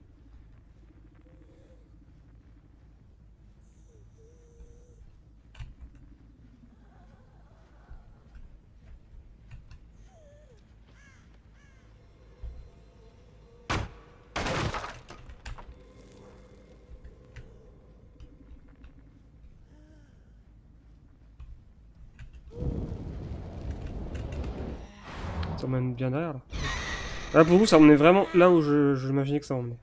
Ça m'emmène bien derrière là. Là pour vous ça m'emmenait vraiment là où je, je m'imaginais que ça m'emmenait.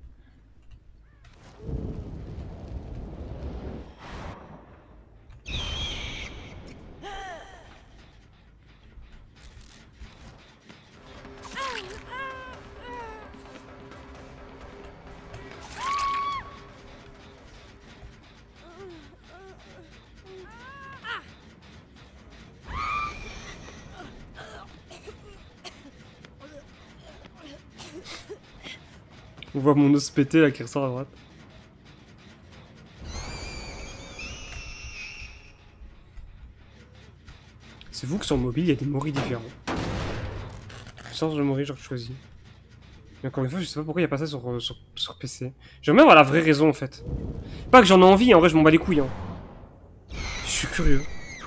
On voit mon os péter là qui ressort à droite. C'est vous que sur mobile il y a des moris différents. Change de mori, genre que je choisis. Mais encore une fois, je sais pas pourquoi il n'y a pas ça sur, euh, sur, sur P C. J'aimerais avoir la vraie raison en fait. Pas que j'en ai envie, en vrai je m'en bats les couilles. Hein. Je suis curieux.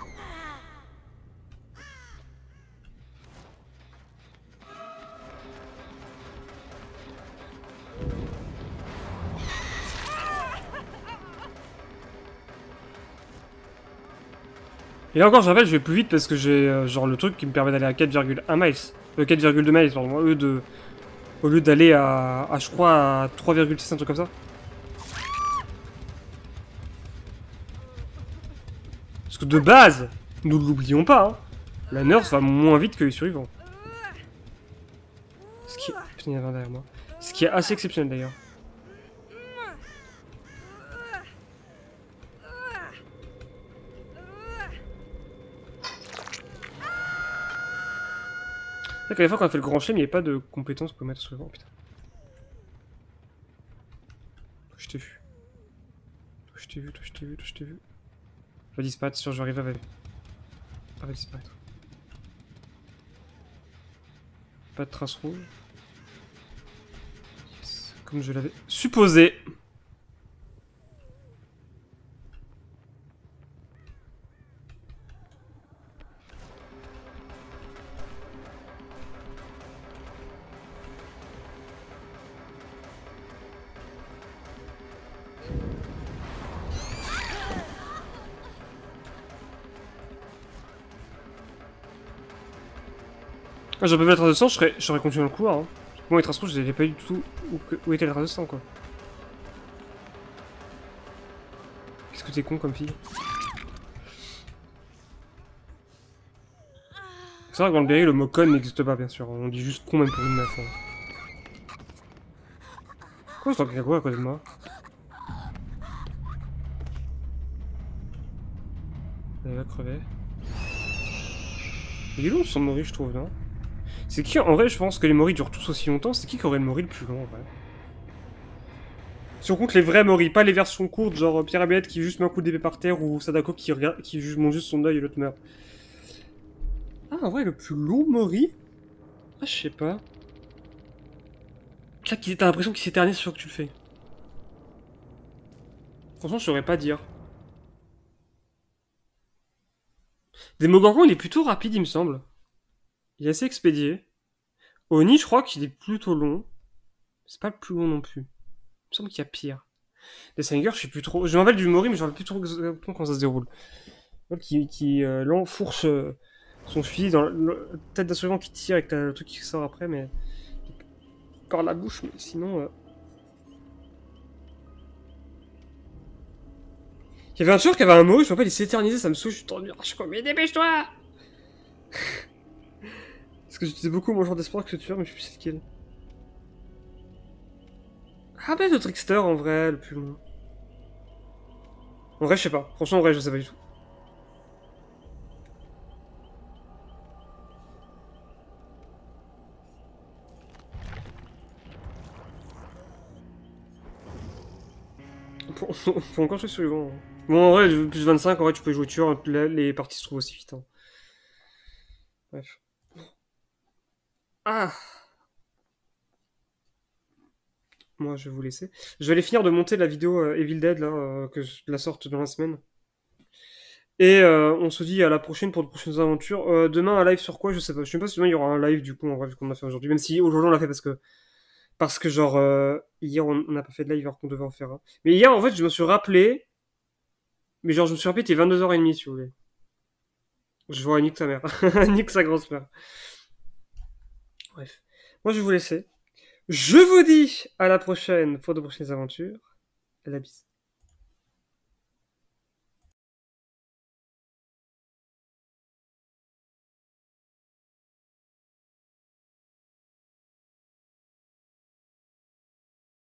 Et là encore, je rappelle, je vais plus vite parce que j'ai euh, genre le truc qui me permet d'aller à quatre virgule un miles. Euh, quatre virgule deux miles, pardon, au lieu de. Au lieu d'aller à, à, je crois, à trois virgule six, un truc comme ça. Parce que de base, nous ne l'oublions pas, hein, la nurse va moins vite que les survivants. Ce qui est... Putain, il y en a un derrière moi. Ce qui est assez exceptionnel d'ailleurs. C'est qu'à la fois quand on a fait le grand chelem, il n'y avait pas de compétences pour mettre sur le vent, putain. Toi, je t'ai vu. Toi, je t'ai vu, toi, je t'ai vu, toi, je t'ai vu. Je vais disparaître, sûr, je vais arriver à... à va disparaître. Pas de traces rouges. Yes. Comme je l'avais supposé. Ah, j'aurais pas vu la trace de sang, j'aurais continué dans le couloir. Hein. Moi, les traces rouges, je n'avais pas du tout où, où était la trace de sang, quoi. Qu'est-ce que t'es con comme fille. C'est vrai que dans le Berry, le mot con n'existe pas, bien sûr. On dit juste con même pour une meuf. Hein. Quoi, je t'en à quoi à côté de moi? Elle va crever. Il est long son mori, je trouve, non? C'est qui, en vrai, je pense que les moris durent tous aussi longtemps, c'est qui qui aurait le mori le plus long, en vrai? Si on compte les vrais moris, pas les versions courtes, genre Pierre Abelette qui juste met un coup d'épée par terre, ou Sadako qui, regarde, qui monte juste son œil et l'autre meurt. Ah, en vrai, le plus long mori? Ah, je sais pas. Là, t'as l'impression qu'il s'éternise sur que tu le fais. Franchement, je saurais pas dire. Demogorgon, il est plutôt rapide, il me semble. Il est assez expédié. Oni, je crois qu'il est plutôt long. C'est pas le plus long non plus. Il me semble qu'il y a pire. Les Singer, je sais plus trop. Je me rappelle du Mori, mais je me rappelle plus trop exactement comment ça se déroule. Qui, qui euh, l'enfourche euh, son fusil dans la tête d'un survivant qui tire avec le truc qui sort après, mais. Par la bouche, mais sinon. Euh... Il y avait un tueur qui avait un Mori, je me rappelle, il s'éternisait, ça me saoule, je suis tendu. Je suis comme, mais dépêche-toi. Parce que j'utilisais beaucoup mon genre d'espoir que ce tueur, mais je sais plus c'est lequel. Ah ben le Trickster en vrai, le plus long. En vrai, je sais pas. Franchement, en vrai, je sais pas du tout. Pour, pour encore jouer sur Yvan. Bon, en vrai, plus vingt-cinq, en vrai, tu peux jouer tueur, les parties se trouvent aussi vite. Hein. Bref. Ah Moi, je vais vous laisser. Je vais aller finir de monter la vidéo euh, Evil Dead, là, euh, que je la sorte dans la semaine. Et euh, on se dit à la prochaine pour de prochaines aventures. Euh, demain, un live sur quoi? Je sais pas. Je sais pas si demain il y aura un live, du coup, en vrai, vu qu'on a fait aujourd'hui. Même si aujourd'hui on l'a fait parce que, parce que genre, euh, hier on n'a pas fait de live alors qu'on devait en faire un. Mais hier, en fait, je me suis rappelé. Mais genre, je me suis rappelé, il était vingt-deux heures trente, si vous voulez. Je vois, nique sa mère. Nique sa grosse mère. Bref. Moi, je vais vous laisser. Je vous dis à la prochaine pour de prochaines aventures. La bise.